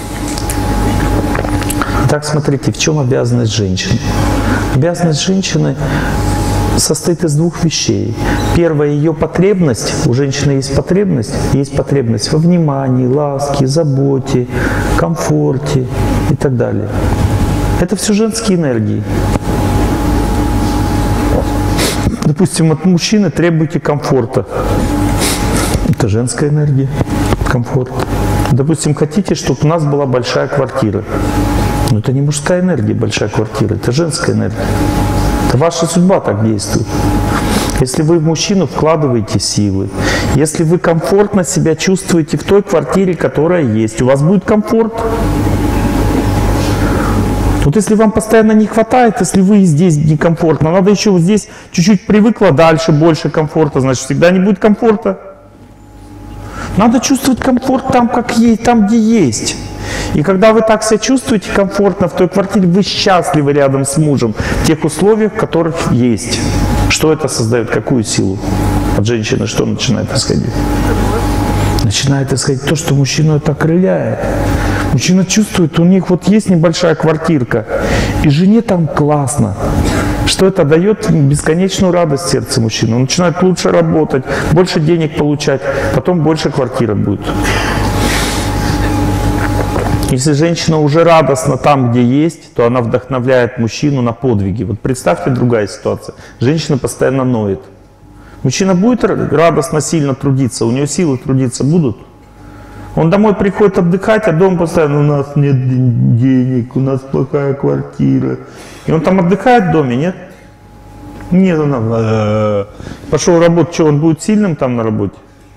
Итак, смотрите, в чем обязанность женщины? Обязанность женщины состоит из двух вещей. Первая, ее потребность, у женщины есть потребность, есть потребность во внимании, ласке, заботе, комфорте и так далее. Это все женские энергии. Допустим, от мужчины требуйте комфорта. Это женская энергия, комфорт. Допустим, хотите, чтобы у нас была большая квартира. Но это не мужская энергия, большая квартира, это женская энергия. Это ваша судьба так действует. Если вы в мужчину вкладываете силы, если вы комфортно себя чувствуете в той квартире, которая есть, у вас будет комфорт. Вот если вам постоянно не хватает, если вы здесь некомфортно, надо еще вот здесь чуть-чуть привыкла, дальше больше комфорта, значит всегда не будет комфорта. Надо чувствовать комфорт там, как есть, там, где есть. И когда вы так себя чувствуете комфортно в той квартире, вы счастливы рядом с мужем в тех условиях, в которых есть. Что это создает? Какую силу? От женщины что начинает исходить? Начинает исходить то, что мужчину это окрыляет. Мужчина чувствует, у них вот есть небольшая квартирка, и жене там классно. Что это дает? Бесконечную радость в сердце мужчины. Он начинает лучше работать, больше денег получать, потом больше квартира будет. Если женщина уже радостна там, где есть, то она вдохновляет мужчину на подвиги. Вот представьте другая ситуация. Женщина постоянно ноет. Мужчина будет радостно, сильно трудиться, у него силы трудиться будут? Он домой приходит отдыхать, а дома постоянно: у нас нет денег, у нас плохая квартира. И он там отдыхает в доме, нет? Нет, он там пошел работать, что он будет сильным там на работе?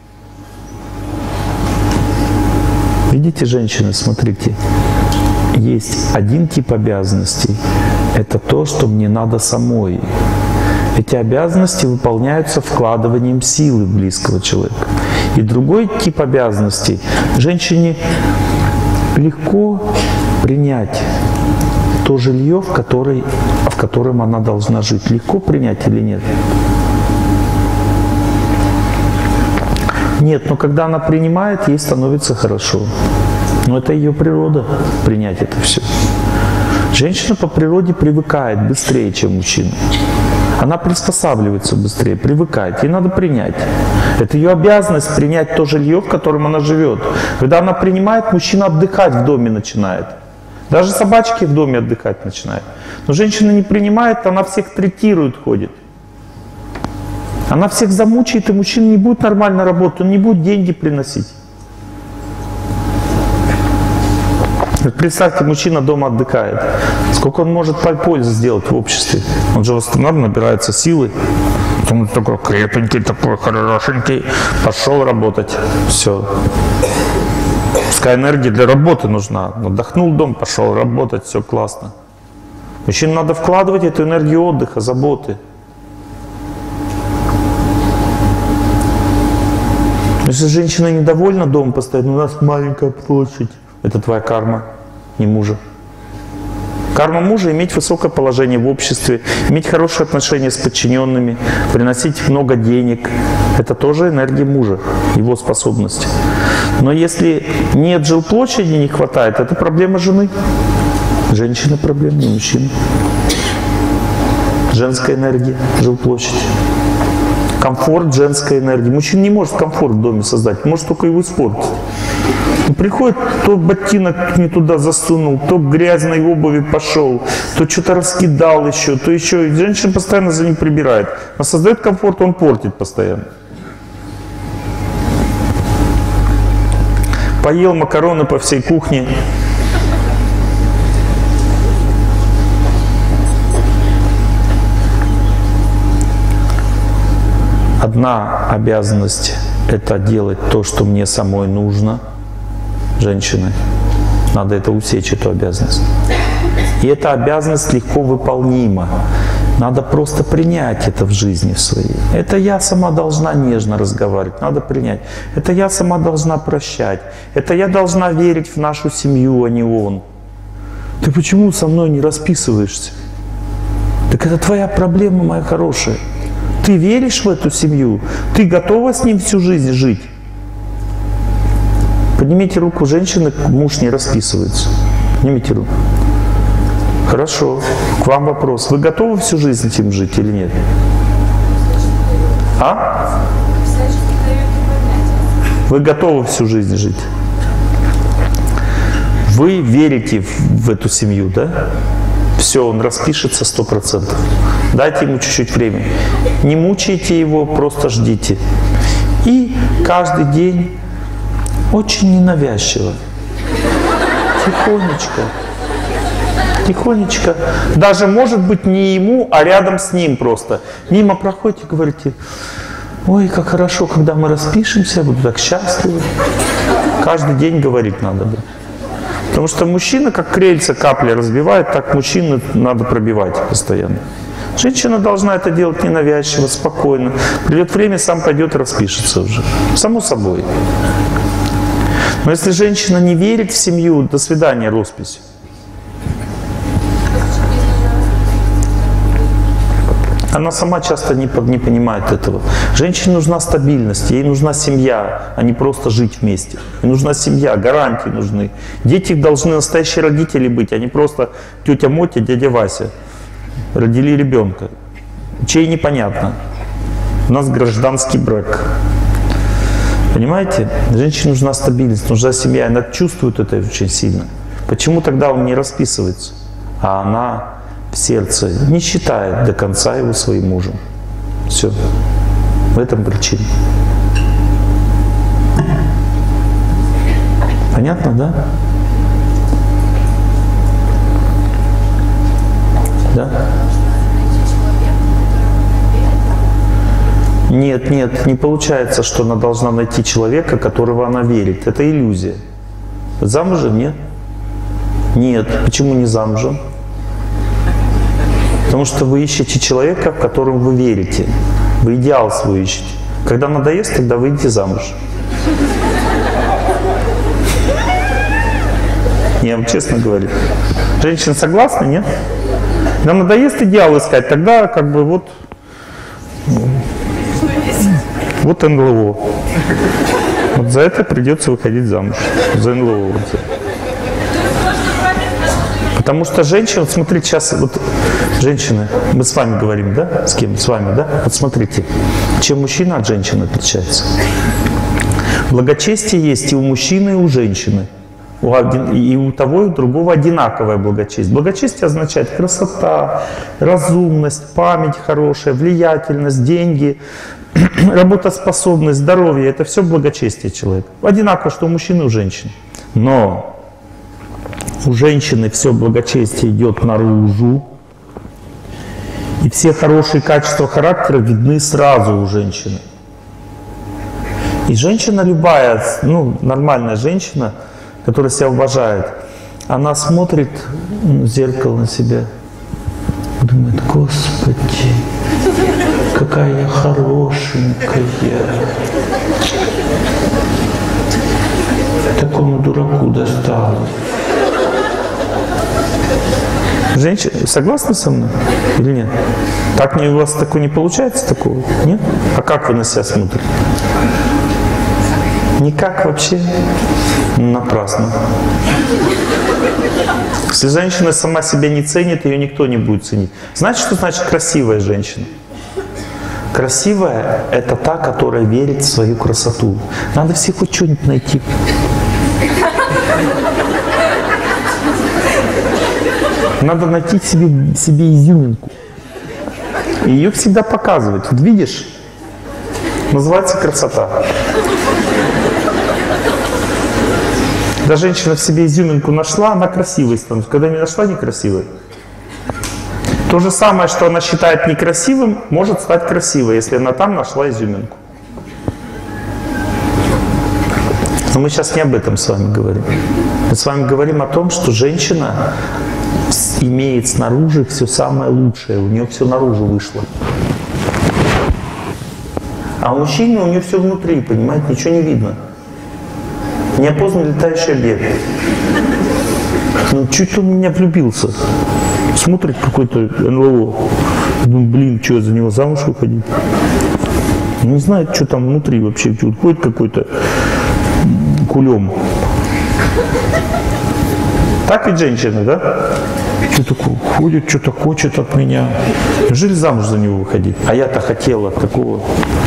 Видите, женщины, смотрите, есть один тип обязанностей. Это то, что мне надо самой. Эти обязанности выполняются вкладыванием силы в близкого человека. И другой тип обязанностей. Женщине легко принять то жилье, в, которой, в котором она должна жить. Легко принять или нет? Нет, но когда она принимает, ей становится хорошо. Но это ее природа, принять это все. Женщина по природе привыкает быстрее, чем мужчина. Она приспосабливается быстрее, привыкает. Ей надо принять. Это ее обязанность принять то жилье, в котором она живет. Когда она принимает, мужчина отдыхать в доме начинает. Даже собачки в доме отдыхать начинают. Но женщина не принимает, она всех третирует, ходит. Она всех замучает, и мужчина не будет нормально работать, он не будет деньги приносить. Представьте, мужчина дома отдыхает. Сколько он может пользы сделать в обществе? Он же восстанавливается, набирается силы. Он такой крепенький, такой хорошенький. Пошел работать. Все. Пускай энергия для работы нужна. Отдохнул дом, пошел работать. Все классно. Мужчине надо вкладывать эту энергию отдыха, заботы. Если женщина недовольна домом постоянно, у нас маленькая площадь. Это твоя карма, не мужа. Карма мужа — иметь высокое положение в обществе, иметь хорошие отношения с подчиненными, приносить много денег. Это тоже энергия мужа, его способность. Но если нет жилплощади, не хватает, это проблема жены. Женщина проблема, не мужчина. Женская энергия, жилплощадь. Комфорт, женская энергия. Мужчина не может комфорт в доме создать, может только его испортить. Он приходит, то ботинок не туда засунул, то грязной обуви пошел, то что-то раскидал еще, то еще. И женщина постоянно за ним прибирает. Она создает комфорт, он портит постоянно. Поел макароны по всей кухне. Одна обязанность – это делать то, что мне самой нужно. Женщины. Надо это усечь, эту обязанность. И эта обязанность легко выполнима. Надо просто принять это в жизни своей. Это я сама должна нежно разговаривать, надо принять. Это я сама должна прощать. Это я должна верить в нашу семью, а не он. Ты почему со мной не расписываешься? Так это твоя проблема, моя хорошая. Ты веришь в эту семью? Ты готова с ним всю жизнь жить? Поднимите руку женщины, муж не расписывается. Поднимите руку. Хорошо. К вам вопрос. Вы готовы всю жизнь этим жить или нет? А? Вы готовы всю жизнь жить? Вы верите в, в эту семью, да? Все, он распишется сто процентов. Дайте ему чуть-чуть времени. Не мучайте его, просто ждите. И каждый день очень ненавязчиво. Тихонечко. Тихонечко. Даже, может быть, не ему, а рядом с ним просто. Мимо проходите, говорите: ой, как хорошо, когда мы распишемся, я буду так счастлива. Каждый день говорить надо будет. Потому что мужчина, как крыльца капли разбивает, так мужчину надо пробивать постоянно. Женщина должна это делать ненавязчиво, спокойно. Придет время, сам пойдет и распишется уже. Само собой. Но если женщина не верит в семью, до свидания, роспись. Она сама часто не, не понимает этого. Женщине нужна стабильность, ей нужна семья, а не просто жить вместе. Ей нужна семья, гарантии нужны. Дети должны настоящие родители быть, а не просто тетя Мотя, дядя Вася. Родили ребенка. Чей непонятно. У нас гражданский брак. Понимаете? Женщине нужна стабильность, нужна семья. Она чувствует это очень сильно. Почему тогда он не расписывается? А она в сердце не считает до конца его своим мужем. Все. В этом причина. Понятно, да? Да? Нет, нет, не получается, что она должна найти человека, которого она верит. Это иллюзия. Замужем? Нет? Нет. Почему не замужем? Потому что вы ищете человека, в котором вы верите. Вы идеал свой ищете. Когда надоест, тогда выйдите замуж. Я вам честно говорю. Женщины согласны, нет? Когда надоест идеал искать, тогда как бы вот... Вот эн эл о. Вот за это придется выходить замуж. За эн эл о. Вот. Потому что женщина, смотрите, сейчас вот женщины, мы с вами говорим, да? С кем? С вами, да? Вот смотрите, чем мужчина от женщины отличается. Благочестие есть и у мужчины, и у женщины. У один, и у того, и у другого одинаковое благочестие. Благочестие означает красота, разумность, память хорошая, влиятельность, деньги, работоспособность, здоровье. Это все благочестие человека. Одинаково, что у мужчины, и у женщин. Но у женщины все благочестие идет наружу, и все хорошие качества характера видны сразу у женщины. И женщина любая, ну, нормальная женщина, которая себя уважает, она смотрит в зеркало на себя, думает: Господи, какая я хорошенькая. Такому дураку досталось. Женщина, согласны со мной или нет? Так не, у вас такое не получается такого? Нет? А как вы на себя смотрите? Никак вообще? Напрасно. Если женщина сама себя не ценит, ее никто не будет ценить. Знаете, что значит красивая женщина? Красивая – это та, которая верит в свою красоту. Надо все хоть что-нибудь найти. Надо найти себе, себе изюминку. И ее всегда показывать. Вот видишь? Называется красота. Когда женщина в себе изюминку нашла, она красивой становится. Когда не нашла, некрасивой. То же самое, что она считает некрасивым, может стать красивой, если она там нашла изюминку. Но мы сейчас не об этом с вами говорим. Мы с вами говорим о том, что женщина имеет снаружи все самое лучшее, у нее все наружу вышло. А у мужчины у нее все внутри, понимаете, ничего не видно. Неопознанный летающий объект. Ну, чуть он в меня влюбился. Смотрит какой-то эн эл о. Думаю, блин, что, за него замуж выходить? Не знает, что там внутри вообще. Ходит какой-то кулем. Так ведь женщины, да? Что такое? Ходит, что-то хочет от меня. Неужели замуж за него выходить? А я-то хотела такого.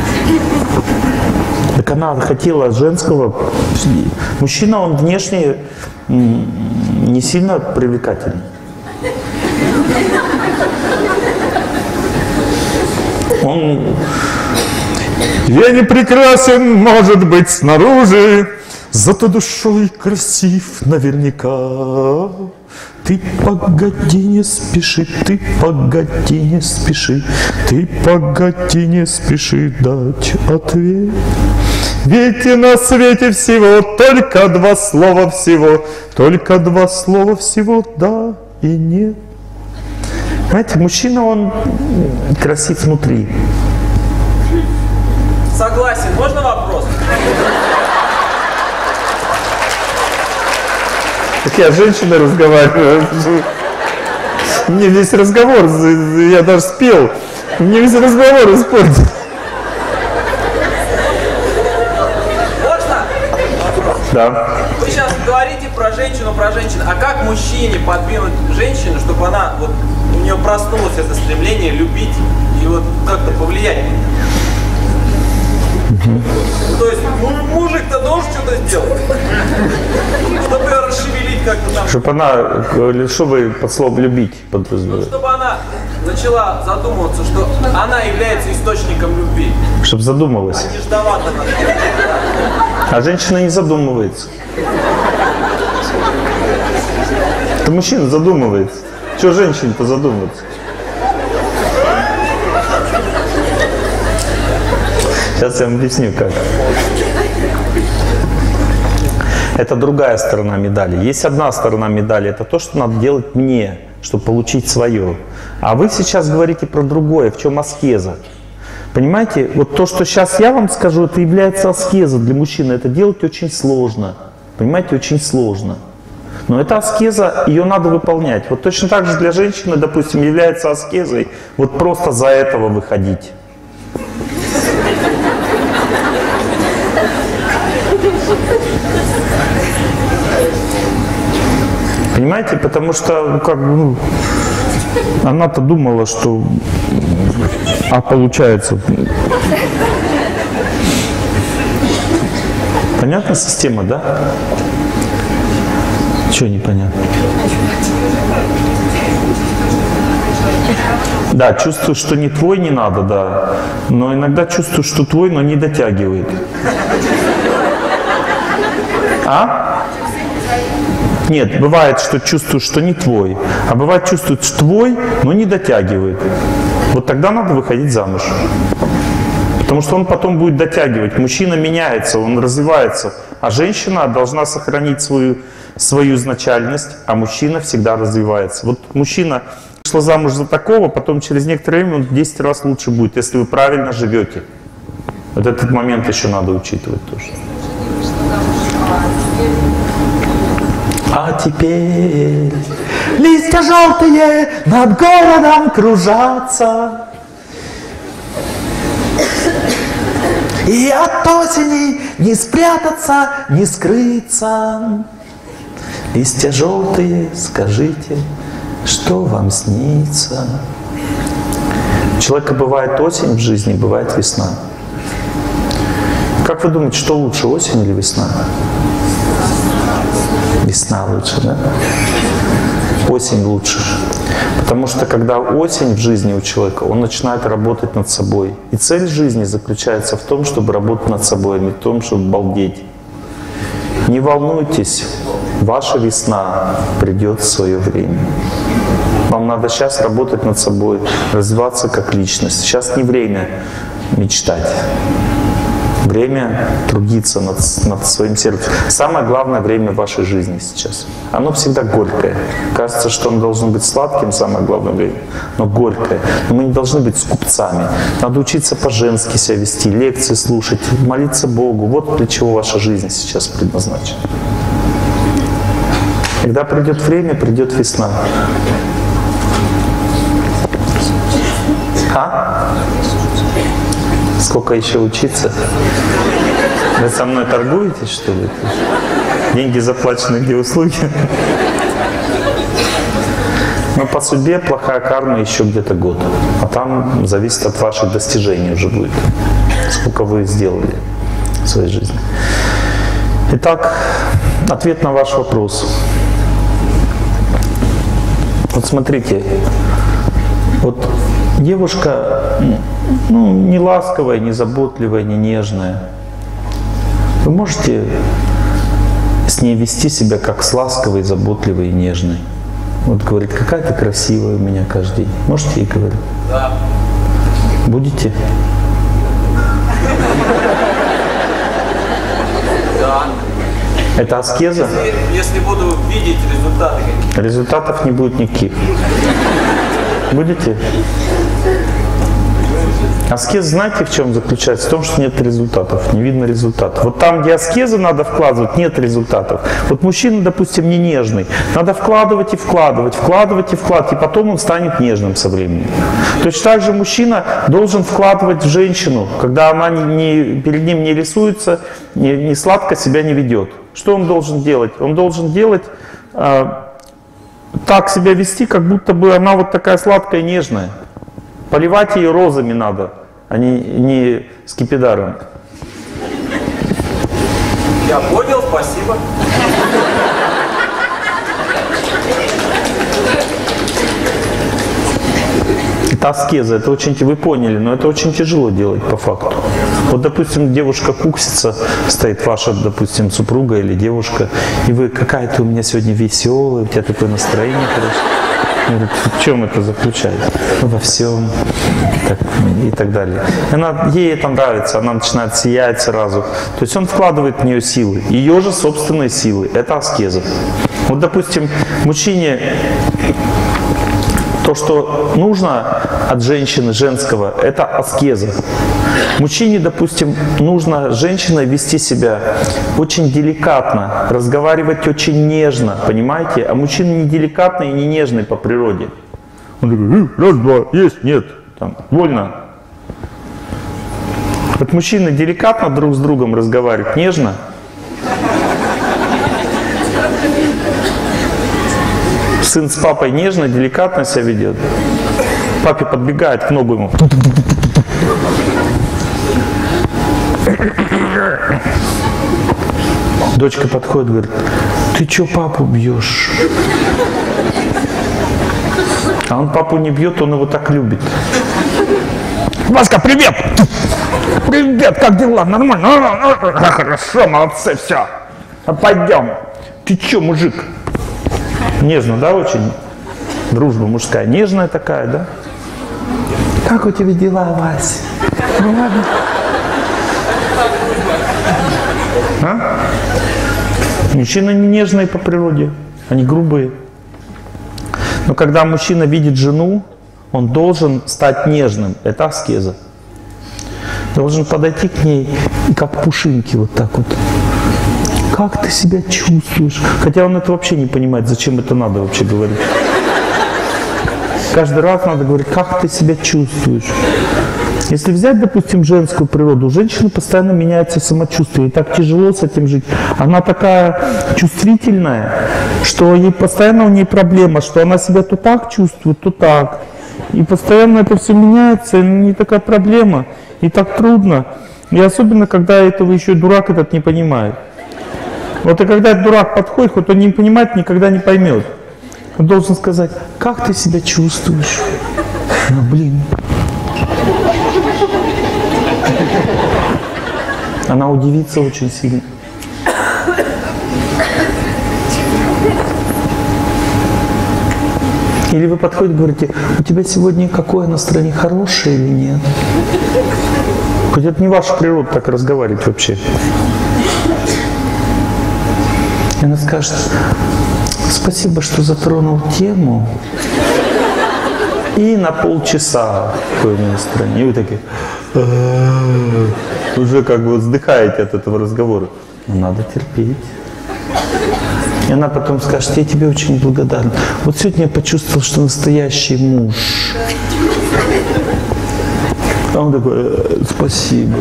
Так она хотела женского. Мужчина, он внешне не сильно привлекательный. Он... Я не прекрасен, может быть, снаружи, зато душой красив наверняка. Ты погоди, не спеши, ты погоди, не спеши, ты погоди, не спеши дать ответ. Ведь и на свете всего только два слова всего, только два слова всего, да и нет. Знаете, мужчина, он красив внутри. Согласен. Можно вопрос? Так я с женщиной разговариваю. Мне весь разговор, я даже спел, мне весь разговор испортил. Можно? Да. Вы сейчас говорите про женщину, про женщину. А как мужчине подвинуть женщину, чтобы она, вот, у нее проснулось это стремление любить и вот как-то повлиять на нее? То есть мужик-то должен что-то сделать, чтобы ее расшевелить как-то там. Чтобы она, что вы под словом любить подразумеваете? Ну, чтобы она начала задумываться, что она является источником любви. Чтобы задумалась. А не ждала она. А женщина не задумывается. Это мужчина задумывается. Чего женщине-то задумываться? Сейчас я вам объясню, как. Это другая сторона медали. Есть одна сторона медали, это то, что надо делать мне, чтобы получить свое. А вы сейчас говорите про другое, в чем аскеза. Понимаете, вот то, что сейчас я вам скажу, это является аскезой для мужчины. Это делать очень сложно. Понимаете, очень сложно. Но это аскеза, ее надо выполнять. Вот точно так же для женщины, допустим, является аскезой вот просто за этого выходить. Понимаете, потому что как бы, ну, она-то думала, что, а получается. Понятна система, да? Чего непонятно? Да, чувствую, что не твой, не надо, да. Но иногда чувствую, что твой, но не дотягивает. А? Нет, бывает, что чувствую, что не твой. А бывает, чувствует, что твой, но не дотягивает. Вот тогда надо выходить замуж. Потому что он потом будет дотягивать. Мужчина меняется, он развивается. А женщина должна сохранить свою, свою изначальность, а мужчина всегда развивается. Вот мужчина вышел замуж за такого, потом через некоторое время он в десять раз лучше будет, если вы правильно живете. Вот этот момент еще надо учитывать тоже. А теперь листья желтые над городом кружатся, и от осени не спрятаться, не скрыться. Листья желтые, скажите, что вам снится? У человека бывает осень в жизни, бывает весна. Как вы думаете, что лучше, осень или весна? Весна лучше, да? Осень лучше. Потому что когда осень в жизни у человека, он начинает работать над собой. И цель жизни заключается в том, чтобы работать над собой, а не в том, чтобы балдеть. Не волнуйтесь, ваша весна придет в свое время. Вам надо сейчас работать над собой, развиваться как личность. Сейчас не время мечтать. время трудиться над, над своим сердцем. Самое главное время в вашей жизни сейчас. Оно всегда горькое. Кажется, что оно должно быть сладким, самое главное время, но горькое. Но мы не должны быть скупцами. Надо учиться по-женски себя вести, лекции слушать, молиться Богу. Вот для чего ваша жизнь сейчас предназначена. Когда придет время, придет весна. А? Сколько еще учиться? Вы со мной торгуетесь, что ли? Деньги заплачены, где услуги? Но по судьбе плохая карма еще где-то год. А там зависит от ваших достижений уже будет. Сколько вы сделали в своей жизни. Итак, ответ на ваш вопрос. Вот смотрите. Вот девушка, ну, не ласковая, не заботливая, не нежная. Вы можете с ней вести себя как с ласковой, заботливой и нежной? Вот говорит, какая ты красивая у меня каждый день. Можете ей говорить? Да. Будете? Да. Это аскеза? Если, если буду видеть результаты. Результатов не будет никаких. Будете? Аскез, знаете, в чем заключается? В том, что нет результатов, не видно результатов. Вот там, где аскезы надо вкладывать, нет результатов. Вот мужчина, допустим, не нежный. Надо вкладывать и вкладывать, вкладывать и вкладывать, и потом он станет нежным со временем. Точно так же мужчина должен вкладывать в женщину, когда она не, не, перед ним не рисуется, не, не сладко себя не ведет. Что он должен делать? Он должен делать... Э, так себя вести, как будто бы она вот такая сладкая, нежная. Поливать ее розами надо, а не, не скипидаром. Я понял, спасибо. Это аскеза, это очень, вы поняли, но это очень тяжело делать по факту. Вот, допустим, девушка куксится, стоит ваша, допустим, супруга или девушка, и вы, какая ты у меня сегодня веселая, у тебя такое настроение, короче. Говорит, в чем это заключается? Ну, во всем. Так, и так далее. Она, ей это нравится, она начинает сиять сразу. То есть он вкладывает в нее силы, ее же собственные силы. Это аскеза. Вот, допустим, мужчине то, что нужно от женщины женского, это аскеза. Мужчине, допустим, нужно с женщиной вести себя очень деликатно, разговаривать очень нежно, понимаете? А мужчина не деликатный и не нежный по природе. Он такой, раз, два, есть, нет, там, вольно. Вот мужчины деликатно друг с другом разговаривают, нежно. Сын с папой нежно, деликатно себя ведет. Папе подбегает к ногу ему. Дочка подходит, говорит, ты чё папу бьешь? А он папу не бьет, он его так любит. Васька, привет! Привет, как дела? Нормально? Хорошо, молодцы, все. Пойдем. Ты чё, мужик? Нежно, да, очень? Дружба мужская. Нежная такая, да? Как у тебя дела, Вась? Ну ладно. А? Мужчины не нежные по природе, они грубые. Но когда мужчина видит жену, он должен стать нежным. Это аскеза. Должен подойти к ней, как пушинки, вот так вот. Как ты себя чувствуешь? Хотя он это вообще не понимает, зачем это надо вообще говорить. Каждый раз надо говорить, как ты себя чувствуешь. Если взять, допустим, женскую природу, у женщины постоянно меняется самочувствие, и так тяжело с этим жить. Она такая чувствительная, что ей постоянно у нее проблема, что она себя то так чувствует, то так. И постоянно это все меняется, и не такая проблема, и так трудно. И особенно, когда этого еще дурак этот не понимает. Вот и когда этот дурак подходит, хоть он не понимает, никогда не поймет. Он должен сказать, как ты себя чувствуешь? Ну, блин. Она удивится очень сильно. Или вы подходите и говорите, у тебя сегодня какое настроение, хорошее или нет? Хоть это не ваша природа так разговаривать вообще. И она скажет: спасибо, что затронул тему. И на полчаса такое настроение. И вы такие уже как бы вздыхаете от этого разговора. Но надо терпеть. И она потом скажет: я тебе очень благодарна. Вот сегодня я почувствовал, что настоящий муж. А он такой: спасибо.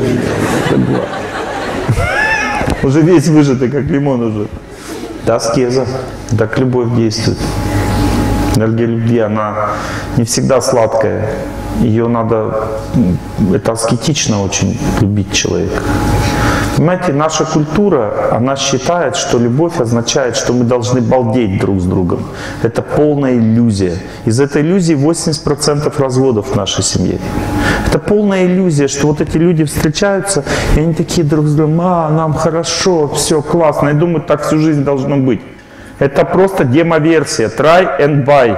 Уже весь выжатый, как лимон уже. Это аскеза. Так любовь действует. Энергия любви, она не всегда сладкая. Ее надо, это аскетично очень любить человека. Понимаете, наша культура, она считает, что любовь означает, что мы должны балдеть друг с другом. Это полная иллюзия. Из этой иллюзии восемьдесят процентов разводов в нашей семье. Это полная иллюзия, что вот эти люди встречаются, и они такие друг с другом: а, нам хорошо, все классно. И думают, так всю жизнь должно быть. Это просто демо-версия. Try and buy.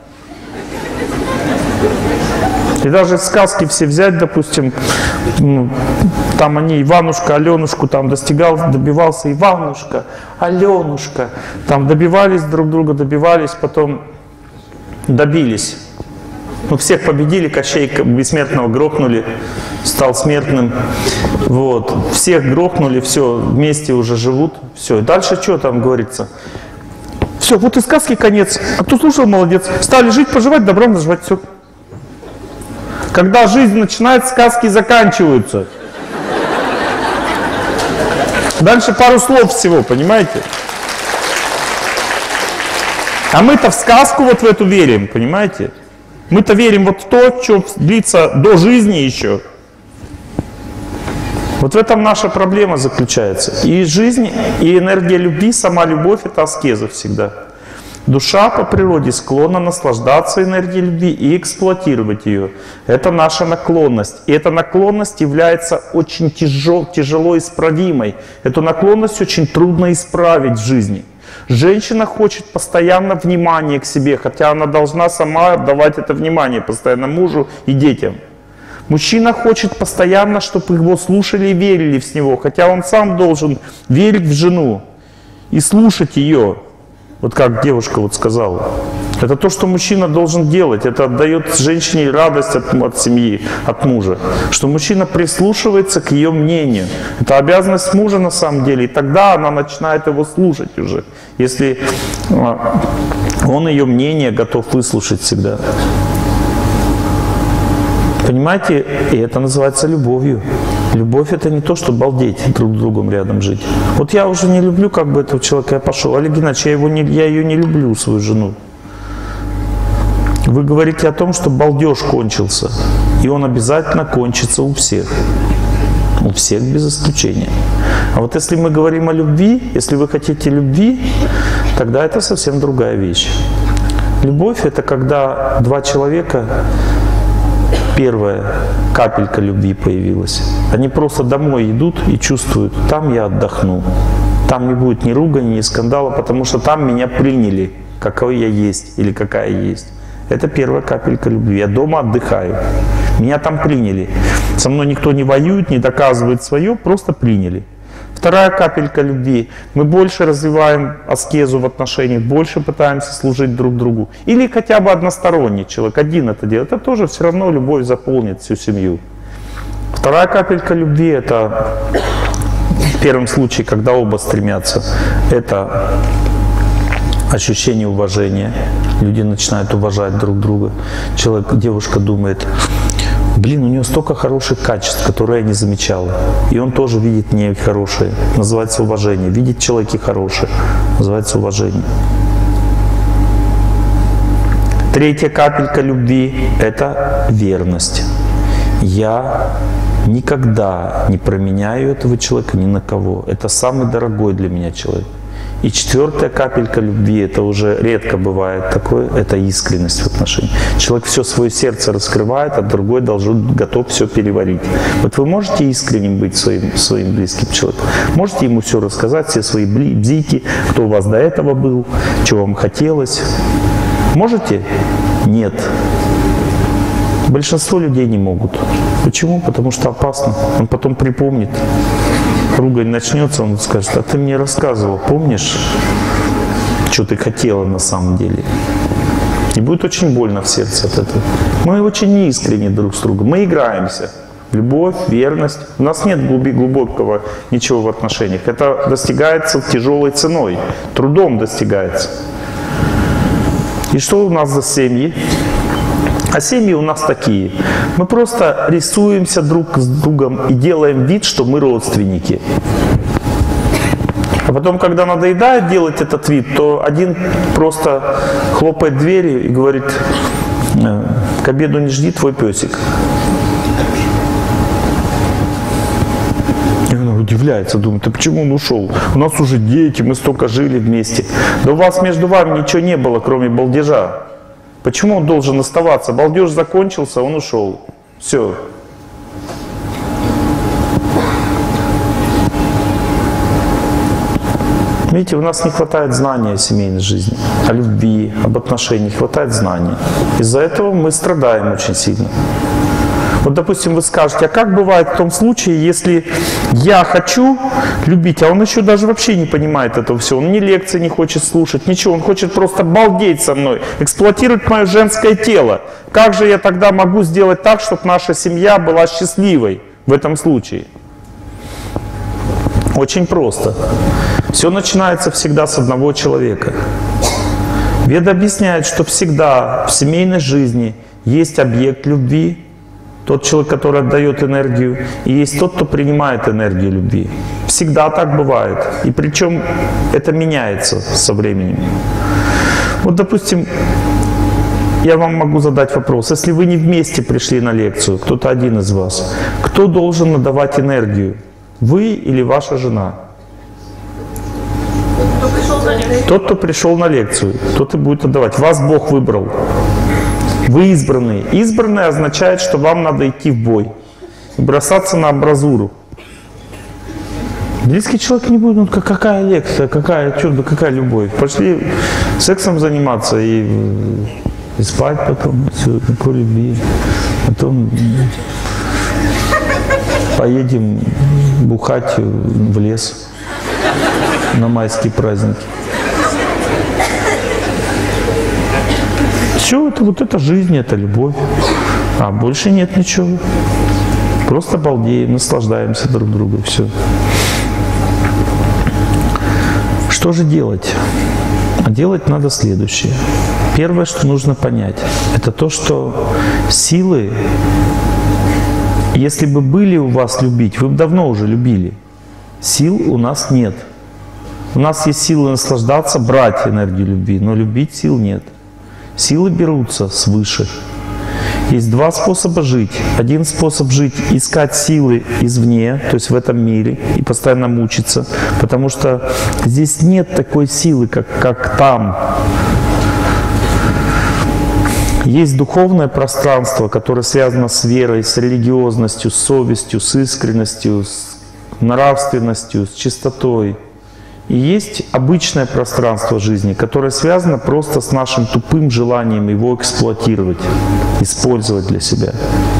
И даже сказки все взять, допустим, ну, там они, Иванушка, Аленушку, там достигал, добивался Иванушка, Аленушка, там добивались друг друга, добивались, потом добились. Ну, всех победили, Кощей бессмертного грохнули, стал смертным. Вот. Всех грохнули, все, вместе уже живут, все. И дальше что там говорится? Все, вот и сказки конец. А кто слушал, молодец. Стали жить, поживать, добром наживать, все. Когда жизнь начинает, сказки заканчиваются. Дальше пару слов всего, понимаете? А мы-то в сказку вот в эту верим, понимаете? Мы-то верим вот в то, что длится до жизни еще. Вот в этом наша проблема заключается. И жизнь, и энергия любви, сама любовь — это аскеза всегда. Душа по природе склонна наслаждаться энергией любви и эксплуатировать ее. Это наша наклонность. И эта наклонность является очень тяжел, тяжело исправимой. Эту наклонность очень трудно исправить в жизни. Женщина хочет постоянно внимания к себе, хотя она должна сама давать это внимание постоянно мужу и детям. Мужчина хочет постоянно, чтобы его слушали и верили в него, хотя он сам должен верить в жену и слушать ее. Вот как девушка вот сказала. Это то, что мужчина должен делать. Это отдает женщине радость от, от семьи, от мужа. Что мужчина прислушивается к ее мнению. Это обязанность мужа на самом деле. И тогда она начинает его слушать уже. Если он ее мнение готов выслушать всегда. Понимаете? И это называется любовью. Любовь — это не то, что балдеть, друг с другом рядом жить. Вот я уже не люблю как бы этого человека, я пошел. Олег Геннадьевич, я, его не, я ее не люблю, свою жену. Вы говорите о том, что балдеж кончился. И он обязательно кончится у всех. У всех без исключения. А вот если мы говорим о любви, если вы хотите любви, тогда это совсем другая вещь. Любовь — это когда два человека... Первая капелька любви появилась. Они просто домой идут и чувствуют: там я отдохну. Там не будет ни ругани, ни скандала, потому что там меня приняли, какой я есть или какая есть. Это первая капелька любви. Я дома отдыхаю. Меня там приняли. Со мной никто не воюет, не доказывает свое, просто приняли. Вторая капелька любви. Мы больше развиваем аскезу в отношениях, больше пытаемся служить друг другу. Или хотя бы односторонний человек, один это делает. Это тоже все равно любовь заполнит всю семью. Вторая капелька любви — это в первом случае, когда оба стремятся. Это ощущение уважения. Люди начинают уважать друг друга. Человек, девушка думает: блин, у нее столько хороших качеств, которые я не замечала. И он тоже видит в ней хорошие. Называется уважение. Видит в человеке хорошее. Называется уважение. Третья капелька любви — это верность. Я никогда не променяю этого человека ни на кого. Это самый дорогой для меня человек. И четвертая капелька любви, это уже редко бывает такое, это искренность в отношениях. Человек все свое сердце раскрывает, а другой должен готов все переварить. Вот вы можете искренним быть своим, своим близким человеком? Можете ему все рассказать, все свои бзики, кто у вас до этого был, чего вам хотелось? Можете? Нет. Большинство людей не могут. Почему? Потому что опасно. Он потом припомнит, ругань начнется, он скажет: а ты мне рассказывал, помнишь, что ты хотела на самом деле? И будет очень больно в сердце от этого. Мы очень неискренни друг с другом, мы играемся. Любовь, верность. У нас нет глубокого ничего в отношениях. Это достигается тяжелой ценой, трудом достигается. И что у нас за семьи? А семьи у нас такие. Мы просто рисуемся друг с другом и делаем вид, что мы родственники. А потом, когда надоедает делать этот вид, то один просто хлопает дверью и говорит: к обеду не жди, твой песик. И она удивляется, думает: а почему он ушел? У нас уже дети, мы столько жили вместе. Да у вас между вами ничего не было, кроме балдежа. Почему он должен оставаться? Балдеж закончился, он ушел. Все. Видите, у нас не хватает знания о семейной жизни, о любви, об отношениях, не хватает знаний. Из-за этого мы страдаем очень сильно. Вот, допустим, вы скажете: а как бывает в том случае, если я хочу любить, а он еще даже вообще не понимает этого всего, он ни лекции не хочет слушать, ничего, он хочет просто балдеть со мной, эксплуатировать мое женское тело. Как же я тогда могу сделать так, чтобы наша семья была счастливой в этом случае? Очень просто. Все начинается всегда с одного человека. Веда объясняет, что всегда в семейной жизни есть объект любви, тот человек, который отдает энергию, и есть тот, кто принимает энергию любви. Всегда так бывает. И причем это меняется со временем. Вот, допустим, я вам могу задать вопрос. Если вы не вместе пришли на лекцию, кто-то один из вас, кто должен надавать энергию? Вы или ваша жена? Тот, кто пришел на лекцию, тот и будет отдавать. Вас Бог выбрал. Вы избранные. Избранные означает, что вам надо идти в бой. Бросаться на амбразуру. Близкий человек не будет: ну какая лекция, какая, черт, какая любовь. Пошли сексом заниматься и, и спать потом. Все, никакой любви. Потом поедем бухать в лес на майские праздники. Все это, вот это жизнь, это любовь. А больше нет ничего. Просто балдеем, наслаждаемся друг другом. Все. Что же делать? А делать надо следующее. Первое, что нужно понять, это то, что силы, если бы были у вас любить, вы бы давно уже любили. Сил у нас нет. У нас есть силы наслаждаться, брать энергию любви, но любить сил нет. Силы берутся свыше. Есть два способа жить. Один способ жить – искать силы извне, то есть в этом мире, и постоянно мучиться, потому что здесь нет такой силы, как, как там. Есть духовное пространство, которое связано с верой, с религиозностью, с совестью, с искренностью, с нравственностью, с чистотой. И есть обычное пространство жизни, которое связано просто с нашим тупым желанием его эксплуатировать, использовать для себя.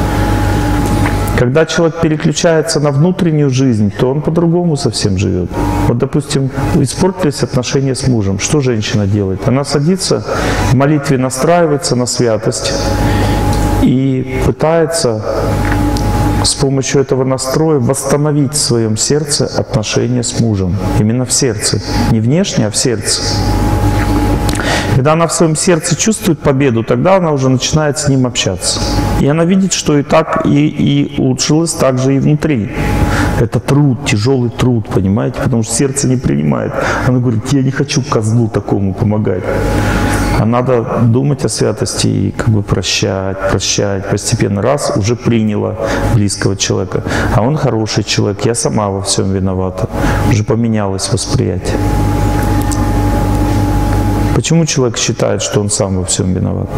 Когда человек переключается на внутреннюю жизнь, то он по-другому совсем живет. Вот, допустим, испортились отношения с мужем. Что женщина делает? Она садится, в молитве настраивается на святость и пытается с помощью этого настроя восстановить в своем сердце отношения с мужем. Именно в сердце. Не внешне, а в сердце. Когда она в своем сердце чувствует победу, тогда она уже начинает с ним общаться. И она видит, что и так, и, и улучшилось так же и внутри. Это труд, тяжелый труд, понимаете? Потому что сердце не принимает. Она говорит: я не хочу козлу такому помогать. А надо думать о святости и как бы прощать, прощать. Постепенно раз уже приняла близкого человека. А он хороший человек, я сама во всем виновата. Уже поменялось восприятие. Почему человек считает, что он сам во всем виноват?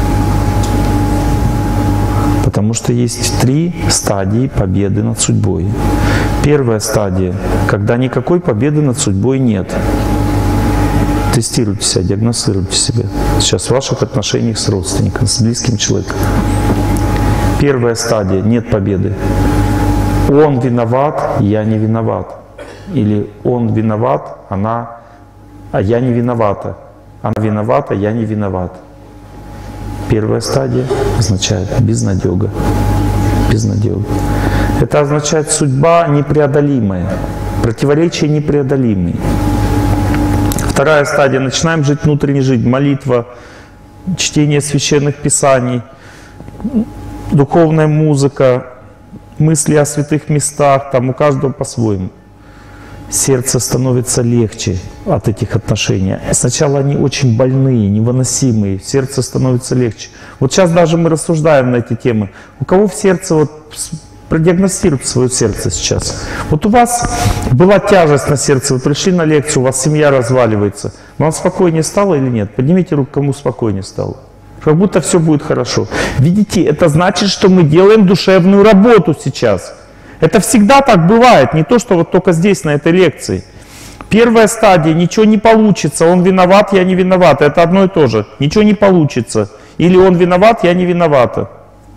Потому что есть три стадии победы над судьбой. Первая стадия, когда никакой победы над судьбой нет. Тестируйте себя, диагностируйте себя. Сейчас в ваших отношениях с родственником, с близким человеком. Первая стадия – нет победы. Он виноват, я не виноват. Или он виноват, она, а я не виновата. Она виновата, я не виноват. Первая стадия означает безнадега. Безнадега. Это означает судьба непреодолимая, противоречия непреодолимые. Вторая стадия. Начинаем жить внутренней жизнью. Молитва, чтение священных писаний, духовная музыка, мысли о святых местах, там у каждого по-своему. Сердце становится легче от этих отношений. Сначала они очень больные, невыносимые, сердце становится легче. Вот сейчас даже мы рассуждаем на эти темы. У кого в сердце, вот продиагностируйте свое сердце сейчас. Вот у вас была тяжесть на сердце, вы пришли на лекцию, у вас семья разваливается. Вам спокойнее стало или нет? Поднимите руку, кому спокойнее стало. Как будто все будет хорошо. Видите, это значит, что мы делаем душевную работу сейчас. Это всегда так бывает, не то, что вот только здесь, на этой лекции. Первая стадия, ничего не получится, он виноват, я не виноват. Это одно и то же. Ничего не получится. Или он виноват, я не виновата.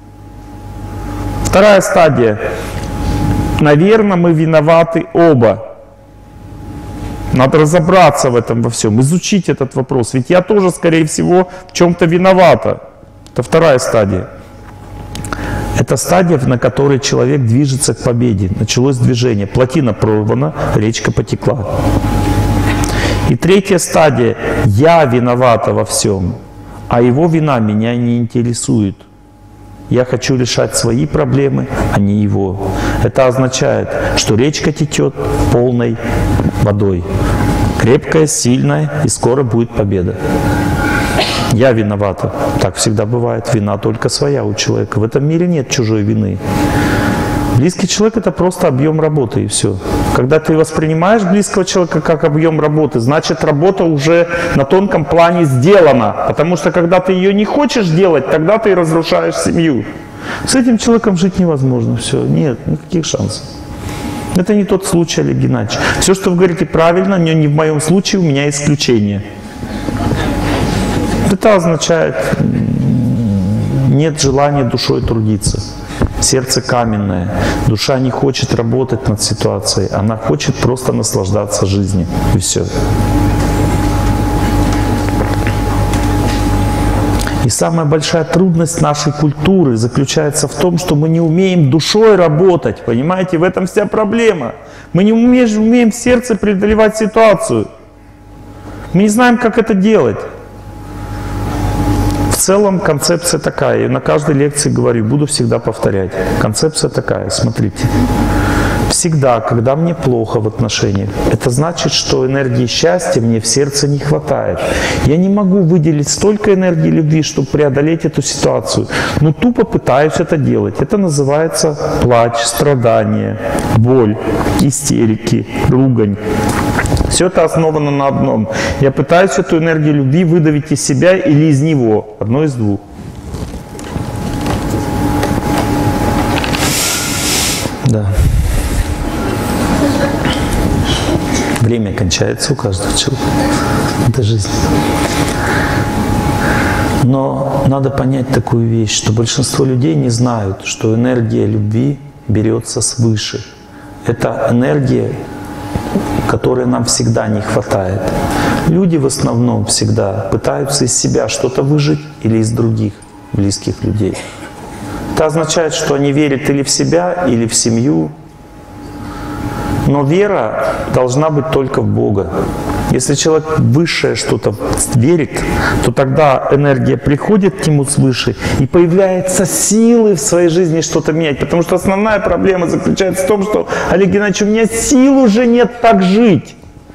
Вторая стадия. Наверное, мы виноваты оба. Надо разобраться в этом во всем, изучить этот вопрос. Ведь я тоже, скорее всего, в чем-то виновата. Это вторая стадия. Это стадия, на которой человек движется к победе. Началось движение. Плотина прорвана, речка потекла. И третья стадия. Я виновата во всем, а его вина меня не интересует. Я хочу решать свои проблемы, а не его. Это означает, что речка течет полной водой. Крепкая, сильная, и скоро будет победа. Я виновата. Так всегда бывает. Вина только своя у человека. В этом мире нет чужой вины. Близкий человек — это просто объем работы, и все. Когда ты воспринимаешь близкого человека как объем работы, значит, работа уже на тонком плане сделана. Потому что когда ты ее не хочешь делать, тогда ты разрушаешь семью. С этим человеком жить невозможно. Все, нет, никаких шансов. Это не тот случай, Олег Геннадьевич. Все, что вы говорите, правильно, но не в моем случае, у меня исключение. Это означает, нет желания душой трудиться. Сердце каменное. Душа не хочет работать над ситуацией. Она хочет просто наслаждаться жизнью. И все. И самая большая трудность нашей культуры заключается в том, что мы не умеем душой работать. Понимаете, в этом вся проблема. Мы не умеем, умеем в сердце преодолевать ситуацию. Мы не знаем, как это делать. В целом концепция такая, и на каждой лекции говорю, буду всегда повторять. Концепция такая, смотрите. Всегда, когда мне плохо в отношениях, это значит, что энергии счастья мне в сердце не хватает. Я не могу выделить столько энергии любви, чтобы преодолеть эту ситуацию, но тупо пытаюсь это делать. Это называется плач, страдание, боль, истерики, ругань. Все это основано на одном. Я пытаюсь эту энергию любви выдавить из себя или из него. Одно из двух. Да. Время кончается у каждого человека. Это жизнь. Но надо понять такую вещь, что большинство людей не знают, что энергия любви берется свыше. Это энергия, которой нам всегда не хватает. Люди в основном всегда пытаются из себя что-то выжить или из других близких людей. Это означает, что они верят или в себя, или в семью. Но вера должна быть только в Бога. Если человек в высшее что-то верит, то тогда энергия приходит к нему свыше, и появляются силы в своей жизни что-то менять. Потому что основная проблема заключается в том, что, Олег Геннадьевич, у меня сил уже нет так жить.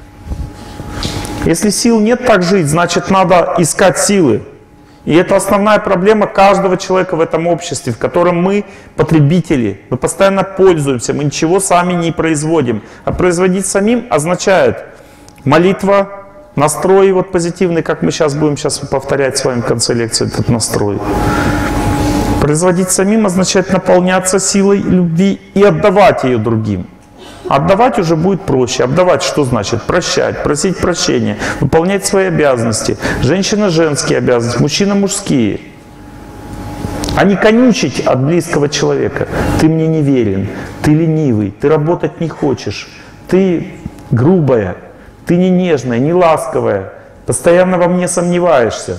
Если сил нет так жить, значит, надо искать силы. И это основная проблема каждого человека в этом обществе, в котором мы потребители, мы постоянно пользуемся, мы ничего сами не производим. А производить самим означает молитва, настрой вот позитивный, как мы сейчас будем сейчас повторять с вами в конце лекции этот настрой. Производить самим означает наполняться силой любви и отдавать ее другим. Отдавать уже будет проще. Отдавать что значит? Прощать, просить прощения, выполнять свои обязанности. Женщина — женские обязанности, мужчина — мужские. А не конючить от близкого человека. Ты мне не верен, ты ленивый, ты работать не хочешь, ты грубая, ты не нежная, не ласковая, постоянно во мне сомневаешься.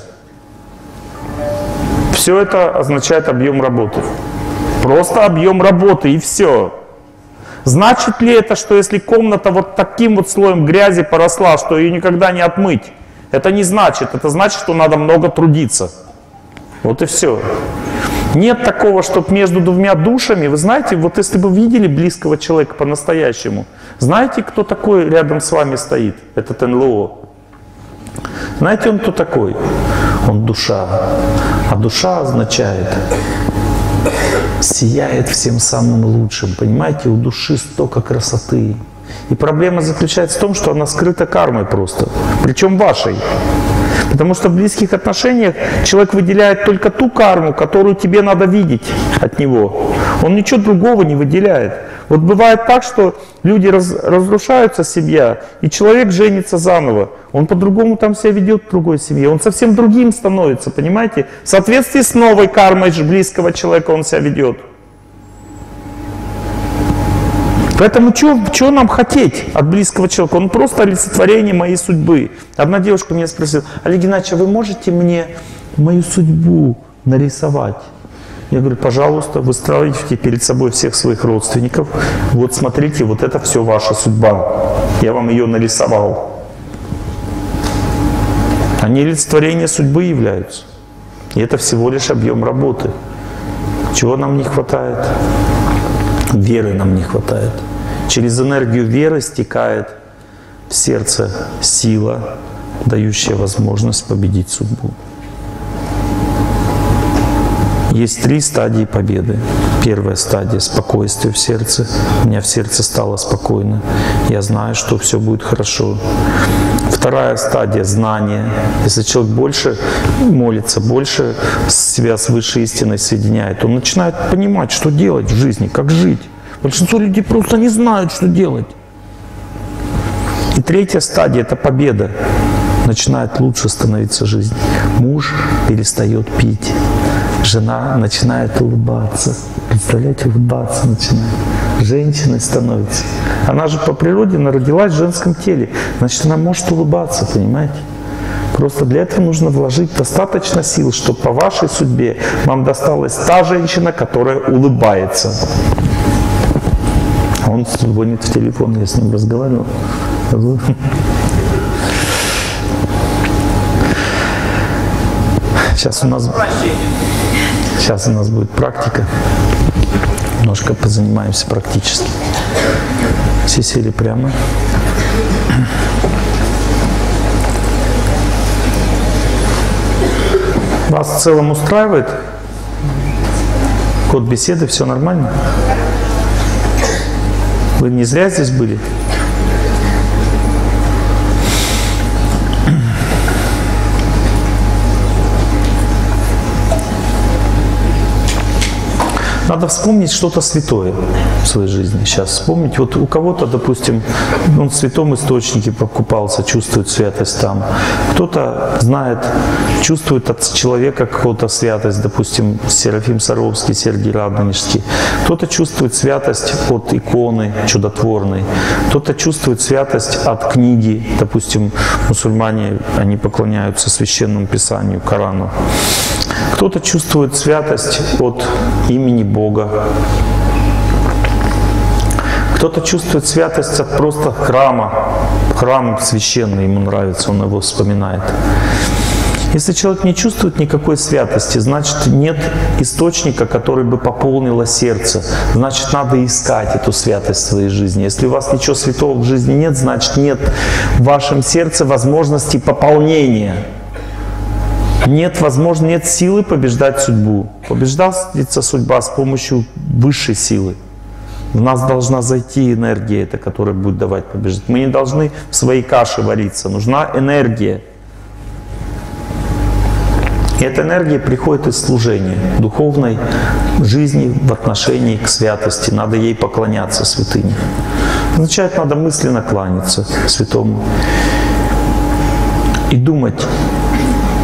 Все это означает объем работы. Просто объем работы и все. Значит ли это, что если комната вот таким вот слоем грязи поросла, что ее никогда не отмыть? Это не значит. Это значит, что надо много трудиться. Вот и все. Нет такого, чтобы между двумя душами, вы знаете, вот если бы вы видели близкого человека по-настоящему, знаете, кто такой рядом с вами стоит? Этот эн эл о. Знаете, он кто такой? Он душа. А душа означает, сияет всем самым лучшим. Понимаете, у души столько красоты. И проблема заключается в том, что она скрыта кармой просто. Причем вашей. Потому что в близких отношениях человек выделяет только ту карму, которую тебе надо видеть от него. Он ничего другого не выделяет. Вот бывает так, что люди раз, разрушаются, семья, и человек женится заново. Он по-другому там себя ведет в другой семье. Он совсем другим становится, понимаете? В соответствии с новой кармой близкого человека он себя ведет. Поэтому что нам хотеть от близкого человека? Он просто олицетворение моей судьбы. Одна девушка меня спросила: Олег Геннадьевич, а вы можете мне мою судьбу нарисовать? Я говорю: пожалуйста, выстраивайте перед собой всех своих родственников. Вот смотрите, вот это все ваша судьба. Я вам ее нарисовал. Они олицетворение судьбы являются. И это всего лишь объем работы. Чего нам не хватает? Веры нам не хватает. Через энергию веры стекает в сердце сила, дающая возможность победить судьбу. Есть три стадии победы. Первая стадия — спокойствие в сердце. У меня в сердце стало спокойно. Я знаю, что все будет хорошо. Вторая стадия — знание. Если человек больше молится, больше себя с высшей истиной соединяет, он начинает понимать, что делать в жизни, как жить. Большинство людей просто не знают, что делать. И третья стадия — это победа. Начинает лучше становиться жизнь. Муж перестает пить. Жена начинает улыбаться. Представляете, улыбаться начинает. Женщиной становится. Она же по природе родилась в женском теле. Значит, она может улыбаться, понимаете? Просто для этого нужно вложить достаточно сил, чтобы по вашей судьбе вам досталась та женщина, которая улыбается. А он звонит в телефон, я с ним разговаривал. Сейчас у нас, сейчас у нас будет практика. Немножко позанимаемся практически. Все сели прямо. Вас в целом устраивает ход беседы? Все нормально? Вы не зря здесь были? Надо вспомнить что-то святое в своей жизни. Сейчас вспомнить. Вот у кого-то, допустим, он в святом источнике покупался, чувствует святость там. Кто-то знает, чувствует от человека какую-то святость, допустим, Серафим Саровский, Сергий Радонежский. Кто-то чувствует святость от иконы чудотворной. Кто-то чувствует святость от книги. Допустим, мусульмане, они поклоняются священному писанию, Корану. Кто-то чувствует святость от имени Бога. Кто-то чувствует святость от просто храма. Храм священный, ему нравится, он его вспоминает. Если человек не чувствует никакой святости, значит, нет источника, который бы пополнило сердце. Значит, надо искать эту святость в своей жизни. Если у вас ничего святого в жизни нет, значит, нет в вашем сердце возможности пополнения. Нет возможности, нет силы побеждать судьбу. Побеждается судьба с помощью высшей силы. В нас должна зайти энергия, эта, которая будет давать побеждать. Мы не должны в своей каше вариться. Нужна энергия. И эта энергия приходит из служения, духовной жизни в отношении к святости. Надо ей поклоняться, святыне. Означает, надо мысленно кланяться святому. И думать,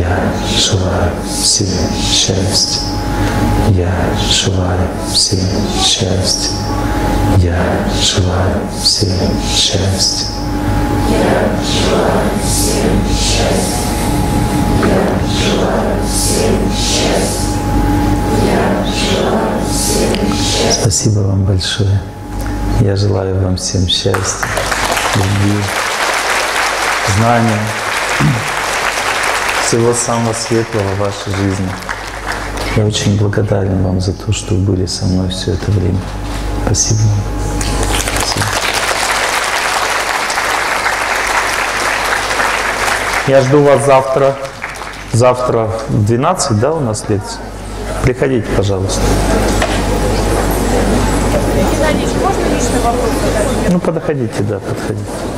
Я желаю всем счастья. Я желаю всем счастья. Я желаю всем счастья. Я желаю всем счастья. Я желаю всем счастья. Я желаю всем счастья. Спасибо вам большое. Я желаю вам всем счастья, любви, знания, всего самого светлого в вашей жизни. Я очень благодарен вам за то, что вы были со мной все это время. Спасибо вам. Спасибо. Я жду вас завтра. Завтра в двенадцать, да, у нас лекция? Приходите, пожалуйста. Геннадьевич, можно личный вопрос задать? Ну, подходите, да, подходите.